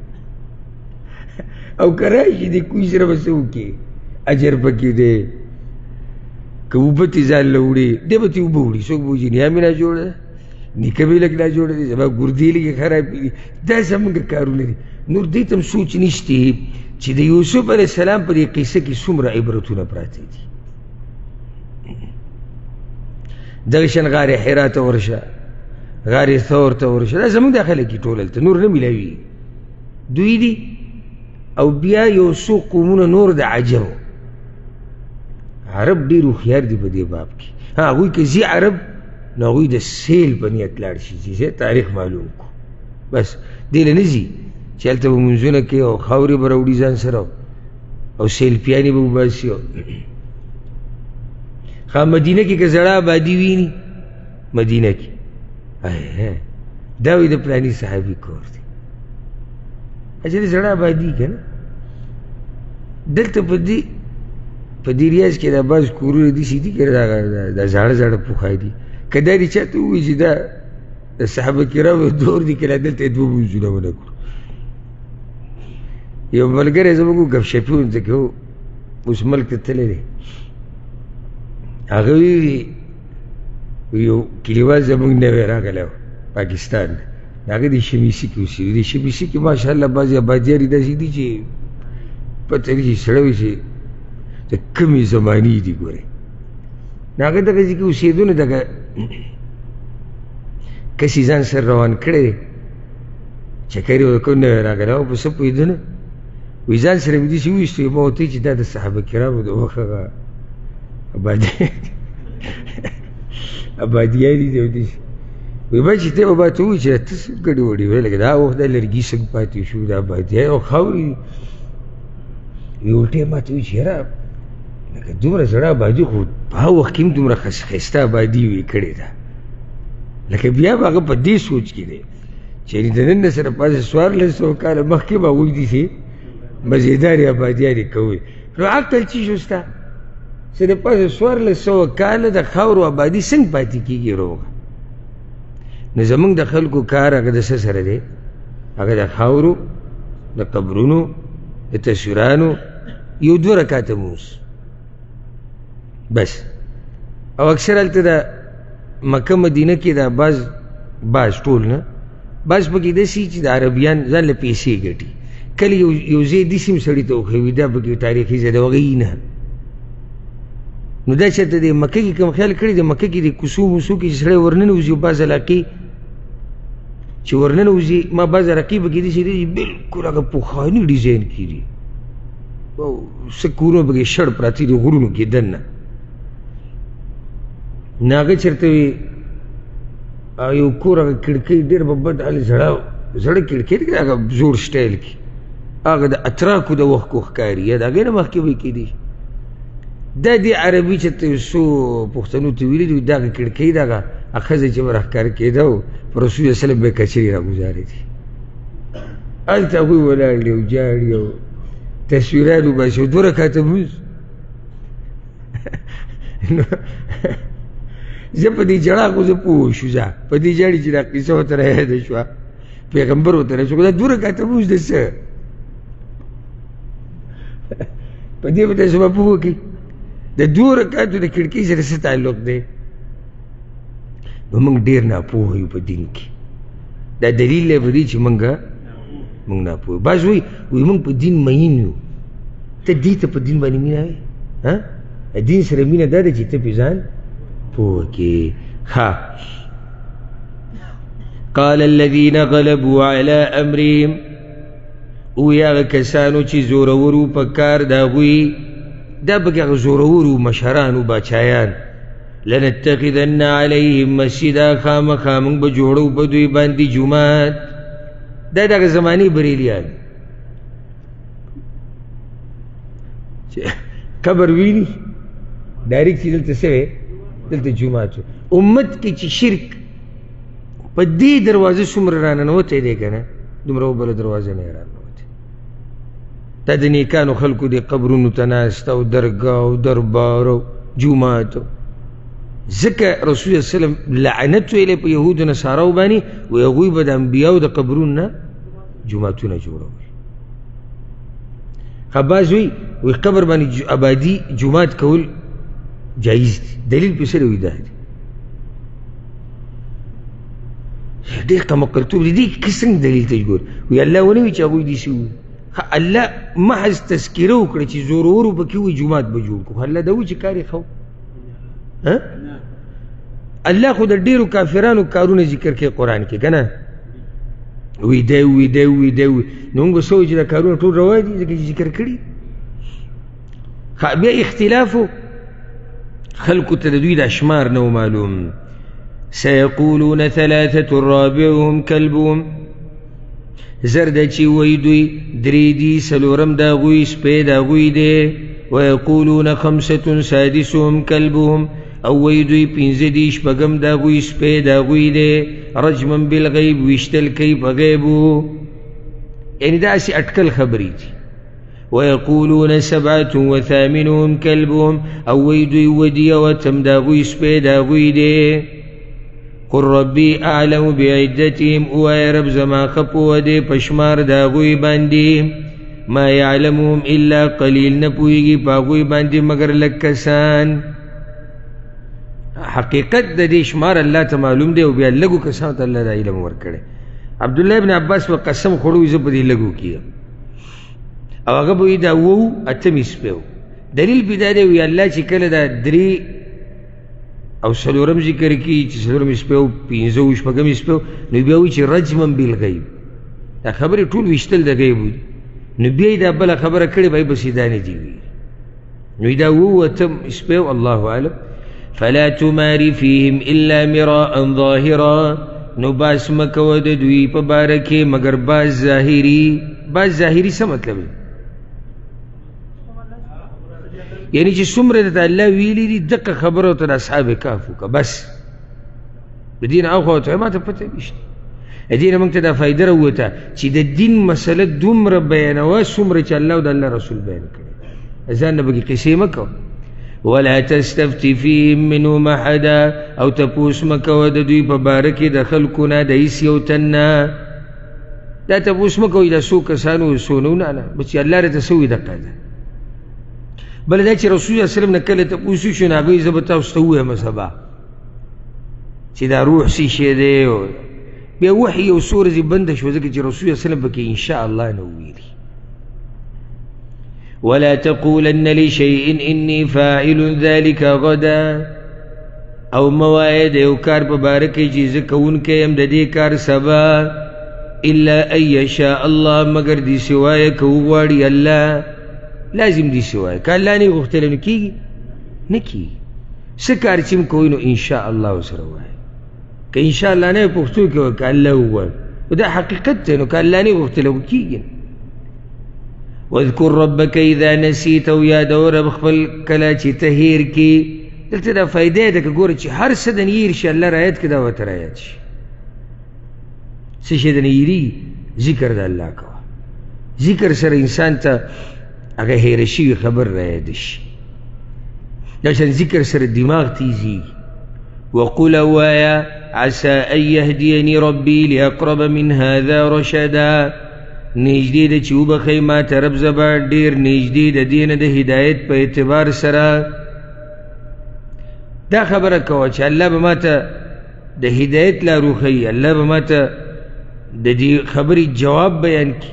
Speaker 1: او که راشي د کوی سره به څه وکړي؟ اجر پکې دی، که اوبه تې ځان له وړي دی به تې اوبه وړي. څوک به وایي نیا مې ناجوړه ده، نیکه مې لږ ناجوړه دی، زما ګردې لږې خرابې دي. دا زموږ کارونه دي. نور دې ته هم سوچ نشتی چې د یوسف علیه السلام په دې قیسه کې څومره عبرتونه پراته دي. دغه شان غار حرا ته ورشه، غار ثور ته ورشه، دا زموږ دا خلک دي ټول هلته، نور نه میلاوي دوی دي. او بیا یو څو قومونه نور د عجبو، عرب ډېر هوښیار دي په دې باب کې. ها هغوی که ځي عرب، نو هغوی د سیل په نیت لاړ شي چې ځای تاریخ معلوم کړو، بس دې له نه ځي چې هلته به مونځونه کوي او خاورې به راوړي ځان سره او سیلپیانې به وباسي. ښه مدینه کې که زړه آبادي ویني، مدینه کې دا وایي د پلاني صحابي کور دی. اچھا د زړه آبادي که نه، دلته په دې په دې ریاض کې دا بعض کورونه داسې دي که دا زاړه زاړه پوخای دي. که دا دې چاته ووایي چې دا د صحابه کرامو دور دي، که دلته یې دوه مونځونه ونه کړو. یو ملګری زموږ ګپ شپي ورته کې و، اوس ملک ته تللی دی. هغه وایي یو کلیوال زموږ نوی راغلی و پاکستان، هغه د شمیسي کې اوسېږي. د شمیسي کې ماشاءالله بعضې آبادیارې داسې دي چې پته نه شي سړی وي چې د کمې زمانې دي. ګورې نو هغه دغه ځای کې اوسېدو نو دغه کسي ځان سره روان کړی دی چکر یې ورکړ نوی راغلی او په څه پوهېده نه وایي ځان سره مې داسې وویستو ما ورته وایي چې دا د صحابه کرامو د وخت هغه آبادیاري دي او داسې وایي با چې ته به ما ته ووایي چې ته څه ګډوډي وایي لکه دا وخت دا لرګي څنګه پاتې شو دا آبادیاري او خاورې دي. وایي الټی ما ته وایي چې یاره لکه دومره زړه آبادي خو په هغه وخت کې هم دومره ښایسته آبادي وي کړې ده لکه بیا به هغه په دې سوچ کې دی چې د نن نه سره پاسې څوارلس سوه کاله مخکې به هغوی داسې مزېدارې آبادیانې کوي. نو عقل څه شو ستا چې د پاسه څوارلس سوه کاله د خاورو آبادي څنګه پاتې کېږي روغه؟ نو زمونږ د خلکو کار هغه د څه سره دی؟ هغه د خاورو د قبرونو د تصویرانو یو دوه رکاته مونځ بس. او اکثر هلته د مکه مدینه کې دا بعض بعض ټول نه بعض پکې داسې چې د عربیان ځان له پیسې ګټي کله یو یو ځای داسې هم سړي ته وښوي دا پکې تاریخي ځای دی هغه یې نه. نو دا چېرته د مکه کې کوم خیال کړی د مکه کې د کوڅو موڅو کې چې سړی ورننوځي بعض علاقې چې ورننوځي ما بعض علاقې پکې داسې دي چې بلکل هغه پخواني ډیزاین کې دي او څه کورونه پکې شړ پراته دي غرونو کې دننه. نو هغه چېرته وي یو کور هغه کړکۍ ډېر به بد حال زړه زړه کړکۍ دی هغه زور سټایل کې هغه د اتراکو د وخت کو ښکاري یا د هغې نه مخکې به کېدی دا دې عربي چې ته یو څو پښتنو ته ویلي دي دغه کړکۍ دغه ښځه چې به راښکاره کېده او په رسول الله سلم به یې کچرې راګوزارې دي هلته هغوی ولاړ دي او جاړي او تصویرات وباسي او دوه رکاته لمونځ. زه په دې جړا خو زه پوه شو زه په دې جاړي چې دا قصه ورته رایاده شوه پیغمبر ورته راشو دا دوه رکاته لمونځ د څه په دې به تاسو به پوه کړي د دوه رکاتو د کړکۍ سره څه تعلق دی. نو موږ ډېر ناپوه یو په دین کې دا دلیل دی په دې چې موږ موږ ناپوه. بعض وایي وایي موږ په دین مین یو ته دې ته په دین باندې مینه وایې دین سره مینه دا ده چې ته پې ځان پوه کې. ها قال الذين غلبوا على امرهم وی هغه کسانو چې زورورو په کار د هغوی دا پکې هغه زورورو مشرانو باچایان لنتخذن علیهم مسجدا خامخا موږ به جوړو په دوی باندې جومات. دا دغه زمانې بریلیان چې قبر ویني ډایرکټ چې دلته څه وی دلته جومات امت کې چې شرک په دې دروازه څومره راننوتی دی که نه دومره وبله دروازه نه یې راننوتی. دا د نیکانو خلکو د قبرونو ته ناست او درګاه او دربار او جومات ځکه رسول الله سلم لعنت ویلی په یهودو نصاراو باندې وایي هغوی به د انبیاو د قبرونو نه جوماتونه جوړول. خو بعض وایي وایي قبر باندې آبادي جومات کول جایز دی. دلیل پې څه دی؟ وایي دا دی ډېر قمقلتوب دی. دې کې څنګه دلیل ته ګوري؟ وایي الله ونه وایي چې هغوی داسې ووایي الله محض تذکره وکړه چې زورورو پکې وایي جومات به جوړ کړو. الله دا وایي چې کار یې ښه الله خو د ډېرو کافرانو کارونه ذکر کوي قرآن کې که نه وی دی وی دی وی دی وی نو موږ به څه وایو چې دا کارونه ټول روا دي ځکه چې ذکر کړي. بیا اختلافو خلکو ته د دوی د اشمار نه معلوم. سیقولون ثلاثة رابعهم کلبهم زر ده چې وایي دوی درې دي څلورم د هغوی سپی د هغوی دی ویقولون خمسة سادسهم کلبهم او وایي دوی پنځه دي شپږم د هغوی سپی د هغوی دی رجما بالغیب ویشتل کوي په غیبو یعنې داسې اټکل خبرې دي. ویقولون سبعة وثامنهم کلبهم او وایي دوی اووه دي او اتم د هغوی سپی د هغوی دی. قل ربي اعلم بعدتهم وای رب زما ښه پوه دی په شمار د هغوی باندې ما یعلمهم الا قلیل نه پوهېږي په هغوی باندې مګر لږ کسان. حقیقت د دې شمار الله ته معلوم دی او بیا لږو کسانو ته الله دا علم ورکړی عبدالله ابن عباس په قسم خوړو زه په دې لګو کیم او هغه به وي دا وو اتم سپیو دلیل په دا دی وی الله چې کله دا درې او څلورم ذکر کی چې څلورم سپیو پنځه او شپږم سپیو نو بیا وی چې رجما بالغیب دا خبرې ټول وشتل د غیب نو بیا دا بل خبره کړي به بس دا نه دی نو دا وو اتم سپیو الله اعلم فلا تماري فيهم الا مراء ظاهرا نو باس مکو د دوی په باره کې مگر باز ظاهري باز ظاهري څه مطلب دی یعنی چې څومره د الله ویلي دي دغه خبره ته اصحاب کهف وکړه بس د دین هغه ته ما ته پته نشته د دین موږ ته دا فایده راوته چې د دین مسله دومره بیانوه څومره چې الله او د الله رسول بیان کړي ځان نه بګي قصې مکو ولا تستفتي فيهم منهم احدا او تپوس مکو د دوی په باره کې د خلکونه د هیڅ یو تن نه دا تپوس مکو د څو کسانو څونه نه بس الله رته سوي دقه ده بل دا چې رسول الله صلی الله علیه وسلم نه کله تپوس شو نه هغوی زه به تاسو ته ووایم سبا چې دا روح څه شی دی بیا وحي یو څو ورځې بنده شوه ځکه چې رسول الله صلی الله علیه وسلم پکې انشاء الله نه وویلي ولا تقولن لشيء إني فاعل ذلك غدا او موائد یو کار په باره کې چې زه کوونکی یم د دې کار سبا الا ان یشاء الله مگر دې سوایه که وغواړي الله لازم دې سوایه که الله نه غوښتلی نو کېږي نه کېږي څه کار چې م کوئ نو انشاء الله ورسره ووایه که انشاء الله نه پښتو کې وایه که الله ووایه دا حقیقت دی نو که الله نه غوښتلی خو کېږي واذكر ربك اذا نسيت او یاد رب خپل کله چې ته هیر کی دلته دا فائدې ده که ګوره چې هر څه د هیر شي الله رایت کې دا ورته رایت شي څه شي د هیري ذکر د الله کوه ذکر سره انسان ته هغه هیر شي خبر رایت شي دا چې ذکر سره دماغ تیزي وقل وایا عسى ان يهديني ربي لاقرب من هذا رشدا نجدی د چې وبخی ما ته رب زبا ډېر نږدې د دې نه د هدایت په اعتبار سره دا خبره کوه چې الله به ما ته د هدایت لارو ښیي الله به ما ته د دې خبرې جواب بیان کړي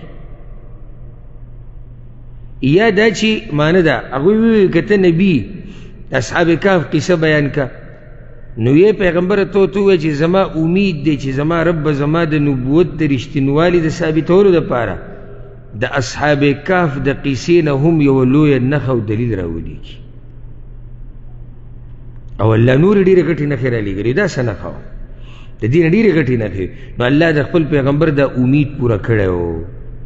Speaker 1: یا دا چې معنی ده هغوی وویل که ته نبي اصحاب کهف قصه بیان که نو یې پیغمبر ته ورته ووایه چې زما امید دی چې زما رب به زما د نبوت د رښتینوالي د ثابتولو دپاره د اصحاب کهف د قیسې نه هم یوه لویه نښه او دلیل راولیږي او الله نورې ډېرې غټې نښې رالېږلي دا څه نښه وه د دې نه ډېرې غټې نښې نو الله د خپل پیغمبر دا امید پوره کړی و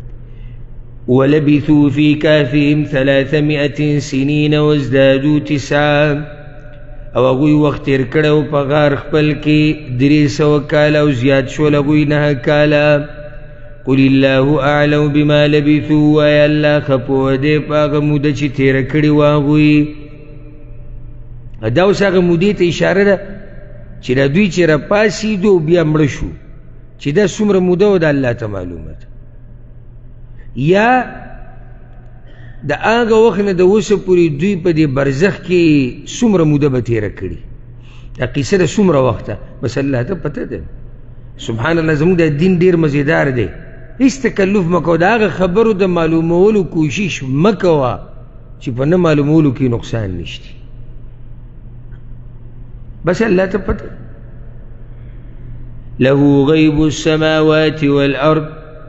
Speaker 1: ولبثوا في كهفهم ثلاثمائة سنين وازدادوا تسعا او هغوی وخت تیر کړی په غار خپل کې درې سوه کاله او زیات شول هغوی نهه کاله قل الله اعلم بما لبثوا وایه الله ښه پوه دی په هغه موده چې تیره کړې وه هغوی دا اوس هغه مودې ته اشاره ده چې دا دوی چې راپاڅېدو بیا مړه شو چې دا څومره موده وه د الله ته معلومه ده یا د هغه وخت نه د اوسه پورې دوی په دې برزخ کې څومره موده به تېره کړي دا قیسه د څومره وخته بس الله ته پته ده سبحان الله زموږ د دین ډېر مزیدار دی هېڅ تکلف مه کوه د هغه خبرو د معلومولو کوشش مه کوه چې په نه معلومولو کې نقصان نشته بس الله ته پته له غیب السماوات والارض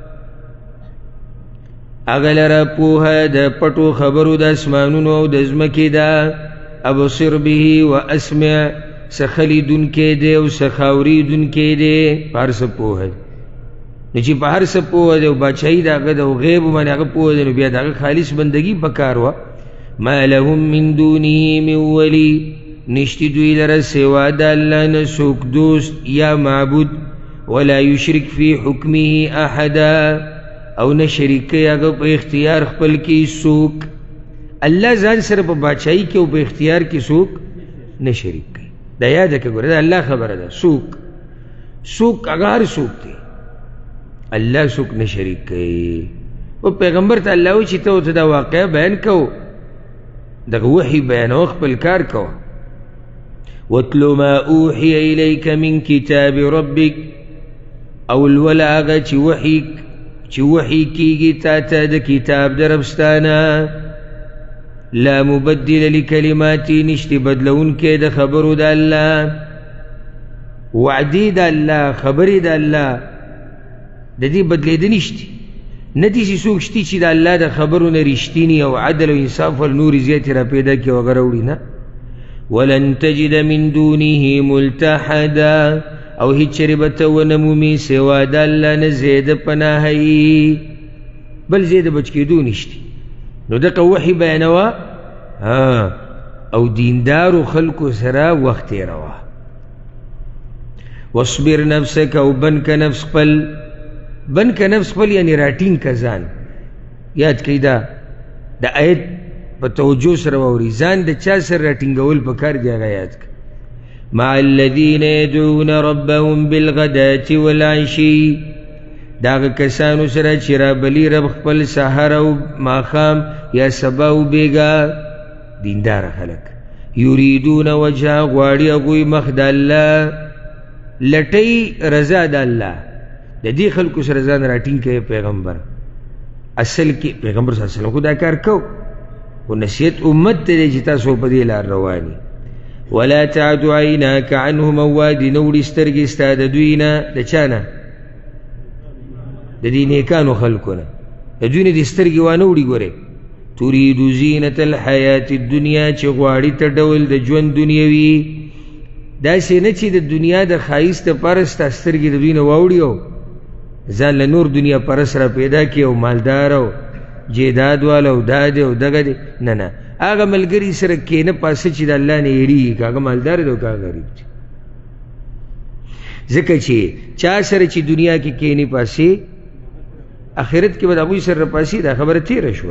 Speaker 1: هغه لره پوهه د پټو خبرو د اسمانونو او د ځمکې ده ابصر به و اسمع څه خلیدونکی دی او څه خاورېدونکی دی په هر څه پوهه نو چې په هر څه پوهه دی او بادشاهي د هغه د غیب باندې هغه پوهه دی نو بیا د هغه خالص بندګي په کار وه ما لهم من دونه من ولي نشتی دوی لره سوا د الله نه څوک دوست یا معبود ولا یشرک فی حکمه احدا او نه شریک کوي هغه په اختیار خپل کې څوک الله ځان سره په بادشاهي کې او په اختیار کې څوک نه شریک کوي دا یاده کړه ګوره دا الله خبره ده څوک څوک هغه هر څوک دی الله څوک نه شریک کوي او پیغمبر ته الله وایي چې ته ورته دا واقعه بیان کوو دغه وحي بیانوه خپل کار کوه واتل ما اوحي إليك من كتاب ربك او الول آغا چی وحی چی وحی کیگی تا تا دا کتاب در ربستانا لا مبدل لکلماتی نشتی بدلون که دا خبرو دا اللہ وعدی دا اللہ خبری دا اللہ دا دی بدلی دا نشتی ندی سی سوک شتی چی دا اللہ دا خبرو نرشتینی او عدل و انصاف والنور زیادی را پیدا کی وغروڑی نا ولن تجد من دونه ملتحدا او هیچ ربط و نمومی سوا دا اللہ نزید پناہی بل زید بچکی دو نشتی نو دقا وحی بیانوا او دیندار خلق سرا وقت روا واصبر نفسك او بنك نفس پل بنك نفس پل یعنی راتین کزان یاد کئی دا دا آیت پا توجہ سر ووری زان دا چا سر راتنگول پکار جاگا یاد کئی مع الذين يدعون ربهم بالغداة والعشي داغ کسانو سره چې را بلی رب خپل سحر او ماخام یا سبا او بیگا دیندار خلق یریدون وجه غواړي هغوی مخ د الله لټی رضا د الله د دې خلکو سره ځان راټینګ کوي پیغمبر اصل کې پیغمبر صلی الله علیه وسلم خو دا کار کو او نصیحت امت ته چې تاسو په دې لار رواني ولا تعد عیناک عنهم واد نوړي سترګې ستا د دوی نه د چا نه د دې نیکانو خلکونه د دوی نه دې سترګې وانه وړي ګورې تريد زینة الحیات الدنیا چې غواړي ته ډول د ژوند دنیوي داسې نه چې د دنیا د ښایست دپاره ستا سترګې د دوی نه واوړي او ځان له نور دنیا پرس را پیدا کړي او مالدار او جیداد والا او دا دی او دغه دی نه نه هغه ملګري سره کښېنه پاسه چې د الله نه یېرېږي که هغه مالدار دی او که هغه غریب دی ځکه چې چا سره چې دنیا کې کښېني پاسې آخرت کې به د هغوی سره پاسې دا خبره تېره شوه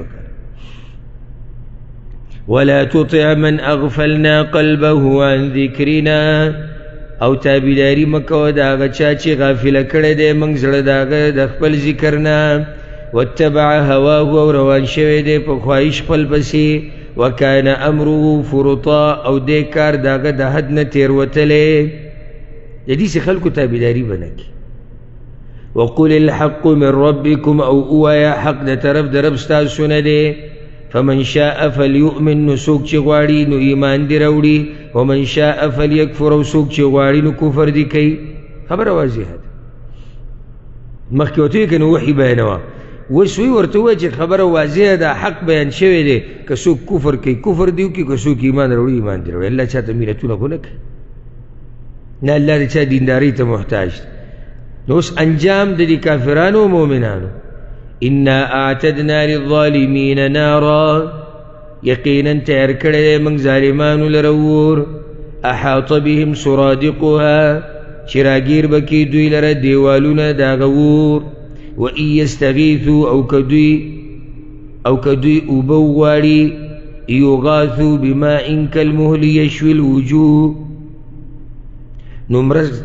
Speaker 1: ولا تطع من اغفلنا قلبه عن ذکرنا او تابیداری مکو دا هغه چا چې غافله کړی دی موږ زړه د هغه د خپل ذکر نه واتبع هواه او روان شوی دی په خواهش خپل پسې وکان امره فرطا او دې کار د هغه د حد نه تېروتلی د دې خلکو تابیداری به نه کړي وقل الحق من ربكم او اوایا حق د طرف د رب ستاسو نه دی فمن شاء فليؤمن نو څوک چې غواړي نو ایمان دې راوړي ومن شاء فليكفر او څوک چې غواړي نو کفر دې کوي خبره واضحه ده مخکې ورته وایي که نو وحي بیانوه اوس وایي ورته ووایه چې خبره واضحه ده حق بیان شوی دی که څوک کفر کوي کفر دې وکړي که څوک ایمان راوړي ایمان دې راوړي الله چا ته ملتونه خو نه کوي نه الله د چا دیندارۍ ته محتاج دی نو اوس انجام د دې کافرانو او مؤمنانو انا اعتدنا للظالمین نارا یقینا تیار کړی دی موږ ظالمانو لره اور احاط بهم سرادقها چې راګیر به کړي دوی لره دیوالونه د هغه اور وان یستغیثوا او که دوی او که دوی اوبه وغواړي یغاثوا بماء کالمهل یشوي الوجوه نو مرز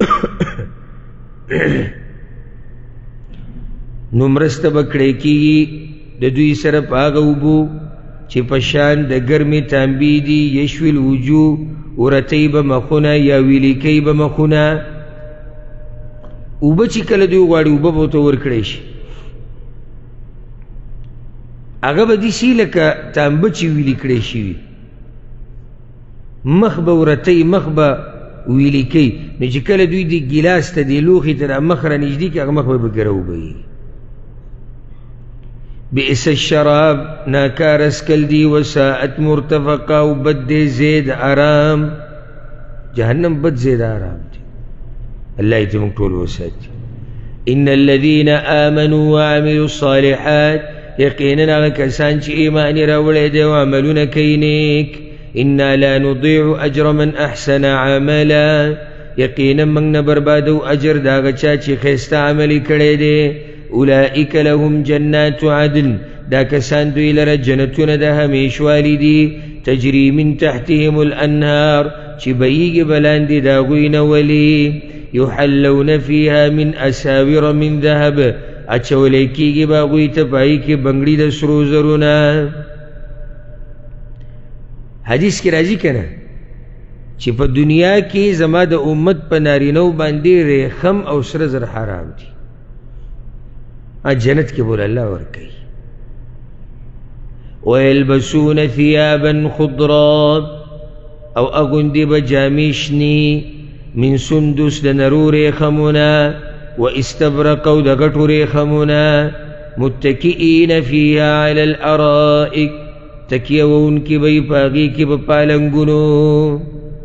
Speaker 1: نو مرسته به کړی کېږي د دوی سره په هغه اوبو چې په شان د ګرمې تانبې دي یشوي الوجوه ورتۍ به مخونه یا ویلې کوي به مخونه اوبه چې کله دوی غواړي اوبه به ورته ورکړی شي هغه به داسې لکه تانبه چې ویلې کړی شي مخ به ورتۍ مخ به ویلې کوي نو چې کله دوی د ګیلاس ته د لوښي ته مخ را نږدې کړي هغه مخ به به ګره اوبه وي بئس الشراب ناکار اسکل دی وساعت مرتفقا و بد دی زید آرام جہنم بد زید آرام دی اللہ ایتمک طول وساعت ان الذین آمنوا وعملوا الصالحات یقینا اغا کسان چی ایمانی راوڑی دی وعملون کینیک انا لا نضيع اجر من احسن عملا یقینا من نبربادو اجر داغا چاچی خیستا عملی کردی دی اولئک لهم جنات عدن دا کسان دوی لره جنتون دا همیشوالی دی تجری من تحتهم الانهار چی بیگی بلاندی دا غوین ولی یحلون فیها من اساور من ذهب اچولیکیگی با غوی تپائی کی بنگڑی دا سرو زرونا حدیث کی راضی کنا چې په دنیا کې زما د امت په نارینو باندې ریخم او سره زر حرام دي، جنت کې بول الله ورکوي. ويلبسون ثيابا خضرا او اغندي بجامې شنې من سندس د نرو ریخمونه واستبرق او د غټو ریخمونه متکئین فيها على الارائک تکیهونکي به یې په هغې کې به پالنګونو.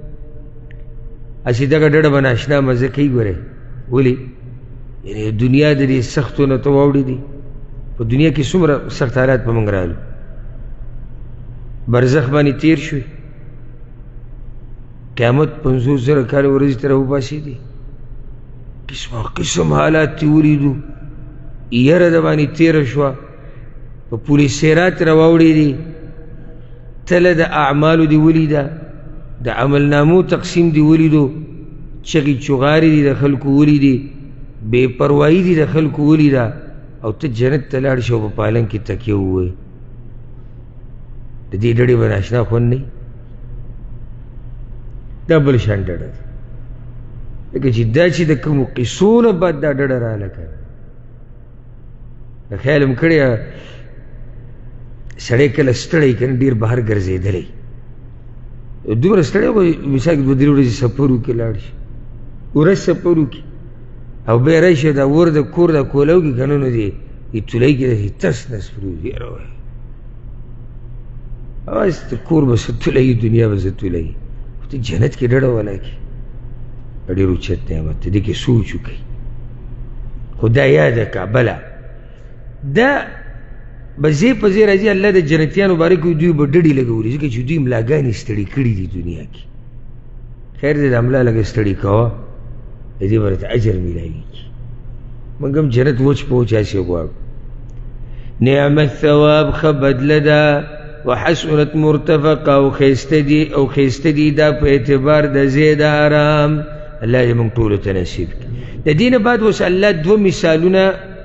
Speaker 1: اسی دغه ډډه به ناشنا مزه کوي. ګورې ولې یعنې دنیا د دې سختو نه ته واوړې دي. په دنیا کې څومره سخت حالات په موږ رالو، برزخ باندې تیر شوي، قیامت پنځوس زره کاله ورځې ته راوباسي دي، قسم قسم حالات تی ولیدو، یره د باندې تیره شوه، په پولیسیرات راواوړې دي، تله د اعمالو دي ولیده، د عملنامو تقسیم دی ولیدو، چغې چغارې دي د خلکو ولیدې، بې پروایي دي د خلکو ولیده، او ته جنت ته لاړ شې او په پالنګ کې تکیه ووایې. د دې ډډې به ناشنا خوند نه وي. دا بل شان ډډه ده، لکه چې دا چې د کومو قصو نه بعد دا ډډه راغله که د خیال م کړې سړی کله ستړی که نه ډېر بهر ګرځېدلی، دومره ستړی خو مثال کې دوه درې ورځې سفر وکړي لاړ شي، ورځ سفر وکړي او بیا راشي دا ور د کور دا کوله وکړي که نه نو دې تولۍ کې داسې تس نس پروت یاره وایي اوس ته کور به څه تولۍ دنیا به څه تولۍ، ته جنت کې ډډه والا کې ډېر اوچت نعمت دی، دې کې سوچ وکړئ. خو دا یاده کړه بله دا به ځای په ځای راځي الله د جنتیانو باره کې دوی به ډډې لګولي، ځکه چې دوی ملاګانې ستړي کړي دي دنیا کې. خیر دی د ملا لږه ستړي کوه، د دې به راته اجر میلاویږي. موږ هم جنت وچ په وچ هسې غواړو. نعم الثواب ښه بدله ده، وحسنت مرتفقه او ښایسته دي او ښایسته دي دا په اعتبار د ځای د آرام. الله دې موږ ټولو ته نصیب کړي. د دې نه بعد اوس الله دوه مثالونه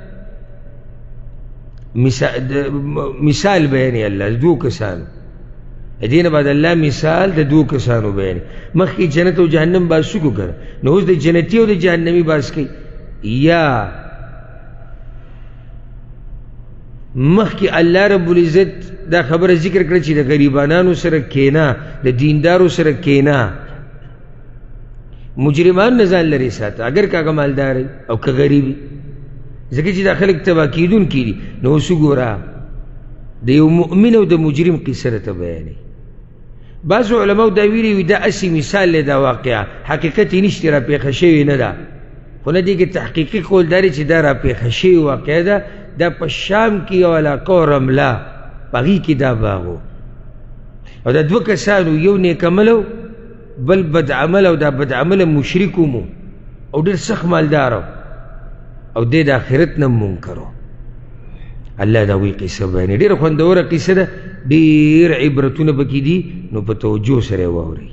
Speaker 1: مثال بیانې الله د دوو کسانو. د دې نه بعد الله مثال د دوو کسانو بیانې. مخکې جنت او جهنم باز شو که نو اوس د جنتي او د جهنمي باز کوي. یا مخکې الله رب العزت دا خبره ذکر کړه چې د غریبانانو سره کینا، د دیندارو سره کینا، مجرمان نه ځان لرې ساته اگر که هغه مالدار او که غریبي، ځکه چې دا خلک تباه کېدونکي دي. نو اوس وګوره د یو مؤمن او د مجرم قصه راته بیانوي. بعضو علماو دا ویلي وي دا اسې مثال دی، دا واقعه حقیقت یې نشته، راپېښه شوې نه ده، خو نه دې کې تحقیقي قول دا دی چې دا راپېښه شوې واقعه ده. دا په شام کې یو علاقه رمله په هغې کې دا باغ و، او دا دوه کسانو، یو نیک عمله بل بد عمله، او دا بد عمله مشرک هم او ډېر سخت مالدار او دی د آخرت نه منکر و. الله دا وی قصه بیانوي، ډېره خوندوره قصه ده، ډېر عبرتونه پکې دي، نو په توجه سره یې واورئ.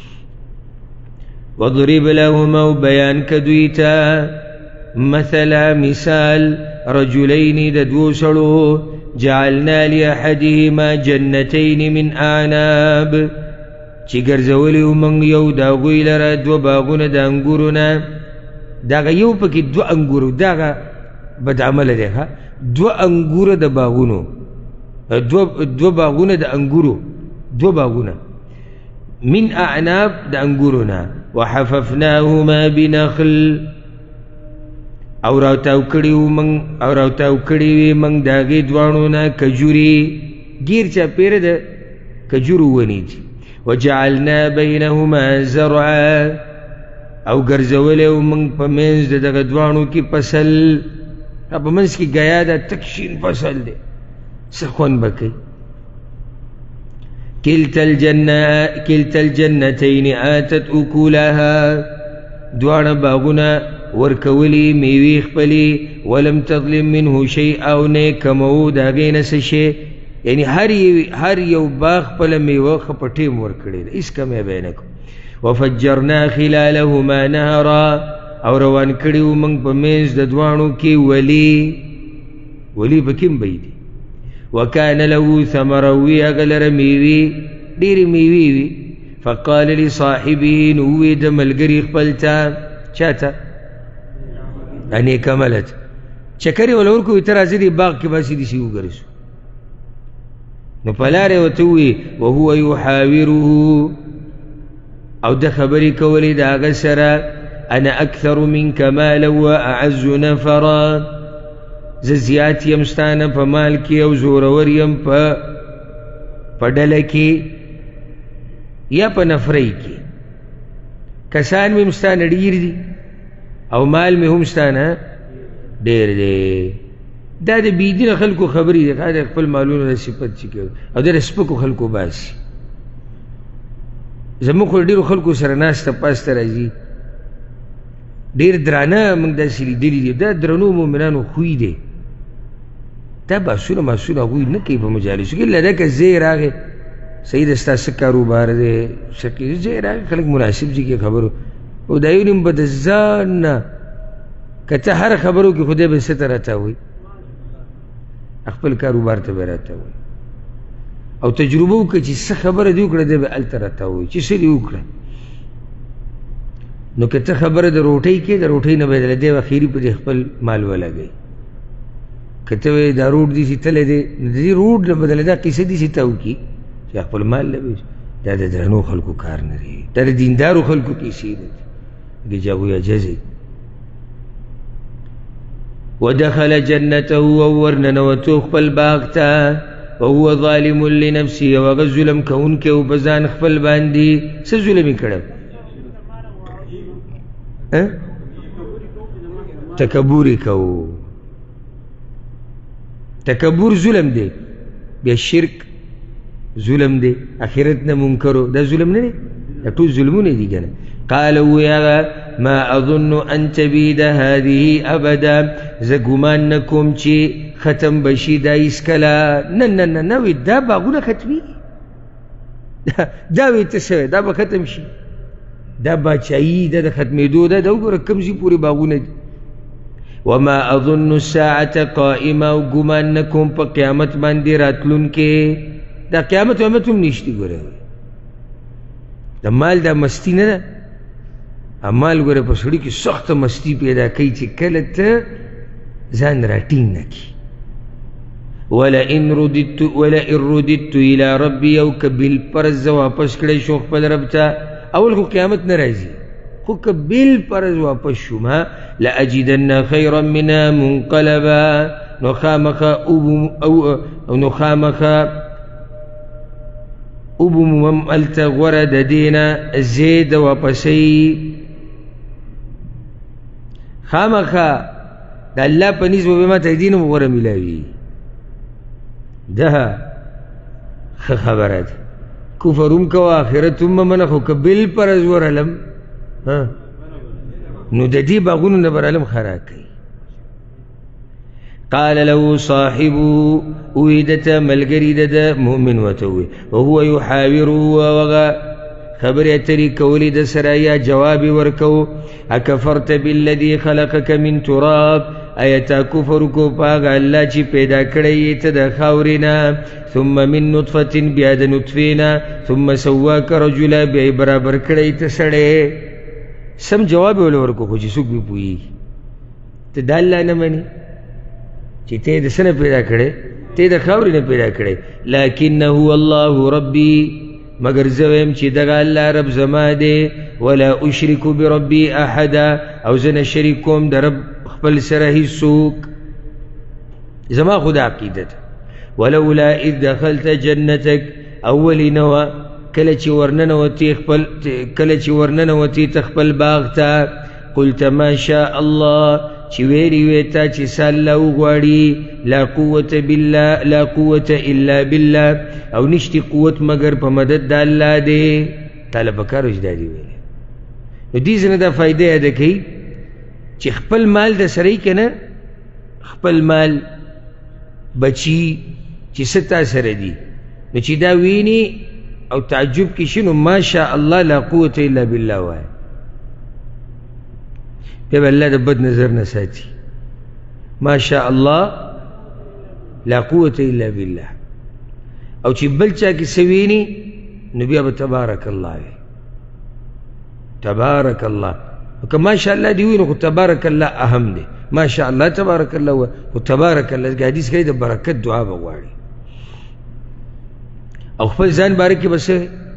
Speaker 1: واضرب لهم او بیان که دوی ته مثلا مثال رجلین د دوو سړو جعلنا لاحدهما جنتین من اعناب چې ګرځولي وو موږ یو د هغوی لره دوه باغونه د انګورو نه. دغه یو پکې دوه انګورو، دغه بد عمله دی ښه، دوه انګوره د باغونو، دوه باغونه د انګورو، دوه باغونه من اعناب د انګورو نه. وحففناهما بنخل او راوتاو کړي وو موږ او راوتاو کړي وې موږ د هغې دواړو نه کجورې، ګیر چاپېره د کجورو ونې دي. وجعلنا بینهما زرعا او ګرځولی وو موږ په منځ د دغه دواړو کې فصل، په منځ کې ګیا ده، تک شین فصل دی، څه خوند به کوي. کلتا الجنتین آتت اکولها دواړه باغونه ورکولی میوې خپلې، ولم تظلم منه شیئا او نه کمو د هغې نه څه شی، یعنی هر یو باغ خپله میوه ښه په ټیم ورکړې ده، هېڅ کمی به یې نه کړو. وفجرنا خلالهما نهرا او روان کړي وو موږ په منځ د دواړو کې ولي، ولي په کوم به دي. وکان له ثمره وي هغه لره میوې، ډېرې میوې وي. فقال لصاحبه نووي د ملګري خپل ته چاته انې کملت چکرې ولا ورکوي ته راځې دې باغ کې باسي دې شي وګرځو نو په لارې ورته ووایي وهو یحاوره او د خبرې کولې د هغه سره انا اکثر منک مالا واعز نفرا زه زیات یم ستانه په مال کې او زورور یم په په ډله کې یا په نفرۍ کې کسان مې هم ستانه ډېر دي او مال مې هم ستانه ډېر دی دا د بېدینه خلکو خبرې دي ښه د خپل مالونو د صفت چې کوي او د سپکو خلکو باسي زموږ خو ډېرو خلکو سره ناسته پاسته راځي ډېر درانه موږ داسې لیدلي دي دا درنو مؤمنانو خوی دی دا باسونه ماسونه هغوی نه کوي په مجالسو کې الا دا که ځای راغی صحیح ده ستا څه کاروبار دی څه ځای راغی خلک مناسب ځای کې خبرو او دا یو نیم به د ځان نه که ته هر خبرو کې خدای به څه ته راته وایي خپل کاروبار ته به راته وایي او تجربه وکړه چې څه خبره دې وکړه دی به هلته راته وایي چې څه دې وکړه نو که ته خبره د روټۍ کې د روټۍ نه بدله دی به اخري په دې خپل مال ولګوي که ته وایې دا روټ دې چې تللی دی نو د دې روټ نه بدله دا قصه دې چې ته وکړي چې خپل مال لوي دا د درنو خلکو کار نه دی دا د دیندارو خلکو کیسې دي دې جاغویا جزي ودخل جنته ورننوتو خپل باغ ته وهو ظالم لنفسه وغ ظلم کوونکی او په ځان خپل باندې څه ظلم یې کړی تکبر یې کوو تکبر ظلم دی بیا شرک ظلم دی آخرت نه منکرو دا ظلم نه دی دا ټول ظلمونه دي کنه قال ويا ما اظن ان تبيد هذه ابدا زه ګمان نه کوم چې ختم بشي دا هیڅکله نه نه نه نه وي دا باغونه ختمي دا وي ته شوی دا به ختم شي دا باچایي دا د ختمېدو ده دا وګوره کوم ځای پورې باغونه دي وما اظن الساعة قائمه او ګمان نه کوم په قیامت باندې راتلونکې دا قیامت وامت هم نشتی ګوره د مال دا مستی نه ده امال ګوره په سړي کې سخته مستی پیدا کوي چې کله ته ځان راټینګ نه کړي ولئن رددت ولئن رددت الى ربي او که بالفرض زه واپس کړی شو خپل رب ته اول خو قیامت نه راځي خو که بالفرض واپس شوم لاجدن خیرا منها منقلبا نو خامخا او نو خامخا او بمم الته غوره د دینه زید واپسې خامخا د الله په نسبت به ماته دین غوره ملاوي ده ښه خبره ده کفر هم کوه آخرت هم منه خو که بالفرض ورلم نو د دې باغونو نه برالم خرا کوي قال له صاحبه ويدت ملګری د مؤمن وته وهو يحاور وغا خبر اتري کولی د سره یا جواب ورکو اکفرت بالذي خلقك من تراب ایتا کفر کو پاغ الله چې پیدا کړی ته د خاورینا ثم من نطفه بیا د نطفینا ثم سواك رجلا بیا برابر کړی ته سړی سم جواب ورکو خو چې څوک به پوي ته د الله نه مني چې ته د سنه پیدا کړې ته د خاورې نه پیدا کړې لکنه هو الله ربي مگر زویم چې دغه الله رب زما دی ولا اشرک بربي احدا او زنه شریکوم د رب خپل سره هیڅوک زما خدا عقیدت ولولا اذ دخلت جنتك اول نوا کله چې ورننوتی خپل کله چې ورننوتی تخپل باغ ته قلت ما شاء الله چې ویری ویتا چې ساله وغواړي لا قوة بالله لا قوة الا بالله او نشتی قوت مگر په مدد د الله دی طالب کارو اجدا دی ویل نو دې څنګه دا فائدې اده کوي چې خپل مال د سړی کنه خپل مال بچي چې ستا سره دي نو چې دا ویني او تعجب کې شنو ما شاء الله لا قوة الا بالله وای بیا الله د بد نظر نه ساتي ما شاء الله لا قوة الا بالله او چې بل چا کې سویني نو بیا به تبارک الله وي تبارك الله. وكما ما شاء الله دي وينو تبارك الله أهم دي، ما شاء الله تبارك الله وتبارك الله حدیث کوي د برکت دعا بغواړي او خپل ځان بارک بس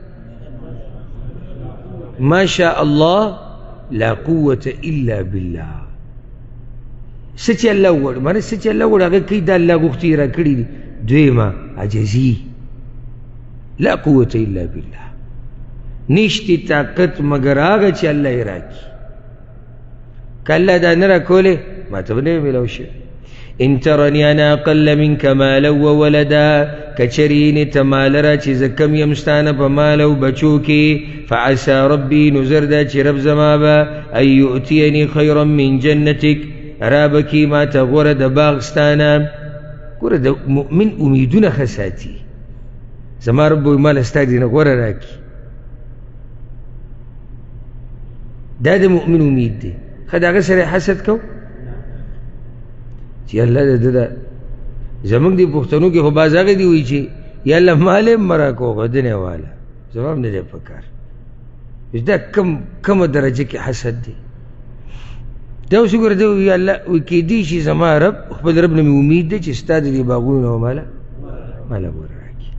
Speaker 1: ما شاء الله لا قوة إلا بالله. سچ الله وړ معنی سچ الله وړ هغه کې د الله غوښتي را کړی دي. دویمه عجزي، لا قوة إلا بالله، نشتی طاقت مگر هغه چې الله یې راکړي. کله دا نه راکولې ما ته به نه میلاو شي. إن ترني أنا أقل منك مالا وولدا، كچرين تمالرا چیز کم یمستان پمالا و بچوکی، فعسى ربي نزردا چی رب زمابا أن يؤتيني خيرا من جنتك، رابکی ما تغورد باغستانا. گورد مؤمن امیدون خساتی زما رب مال استادی نغور راکی، دا دا مؤمن امید دی. خد آغا سر حسد کو چی اللہ دا دا دا زمان دی پختنو کی خباز آغا دی ہوئی چی یا اللہ مالے مرا کو غدنے والا زمان ندے پکار. اس دا کم کم درجہ کی حسد دی. دا اوسو ګره دا یا الله وی کې دی شي زما رب خپل رب نه امید دی چې استاد دی باغونه او مالا مالا ور راکی.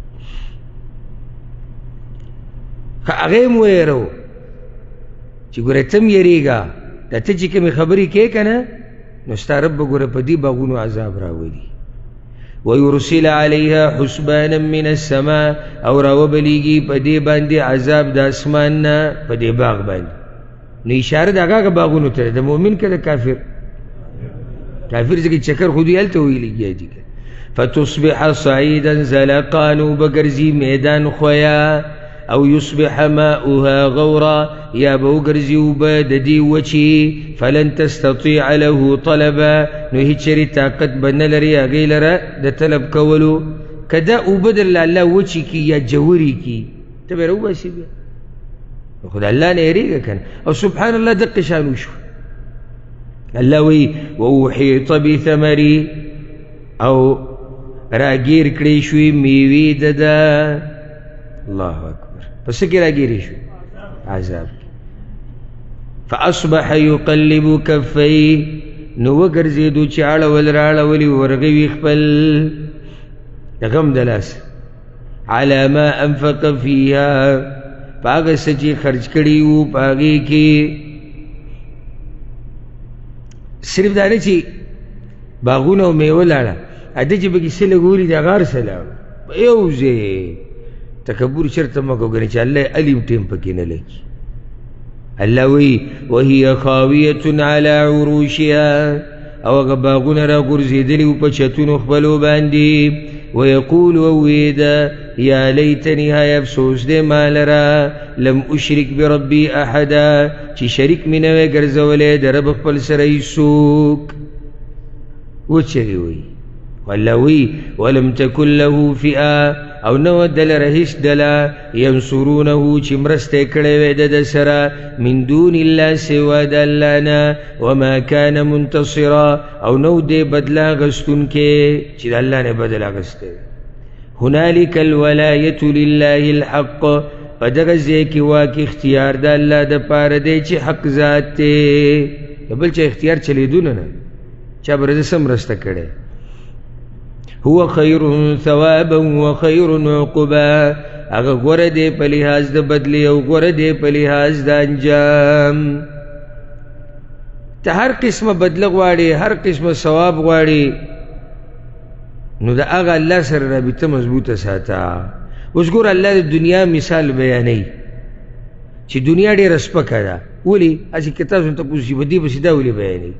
Speaker 1: هغه مو یې چې ګره تم یریګا د ته چې کوم خبرې کې کنه نو ستاره رب ګره په دې باغونو عذاب راوړي. ويرسل عليها حسبانا من السماء، او راوبلیږي په دې باندې عذاب د اسمان نه په دې باغ باندې. نو اشاره دغه باغونو ته د مؤمن کده کافر کافر ځکه چکر خو دی الته ویلږي دي. فتصبح صعيدا زلقا، نو بګرځي میدان خویا، او يصبح ماؤها غورا، یا به وګرځي اوبه د دې وچې، فلن تستطيع له طلبا، نو هیڅ طاقت به نه لري هغې لره د طلب کولو. که دا اوبه درله الله وچې کي یا جوړې کي ته به یې راوباسي بیا خود الله نه یریږه کنه. او سبحان الله دقه شان وشو. الله وی ووحیط بثمری، او راگیر کړی شوی میوې د ده. الله اکبر. پس کې راگیری شوی عذاب. فاصبح يقلب کفی، نو وګرځېدو چې اړول راړولي ورغوي خپل د غم د لاس على ما انفق فيها، پاگه سچی خرچ کری وو پاگه کی. صرف داره چی باغونه و میوه لاړه اده چې بکی سله ګوري د غار سلام یوزه تکبر چرته مکو غنی چې الله علیم ټیم پکې نه لګي. الله وی وهي خاویه علی عروشها، او هغه باغونه را ګرځېدلي وو په چتونو خپلو باندې. ويقول وويدا يا ليتني هاي افسوس دي مالرا لم اشرك بربي احدا، چی شریک می نوے گرزولے در رب خپل سره سوک. وچری وی والله وی ولم تكن له فئه، او نو دل رهش دلا ينصرونه چی مرسته کړي وې د سره من دون الله سوا د الله نه. وما كان منتصرا، او نو دې بدلا غستون کې چې د الله نه بدلا غسته. هنالك الولايه لله الحق، پدغه ځای کې واکه اختیار د الله د پاره دی چې حق ذات دی. بل چې اختیار چلیدونه نه چا برزه سم رسته کړي. هو خير ثوابا وخير عقبا، اغه غره دی په لحاظ د بدلی او غره دی په لحاظ د انجام. ته هر قسمه بدله غواړي، هر قسمه ثواب غواړي، نو د هغه الله سره رابطه مضبوطه ساته. اوس ګور الله د دنیا مثال بیانوي چې دنیا ډېره سپکه ده. ولې هسې کتاب ته پوښي په دې پسې دا ولې بیانوي؟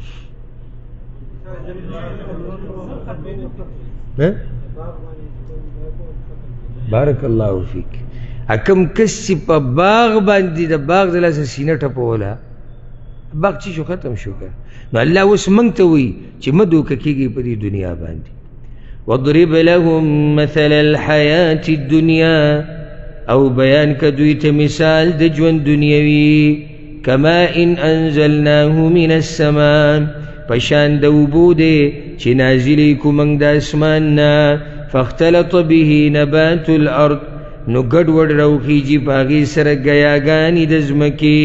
Speaker 1: بارک الله فیک. اکم کس چې په باغ باندې د باغ د لاسه سینه ټپوله، باغ چې شو ختم شو که. نو الله اوس موږ ته وایي چې مه دوکه کېږئ په دې دنیا باندې. واضرب لهم مثل الحیاة الدنیا، او بیان که دوی ته مثال د ژوند دنیوي. کما ان انزلناه من السماء، پشان د اوبو دی چې نازلی کو موږ د اسمان نه. فاختلط به نبات الارض، نو ګډ وډ راوخیږي په هغې سره ګیاګانې د ځمکې.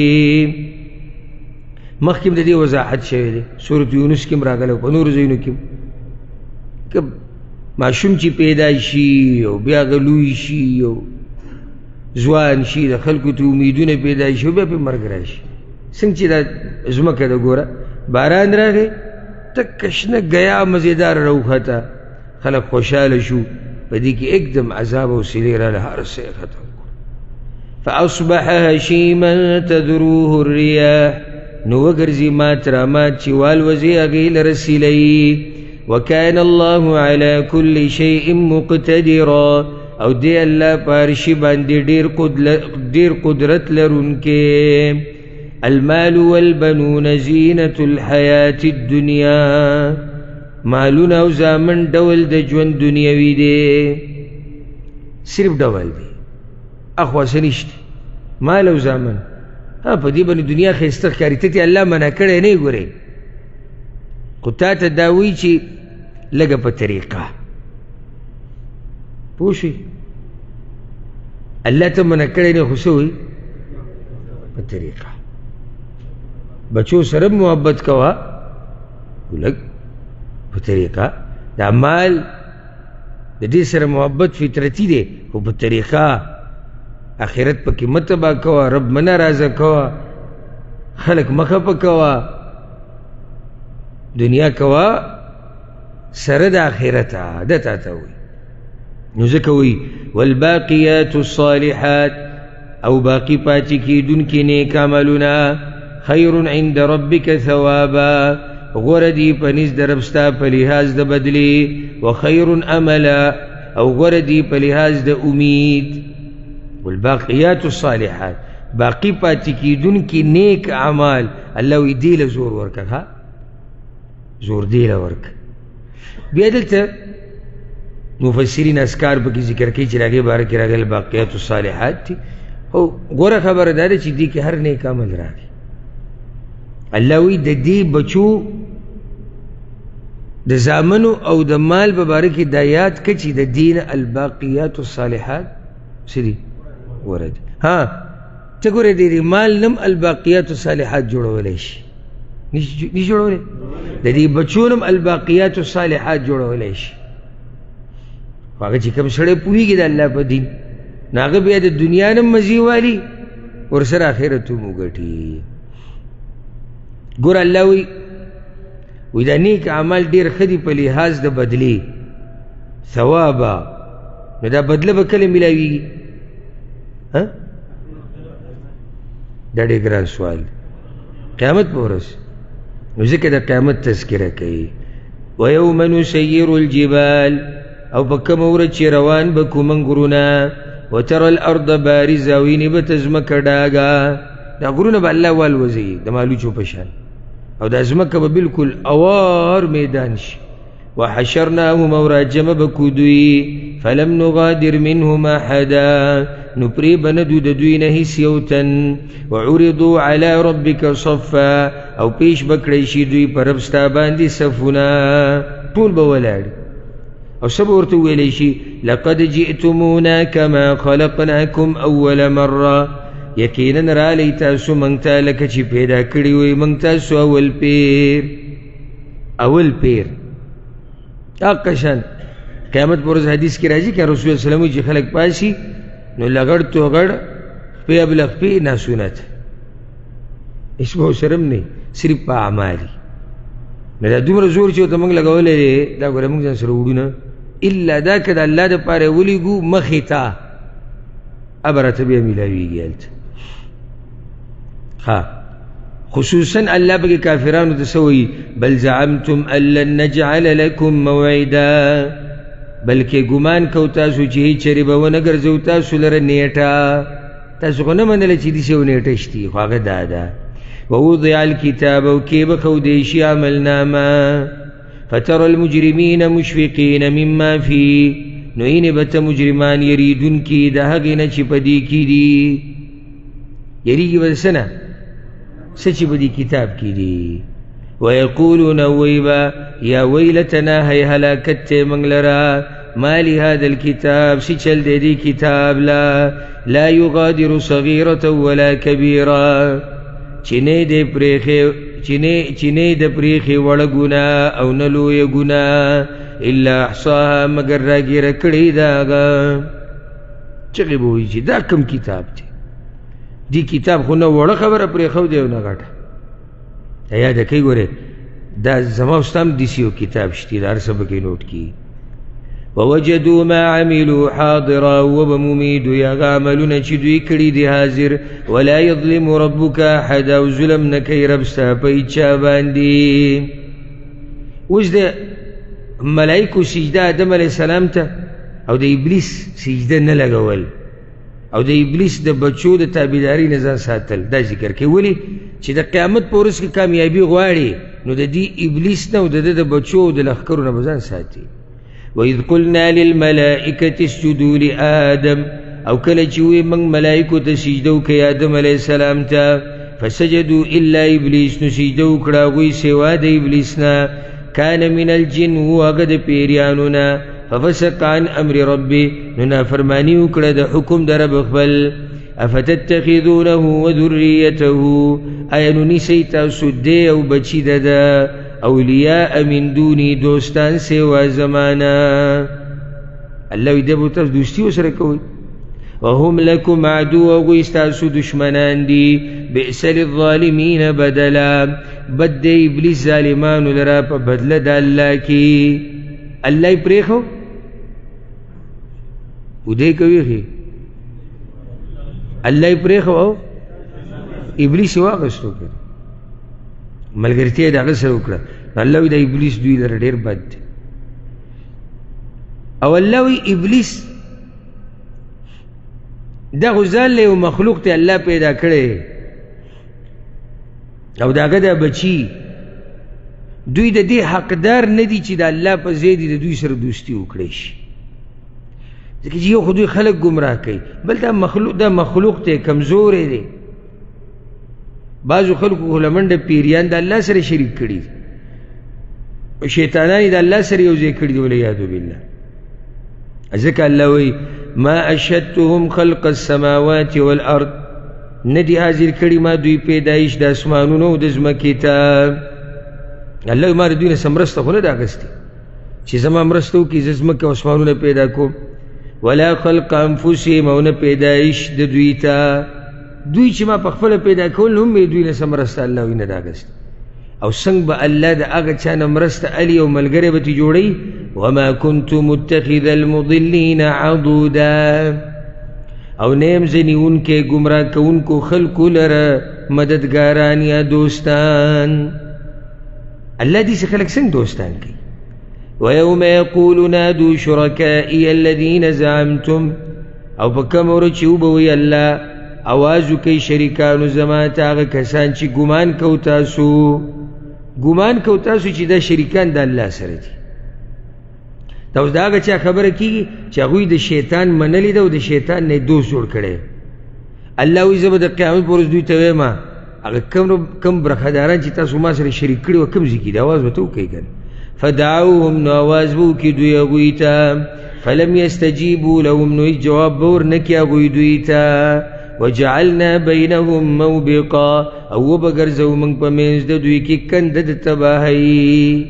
Speaker 1: مخکې د دې وضاحت شوی دی، سورت یونس کې هم راغلی، په نورو ځایونو کې که ماشوم چې پیدا شي او بیا هغه لوی شي او ځوان شي، د خلکو ته امیدونه پیدا شي او بیا پرې مرګ راشي. څنګه چې دا ځمکه ده ګوره، باران راغی تکه شنه ګیا مزېدار راوخته، خلک خوشحاله شو، په دې کې एकदम عذاب او سیلې راله، هر څه یې ختم کړو. فاصبح هشیما تذروه الریاح، نو وګرځي مات رامات چې والوځي هغې لره سیلۍ. وکان الله علی کل شیء مقتدرا، او دی الله په هر شي باندې ډېر قدرت لرونکی. المال والبنون زینة الحیاة الدنیا، مالونه او زامن ډول د ژوند دنیوي دی، صرف ډول دی، اخوا څه نشته. مال او زامن ها په دې باندې دنیا ښایسته ښکاري، ته تې الله منع کړی نه یې ګورې، خو تا ته دا وایي چې لږه په طریقه پوه شوې. الله ته منع کړی نه، خو څه وایي په طریقه. بچو سره محبت کوه، لږ په طریقه. دا مال د دې سره محبت فطرتي دی، خو په طریقه. آخرت پکې مه تباه کوه، رب مه ناراضه کوه، خلک مه خفه کوه، دنیا کوه سره د آخرته. ده تا ته وایي. نو ځکه وایي والباقیات الصالحات، او باقي پاتې کېدونکي نیک عملونه خیر عند ربک ثوابا، غوره دي په نزد د رب ستا په لحاظ د بدلې، وخیر عملا، او غوره دي په لحاظ د امید. والباقیات الصالحات، باقي پاتې کېدونکي نیک اعمال، الله وایي دې له زور ورکه، ها زور دې له ورکه. بیا دلته مفسرین اذکار پکې ذکر کوي چې هغې باره کې راغلي باقیات الصالحات دي. خو غوره خبره دا ده چې دې کې هر نیک عمل راغی. الله وی د دې بچو د زامنو او د مال په باره کې دا یاد کړه چې د دین الباقیات الصالحات سری ورد. ها ته ګورې د دې مال نم الباقیات الصالحات جوړولی شي، نشي جوړولی. د دې بچو نم الباقیات الصالحات جوړولی شي. خو هغه چې کوم سړی پوهېږي د الله په دین، نو هغه بیا د دنیا نم مزې والي، ورسره آخرت هم وګټي. ګور الله وی وی دا نیک عمل ډېر ښه دي په لحاظ د بدلې، ثوابا. نو دا بدله به کله میلاویږي؟ ها دا ډېر ګران سوال دی. قیامت په ورځ، نو ځکه د قیامت تذکره کوي. ویوم نسیر الجبال، او په کومه ورځ چې روان به کومن غرونه، وترى الارض بارزه، وینې به ته ځمکه ډاګه، دا غرونه به الله والوځي د مالوچو په شان، او دا ځمکه به بالکل اوار میدان شي. وحشرناهم، او راجمع به کو دوی، فلم نغادر منهم احدا، نو پرې به نه دو د دوی نه هېڅ یو تن. وعرضوا على ربك صفا، او پیش به کړی شي دوی په رب ستا باندې صفونه، ټول به ولاړ، او څه به ورته وویلی شي؟ لقد جئتمونا كما خلقناكم اول مره، یقینا رالی تاسو موږ ته لکه چې پیدا کړي وئ موږ تاسو اول پیر. اول پیر هغه شان قیامت پر ورځ حدیث کې راځي که رسول الله صلی الله علیه وسلم چې خلک پاشي نو لغړ توغړ خپې ابلغ خپې ناسونت، هېڅ به ورسره هم نه، صرف په اعمالي. نو دا دومره زور چې ورته موږ لګولی دی، دا ګوره موږ ځان سره وړو نه، الا دا که د الله دپاره یې ولیږو مخې ته، ابه راته بیا میلاویږي هلته. ها خصوصا الله پکې کافرانو ته څه وایي؟ بل زعمتم ان لن نجعل لكم موعدا، بلکې ګمان کو تاسو چې هېڅ چېرې به ونه ګرځو تاسو لره نیټه. تاسو خو نه منله چې داسې یو نیټه شتي، خو هغه دا ده. ووضع الكتاب، او کې به ښودی شي عملنامه، فترى المجرمین مشفقین مما فيه، نو اینې به ته مجرمان یریدونکي د هغې نه چې په دې کې دي. یریږي به د څه نه؟ څه چې په دې کتاب کې دي. ویقولون ویبا یا ویلتنا هی هلاکت تی منگ لرا، ما لهذا الكتاب سيچل دي دي كتاب لا لا يغادر صغيرة ولا كبيرة چنه دي پریخي چنه چنه د پریخي وړ ګنا او نلو ی ګنا الا احصاها مگر راګر کړي داغه چغي بوي چې دا کوم کتاب دی دی کتاب خو نه وړ خبره پریخو دی نه غټه یاد کوي ګوره دا زما واستم دي سیو کتاب شتي دار سبق نوٹ کی ووجدوا ما عملوا حاضرا وبمميد يغاملون چدوي کړي دي حاضر ولا يظلم ربك احد وظلم نکي رب ستا پيچا باندې اوس د ملائکو سجده آدم علیہ السلام ته او د ابلیس سجده نه لګول او د ابلیس د بچو د تابعداري نه ځان ساتل دا ذکر کوي ولي چې د قیامت پر ورځ کې کامیابی غواړي نو د دې ابلیس نه او د د بچو د لخرو نه ځان ساتي وإذ قلنا للملائكة اسجدوا لآدم او کله چې وي موږ ملائکو ته سجده وکړه آدم علیه السلام ته فسجدوا الا ابلیس نو سجده وکړه هغوی سوا د ابلیس نه كان من الجن هغه د پیریانو نه ففسق عن امر ربي نو نافرماني وکړه د حکم د رب خپل افتتخذونه وذريته ایا نو نیسئ تاسو دی او بچي د ده اولیاء من دونی دوستان سوا زمانا الله وی دبو تاسو دوستی وسره کوي وهم لكم عدو وغوی ستاسو دشمنان دي بئس للظالمین بدلا بد ابلیس ظالمانو لرا په بدله د الله کی الله یې پرېښو ودې کوي خي الله یې پرېښو او ابلیس یې واغستو کړ ملګرتیا دغه سره وکړه الله وی د ابلیس دوی لره ډېر بد دی او الله وی ابلیس دغه ځل له مخلوق ته الله پیدا کړي او داګه د بچي دوی د دې حقدار نه دي چې د الله په زیدي د دوی سره دوستی وکړي شي ځکه چې یو خو دوی خلک گمراه کوي بل دا مخلوق دا مخلوق ته کمزور دی بعضو خلقو لمنډه پیریان د الله سره شریک کړي شیطانان د الله سره یو ځای کړي ولیاذ بالله ځکه الله وی ما اشهدتهم خلق السماوات والارض ندی حاضر کړي ما دوی پیدایش د اسمانونو او د ځمکې ته الله ما دوی نه سمرسته خو نه دا غستې چې زما مرسته وکړي زه ځمکه او اسمانونه پیدا کوم ولا خلق انفسهم او نه پیدایش د دوی ته دوی چې ما په خپل پیدا کول هم دوی نه سمرسته الله وینه دا غست او څنګه به الله د هغه چا نه مرسته علي او ملګری به جوړي وما كنت متخذ المضلين عضودا او نیم زنیونکې گمراه کوونکو خلکو لره مددګاران یا دوستان الله دې خلک څنګه دوستان کوي ويوم يقول نادوا شركائي الذين زعمتم او په کوم ورځ چې وبوي الله آوازو کئی شریکانو زما تاغه کسان چې ګمان کو تاسو ګمان کو تاسو چې دا شریکان د الله سره دي دا اوس داغه چا خبره کیږي چې هغوی د شیطان منلی ده او د شیطان نه دوست جوړ کړي الله وی زه به د قیامت پر ورځ دوی ته وایم هغه کوم کوم برخداران چې تاسو ما سره شریک کړي و کوم ځای کې د اواز به ته وکړئ کنه فدعوهم نو آواز به وکړي دوی هغوی ته فلم یستجیبوا لهم نو جواب به ورنکړي هغوی دوی ته وجعلنا بينهم موبقا او بغرزو من پمنز د دوی کی کند د تباہی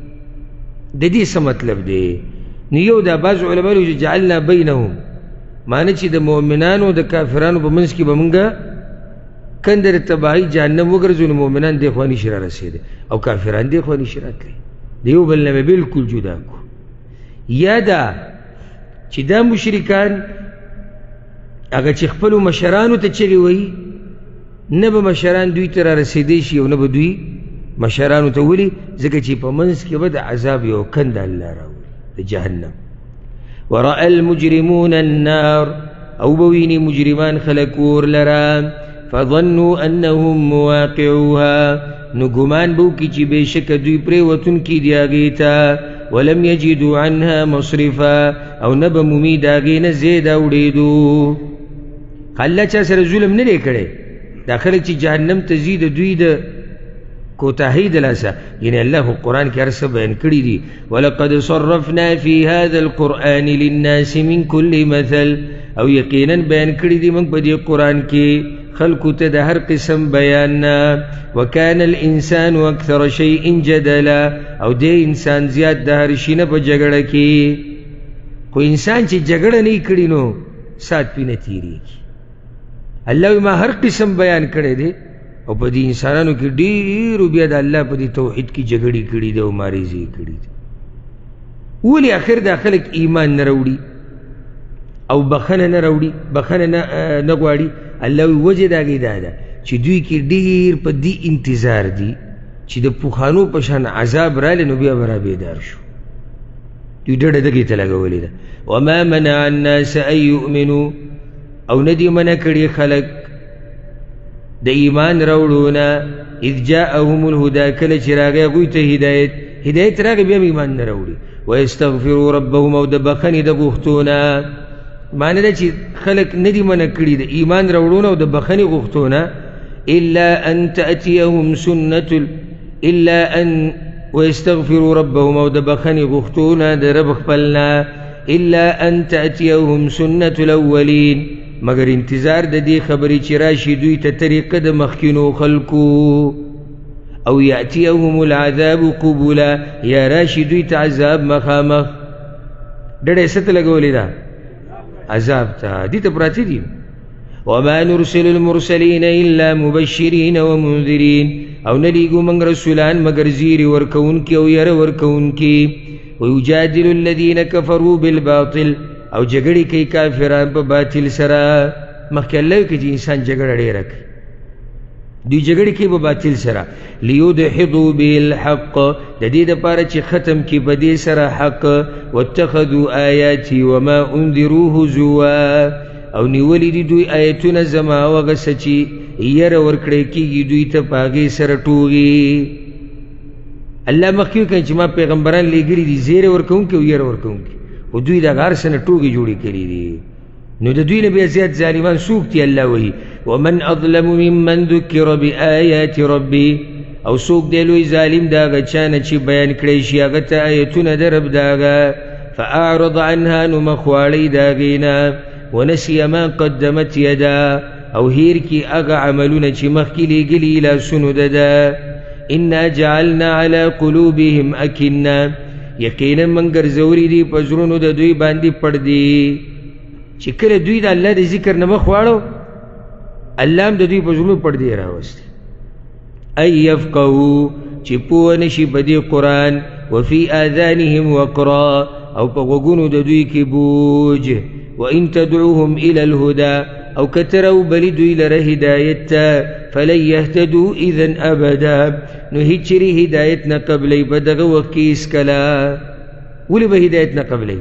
Speaker 1: د دې څه مطلب دی نیو دا بعض علماء یې جعلنا بينهم معنی چې د مؤمنانو د کافرانو په منځ کې بمنګه کند د تباہی جهنم وګرځو نو مؤمنان دی خواني شر رسیدي او کافران دی خواني شر راتلي دیو بل نه بالکل جدا کو یادا چې دا مشرکان اگر چې خپل مشرانو ته چغي وي نه به مشران دوی ته را رسیدي شي او نه به دوی مشرانو ته ولي ځکه چې په منځ کې به د عذاب یو کند الله راوړي د جهنم ورأى المجرمون النار او بویني مجرمان خلق ور لرا فظنوا انهم مواقعوها نو ګمان بو کی چې بشک دوی پرې وتون کی دیاګیتا ولم يجدوا عنها مصرفا او نب ممید اگې نه زید اوړېدو الله چا سره ظلم نه کړي داخله چې جهنم ته زید دوی د کوتاهی د لاسه یعنی الله خو قرآن کې هر څه بیان کړي دي. ولقد صرفنا في هذا القرآن للناس من كل مثل، او یقینا بیان کړي دي موږ په دې قرآن کې خلقو ته د هر قسم بیاننا. وكان الانسان اکثر شيء جدلا، او دې انسان زیات د هر شي نه په جګړه کې. خو انسان چې جګړه نه کړي نو سات پینه تیریږي. الله ما هر قسم بیان کړی دی، او په دې انسانانو کې ډېرو بیا د الله په دې توحید کې جګړې کړي دي او ماریزې کړي دي. ولې آخر دا خلک ایمان نه راوړي او بخنه نه راوړي، بخنه نه غواړي؟ الله وجه د هغې دا ده چې دوی کې ډېر په دې انتظار دي چې د پخوانو په شان عذاب رالی نو بیا به را بیدار شو. دوی ډډه دغې ته لګولې ده. وما منع الناس ان یؤمنوا، او نه دي منع کړي خلک د ایمان راوړونه اذ جاءهم الهدى، کله چې راغی هغوی ته هدایت، هدایت راغی بیا ایمان نه راوړي. ویستغفروا ربهم، او د بخنې د غوښتونه. معنی ده چې خلک نه دي منع کړي د ایمان راوړونه او د بخنې غوښتونه. الا ان تأتيهم سنة الا ان ويستغفروا ربهم، او د بخنې غوښتونه د رب خپلنا. الا ان تأتيهم سنة الاولین، مگر انتظار د دې خبرې چې راشي دوی ته طریقه د مخکینو خلکو. او یأتیهم العذاب قبولا، یا راشي دوی ته عذاب مخامخ. ډډه څه ته لګولې ده؟ عذاب ته. دې ته پراته دي. وما نرسل المرسلین الا مبشرین ومنذرین، او نه لیږو موږ رسولان مگر زیری ورکوونکي او یره ورکوونکي. ویجادل الذین کفروا بالباطل، او جګړې کوي کافران په باطل سره. مخکې الله کې چې انسان جګړه ډېره کوي، دوی جګړې کوي په باطل سره. لیدحضوا به الحق، د دې دپاره چې ختم کړي په دې سره حق. واتخذوا آیاتي وما انذروا هزوا، او نیولي دي دوی آیتونه زما او هغه څه چې یره ورکړی کېږي دوی ته په هغې سره ټوغي. الله مخکې وکړي چې ما پیغمبران لېږلي دي زیری ورکوونکي او یره ورکوونکي، او دوی د هغه هر څه نه ټوکې جوړې کړي دي. نو د دوی نه بیا زیات ظالمان څوک دي؟ الله وایي ومن اظلم ممن ذکر بآیات ربي، او څوک دی لوی ظالم د هغه چا نه چې بیان کړی شي هغه ته آیتونه د رب د هغه. فاعرض عنها، نو مخ واړئ د هغې نه. ونسي ما قدمت یدا، او هیر کی هغه عملونه چې مخکې لېږلي لاسونو د ده. انا جعلنا على قلوبهم اکنه، یقینا من ګرځولي دي په زړونو د دوی باندې پردې، چې کله دوی د الله د ذکر نه مخ واړو الله هم د دوی په زړونو پردې راوستي. ان یفقهوا، چې پوه نشي په دې قرآن. وفي آذانهم وقرا، او په غوږونو د دوی کې بوج. وان تدعوهم الى الهدى، او کترو بلی دوی لره هدایت ته. فلن یهتدوا اذن ابدا، نو هیڅ چیرې هدایت نه قبلی په دغه وخت کې هېڅکله. ولې به هدایت نه قبلی؟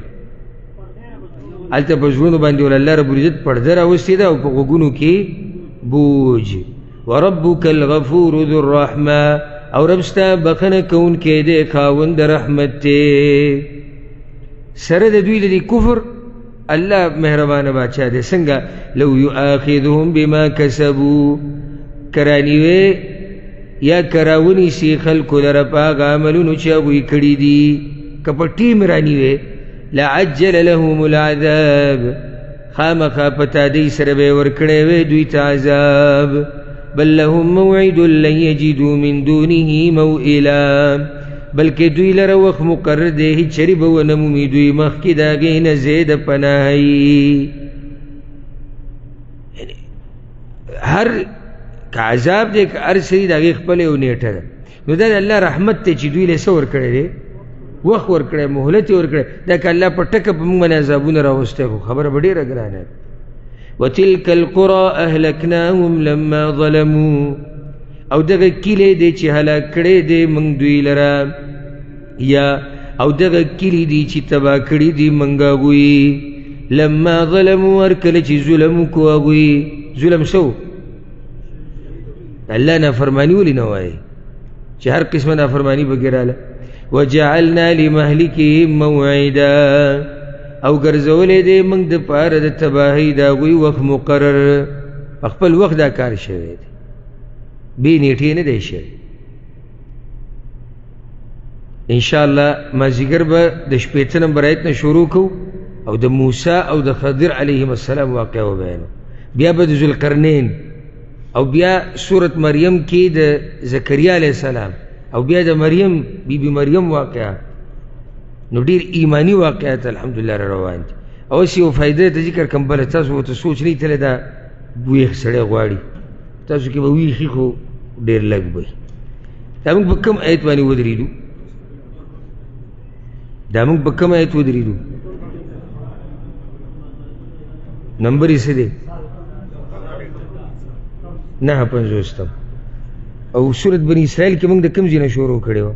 Speaker 1: هلته په زړونو باندې ول الله رب العزت پرده راوستې ده او په غوږونو کې بوج. وربک الغفور ذو الرحمه، او رب ستا بخنه کوونکی دی خاوند رحمت دی. سره د دوی د دې کفر الله مهربانه بادشاہ دی. څنګه؟ لو یؤاخذهم بما کسبوا، کرانیوې یا کراونی سی خلکو لره په هغه عملونو چې هغوی کړي دي، که په ټیم رانیوې لعجل لهم العذاب، خامخا په تادۍ سره به یې ورکړی وی دوی ته عذاب. بل لهم موعد لن یجدوا من دونه موئلا، بلکې دوی لره وخت مقرر دی هېڅ چرې به ونه مومي دوی مخکې د هغې نه ځای د پناهۍ. هر که عذاب دی که هر څه دی د هغې خپله یو نیټه ده. نو دا د الله رحمت دی چې دوی له څه ورکړی دی؟ وخت ورکړی، مهلت یې ورکړی. دا که الله په ټکه په موږ باندې عذابونه راوستی خو خبره به ډېره ګرانه. وتلک القرى اهلکناهم لما ظلموا، او دغه کلی دی چې هلاک کړی دی موږ دوی لره، یا او دغه کلی دی چې تباه کړي دي موږ هغوی. لما ظلموا، هر کله چې ظلم وکړو هغوی. ظلم سو الله نافرماني ولې نه وایي چې هر قسمه نافرماني پکې راله. وجعلنا لمهلکهم موعدا، او ګرځولې دی موږ د پاره د تباهۍ د هغوی وخت مقرر. خپل وخت دا کار شوی دی، بې نیټې نه دی شوی. ان شاء الله ما زیګر به د شپېته نمبر آیت نه شروع کو او د موسی او د خضر علیهم السلام واقع وبیانو، بیا به د ذوالقرنین، او بیا سورة مریم کې د زکریا علیہ السلام، او بیا د مریم بی بی مریم واقعا. نو ډیر ایمانی واقعات الحمدلله را روان دي. اوس یو فائدې ته ذکر کوم، بله تاسو ورته سوچ نه تللی دا ویښ سړی غواړي، تاسو کې به ویښي خو ډېر لږ به وي. دا موږ په کوم آیت باندې ودرېدو؟ دا موږ په کوم آیت ودرېدو؟ نمبر یې څه دی؟ نهه پنځوستم. او سورت بني اسرائیل کې موږ د کوم ځای نه شروع کړې وه؟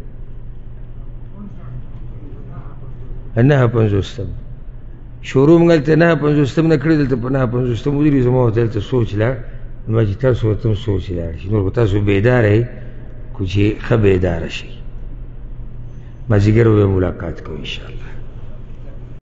Speaker 1: نهه پنځوستم شروع موږ هلته نهه پنځوستم نه کړې، دلته په نهه پنځوستم ودرېږو. زما ورته هلته سوچ لاړ، ما چې تاسو ورته هم سوچ لاړ شي، نور به تاسو بیداره یې، خو چې ښه بیداره شئ. مازدیګر به ملاقات کوو انشاءالله.